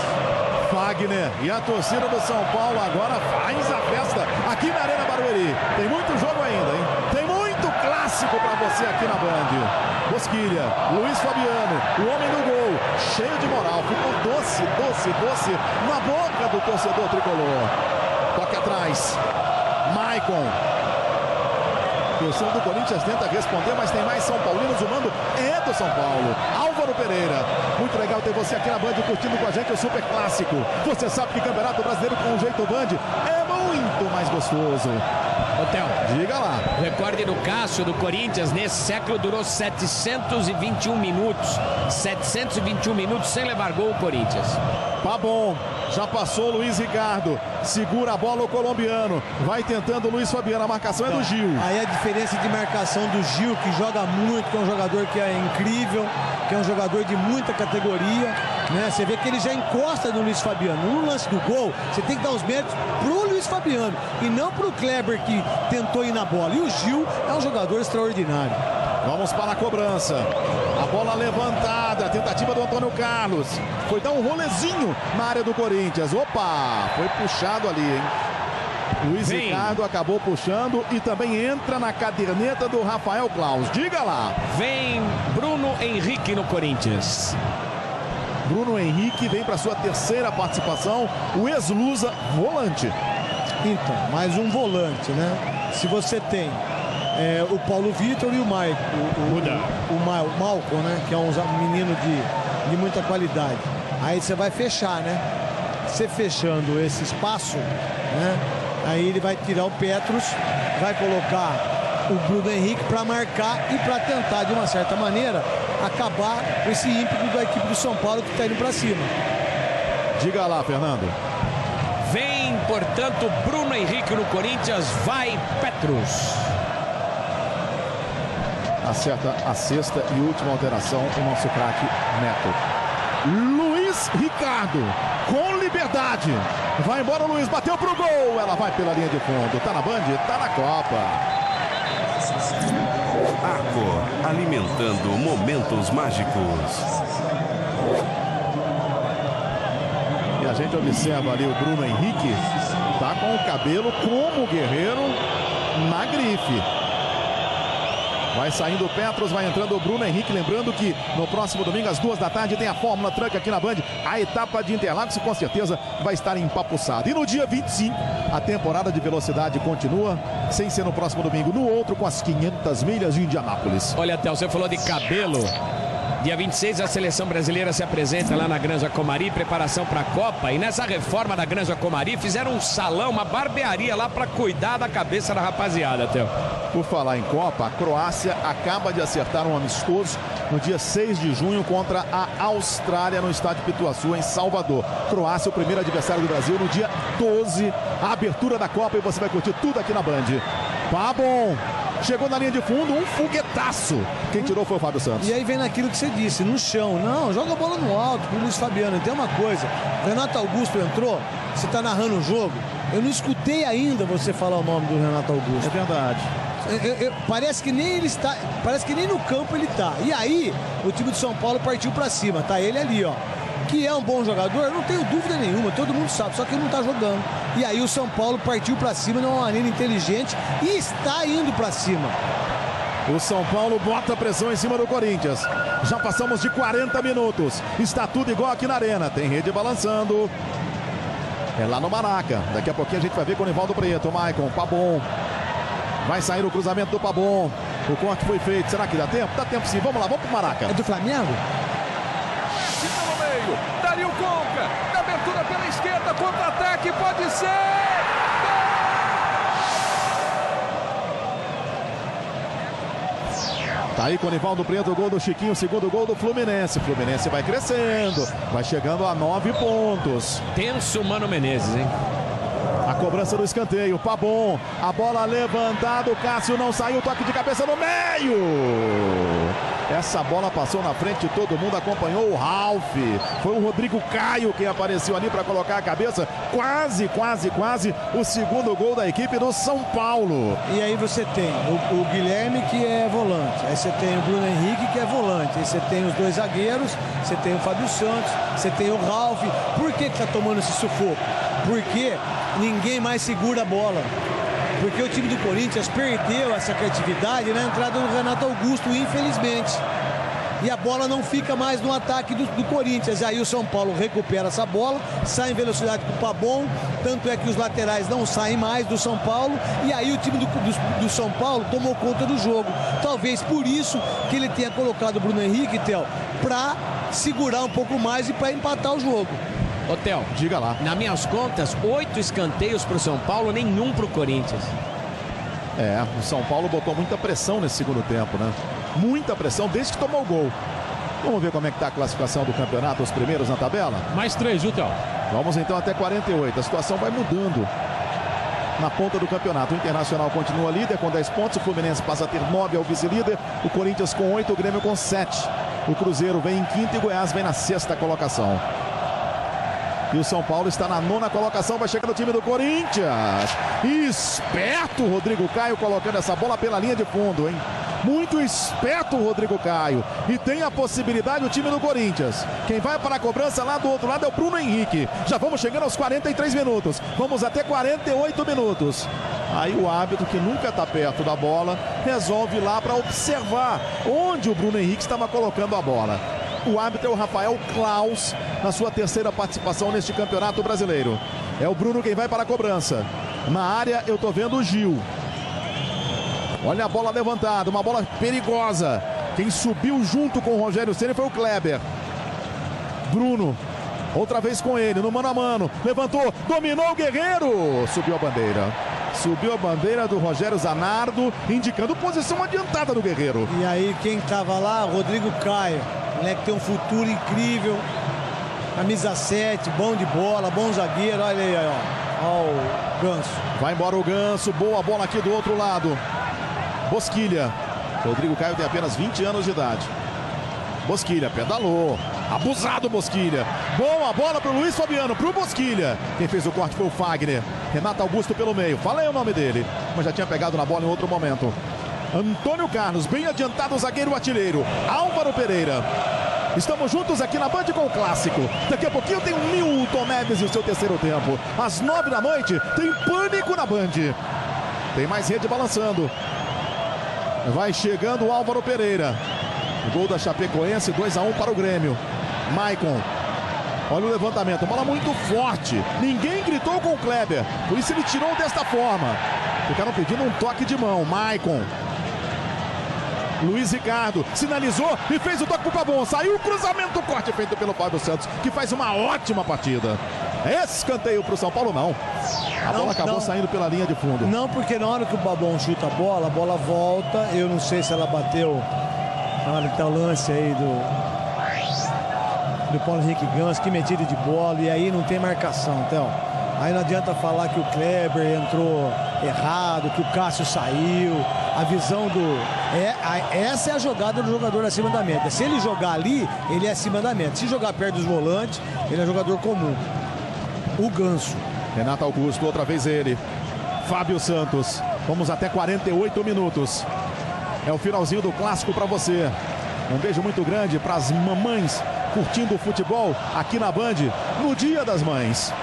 Fagner e a torcida do São Paulo agora faz a festa aqui na Arena Barueri. Tem muito jogo ainda, hein? Tem muito clássico para você aqui na Band. Bosquilha, Luiz Fabiano, o homem do gol, cheio de moral. Ficou doce, doce, doce na boca do torcedor tricolor. Toque atrás. Maicon. Torcida do Corinthians tenta responder, mas tem mais São Paulinos. O mando é do São Paulo. Álvaro Pereira. Muito legal ter você aqui na Band curtindo com a gente o Super Clássico. Você sabe que Campeonato Brasileiro com o jeito Band é muito mais gostoso. Hotel, diga lá. O recorde do Cássio do Corinthians nesse século durou setecentos e vinte e um minutos. setecentos e vinte e um minutos sem levar gol o Corinthians. Tá bom. Já passou o Luiz Ricardo. Segura a bola o colombiano. Vai tentando o Luiz Fabiano. A marcação é do Gil. Aí a diferença de marcação do Gil, que joga muito, que é um jogador que é incrível, que é um jogador de muita categoria, né? Você vê que ele já encosta no Luiz Fabiano. No lance do gol, você tem que dar os méritos pro Luiz Fabiano e não pro Kleber, que tentou ir na bola. E o Gil é um jogador extraordinário. Vamos para a cobrança. A bola levantada, tentativa do Antônio Carlos. Foi dar um rolezinho na área do Corinthians. Opa, foi puxado ali, hein? Luiz Vem. Ricardo acabou puxando e também entra na caderneta do Rafael Claus. Diga lá. Vem Bruno Henrique no Corinthians. Bruno Henrique vem para sua terceira participação. O ex-Lusa, volante. Então, mais um volante, né? Se você tem É, o Paulo Vitor e o Maicon, o, o, o, o, Mal, o Malcom, né? Que é um menino de, de muita qualidade. Aí você vai fechar, né? Você fechando esse espaço, né? Aí ele vai tirar o Petros, vai colocar o Bruno Henrique para marcar e para tentar, de uma certa maneira, acabar com esse ímpeto da equipe do São Paulo que está indo para cima. Diga lá, Fernando. Vem, portanto, Bruno Henrique no Corinthians, vai Petros. Acerta a sexta e última alteração o nosso craque Neto. Luiz Ricardo, com liberdade. Vai embora o Luiz, bateu pro gol. Ela vai pela linha de fundo. Tá na Band? Tá na Copa. Arco, alimentando momentos mágicos. E a gente observa ali o Bruno Henrique. Tá com o cabelo como guerreiro na grife. Vai saindo o Petros, vai entrando o Bruno Henrique. Lembrando que no próximo domingo, às duas da tarde, tem a Fórmula Truck aqui na Band. A etapa de Interlagos com certeza vai estar empapuçada. E no dia vinte e cinco, a temporada de velocidade continua. sem ser no próximo domingo, no outro com as quinhentas milhas de Indianápolis. Olha, Théo, você falou de cabelo. Dia vinte e seis a seleção brasileira se apresenta lá na Granja Comari, preparação para a Copa. E nessa reforma da Granja Comari fizeram um salão, uma barbearia lá para cuidar da cabeça da rapaziada, Théo. Por falar em Copa, a Croácia acaba de acertar um amistoso no dia seis de junho contra a Austrália no estádio Pituaçu, em Salvador. Croácia, o primeiro adversário do Brasil, no dia doze, a abertura da Copa, e você vai curtir tudo aqui na Band. Tá bom. Chegou na linha de fundo, um foguetaço. Quem tirou foi o Fábio Santos. E aí vem naquilo que você disse, no chão. Não, joga a bola no alto pro Luiz Fabiano. E tem uma coisa, Renato Augusto entrou, você tá narrando o jogo, eu não escutei ainda você falar o nome do Renato Augusto. É verdade. Eu, eu, parece que nem ele está, parece que nem no campo ele tá. E aí, o time de São Paulo partiu pra cima, tá ele ali, ó. Que é um bom jogador, não tenho dúvida nenhuma, todo mundo sabe, só que ele não tá jogando. E aí o São Paulo partiu pra cima de uma maneira inteligente e está indo pra cima. O São Paulo bota pressão em cima do Corinthians. Já passamos de quarenta minutos. Está tudo igual aqui na Arena. Tem rede balançando. É lá no Maraca. Daqui a pouquinho a gente vai ver com o Nivaldo Preto. O Maicon, Pabon. Vai sair o cruzamento do Pabon. O corte foi feito. Será que dá tempo? Dá tempo sim. Vamos lá, vamos pro Maraca. É do Flamengo? Dario Conca, na abertura pela esquerda, contra-ataque, pode ser! Tá aí com o Nivaldo Preto, o gol do Chiquinho, o segundo gol do Fluminense. Fluminense vai crescendo, vai chegando a nove pontos. Tenso Mano Menezes, hein? A cobrança do escanteio, Pabon, a bola levantada, o Cássio não saiu, toque de cabeça no meio. Essa bola passou na frente de todo mundo, acompanhou o Ralf. Foi o Rodrigo Caio quem apareceu ali para colocar a cabeça. Quase, quase, quase o segundo gol da equipe do São Paulo. E aí você tem o, o Guilherme, que é volante. Aí você tem o Bruno Henrique, que é volante. Aí você tem os dois zagueiros, você tem o Fábio Santos, você tem o Ralf. Por que que tá tomando esse sufoco? Porque ninguém mais segura a bola. Porque o time do Corinthians perdeu essa criatividade na entrada do Renato Augusto, infelizmente. E a bola não fica mais no ataque do, do Corinthians. Aí o São Paulo recupera essa bola, sai em velocidade com o Pabon. Tanto é que os laterais não saem mais do São Paulo. E aí o time do, do, do São Paulo tomou conta do jogo. Talvez por isso que ele tenha colocado o Bruno Henrique, Théo, para segurar um pouco mais e para empatar o jogo. Ô, Théo, diga lá. Nas minhas contas, oito escanteios pro São Paulo, nenhum pro Corinthians. É, o São Paulo botou muita pressão nesse segundo tempo, né? Muita pressão desde que tomou o gol. Vamos ver como é que tá a classificação do campeonato, os primeiros na tabela? Mais três, viu, Théo? Vamos então até quarenta e oito. A situação vai mudando na ponta do campeonato. O Internacional continua líder com dez pontos. O Fluminense passa a ter nove ao vice-líder. O Corinthians com oito, o Grêmio com sete. O Cruzeiro vem em quinto e o Goiás vem na sexta colocação. E o São Paulo está na nona colocação, vai chegar no time do Corinthians. Esperto o Rodrigo Caio colocando essa bola pela linha de fundo, hein? Muito esperto o Rodrigo Caio. E tem a possibilidade o time do Corinthians. Quem vai para a cobrança lá do outro lado é o Bruno Henrique. Já vamos chegando aos quarenta e três minutos. Vamos até quarenta e oito minutos. Aí o árbitro, que nunca está perto da bola, resolve ir lá para observar onde o Bruno Henrique estava colocando a bola. O árbitro é o Rafael Klaus, na sua terceira participação neste campeonato brasileiro. É o Bruno quem vai para a cobrança. Na área eu tô vendo o Gil. Olha a bola levantada, uma bola perigosa. Quem subiu junto com o Rogério Ceni foi o Kleber. Bruno, outra vez com ele, no mano a mano. Levantou, dominou o Guerreiro. Subiu a bandeira. Subiu a bandeira do Rogério Zanardo, indicando posição adiantada do Guerreiro. E aí quem estava lá, Rodrigo Caio. Né, que tem um futuro incrível, camisa sete, bom de bola, bom zagueiro, olha aí, ó, ó o Ganso. Vai embora o Ganso, boa bola aqui do outro lado. Bosquilha, Rodrigo Caio tem apenas vinte anos de idade. Bosquilha, pedalou, abusado Bosquilha. Boa bola pro Luiz Fabiano, pro Bosquilha. Quem fez o corte foi o Fagner. Renato Augusto pelo meio, falei o nome dele, mas já tinha pegado na bola em outro momento. Antônio Carlos, bem adiantado o zagueiro artilheiro. Álvaro Pereira. Estamos juntos aqui na Band com o Clássico. Daqui a pouquinho tem o Milton Neves e o seu terceiro tempo. Às nove da noite tem Pânico na Band. Tem mais rede balançando. Vai chegando o Álvaro Pereira. O gol da Chapecoense, dois a um para o Grêmio. Maicon. Olha o levantamento, bola muito forte. Ninguém gritou com o Kleber, por isso ele tirou desta forma. Ficaram pedindo um toque de mão. Maicon. Luiz Ricardo sinalizou e fez o toque pro Pavon. Saiu o cruzamento, o corte feito pelo Fábio Santos, que faz uma ótima partida. Escanteio pro São Paulo, não. A não, bola acabou não. saindo pela linha de fundo. Não, porque na hora que o Babon chuta a bola, a bola volta. Eu não sei se ela bateu na hora que tá o lance aí do... do Paulo Henrique Ganso, que metida de bola, e aí não tem marcação, então. Aí não adianta falar que o Kleber entrou errado, que o Cássio saiu. A visão do... É, a, essa é a jogada do jogador acima da média. Se ele jogar ali, ele é acima da média. Se jogar perto dos volantes, ele é jogador comum. O Ganso. Renato Augusto, outra vez ele. Fábio Santos. Vamos até quarenta e oito minutos. É o finalzinho do clássico para você. Um beijo muito grande para as mamães curtindo o futebol aqui na Band no Dia das Mães.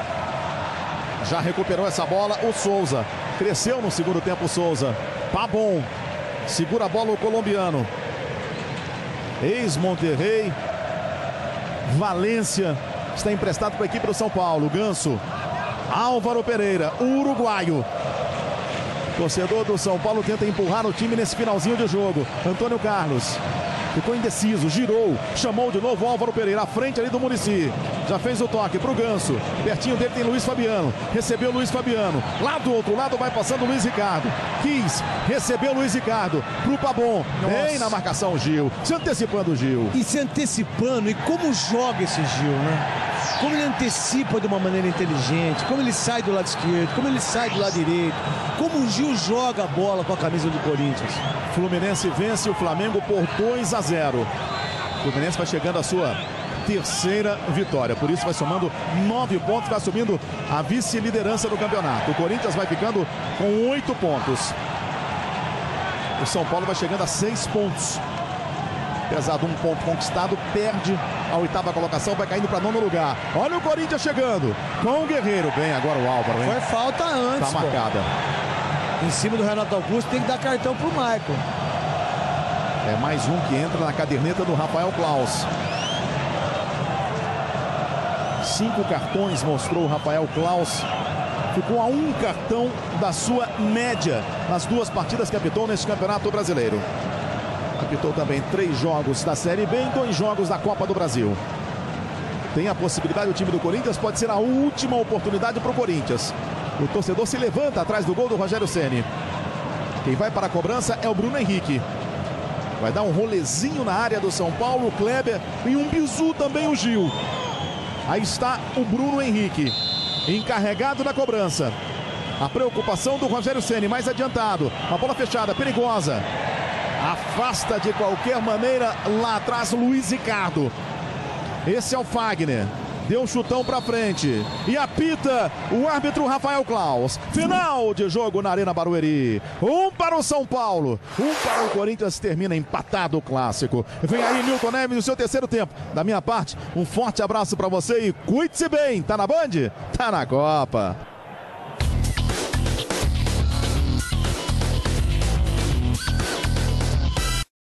Já recuperou essa bola o Souza. Cresceu no segundo tempo o Souza. Pavon. Segura a bola o colombiano. Ex-Monterrey. Valência. Está emprestado para a equipe do São Paulo. Ganso. Álvaro Pereira, o uruguaio. Torcedor do São Paulo tenta empurrar o time nesse finalzinho de jogo. Antônio Carlos. Ficou indeciso, girou, chamou de novo o Álvaro Pereira, à frente ali do Muricy. Já fez o toque pro Ganso. Pertinho dele tem Luiz Fabiano. Recebeu Luiz Fabiano. Lá do outro lado vai passando Luiz Ricardo. Quis, recebeu Luiz Ricardo pro Pavon. Bem na marcação o Gil. Se antecipando o Gil. E se antecipando, e como joga esse Gil, né? Como ele antecipa de uma maneira inteligente, como ele sai do lado esquerdo, como ele sai do lado direito, como o Gil joga a bola com a camisa do Corinthians. Fluminense vence o Flamengo por dois a zero. O Fluminense vai chegando à sua terceira vitória, por isso vai somando nove pontos, vai assumindo a vice-liderança do campeonato. O Corinthians vai ficando com oito pontos. O São Paulo vai chegando a seis pontos. Apesar de um ponto conquistado, perde a oitava colocação, vai caindo para nono lugar. Olha o Corinthians chegando com o Guerreiro. Bem, agora o Álvaro, hein? Foi falta antes, Tá marcada. Pô. Em cima do Renato Augusto, tem que dar cartão pro Maicon. É mais um que entra na caderneta do Rafael Claus. Cinco cartões mostrou o Rafael Claus. Ficou a um cartão da sua média nas duas partidas que apitou neste Campeonato Brasileiro. Apitou também três jogos da Série B e dois jogos da Copa do Brasil. Tem a possibilidade, o time do Corinthians pode ser a última oportunidade para o Corinthians. O torcedor se levanta atrás do gol do Rogério Ceni. Quem vai para a cobrança é o Bruno Henrique. Vai dar um rolezinho na área do São Paulo, o Kleber, e um bizu também o Gil. Aí está o Bruno Henrique, encarregado da cobrança. A preocupação do Rogério Ceni, mais adiantado. A bola fechada, perigosa. Afasta de qualquer maneira lá atrás Luiz Ricardo. Esse é o Fagner. Deu um chutão pra frente. E apita o árbitro Rafael Claus. Final de jogo na Arena Barueri. Um para o São Paulo. Um para o Corinthians. Termina empatado o clássico. Vem aí Milton Neves no seu terceiro tempo. Da minha parte, um forte abraço pra você e cuide-se bem. Tá na Band? Tá na Copa.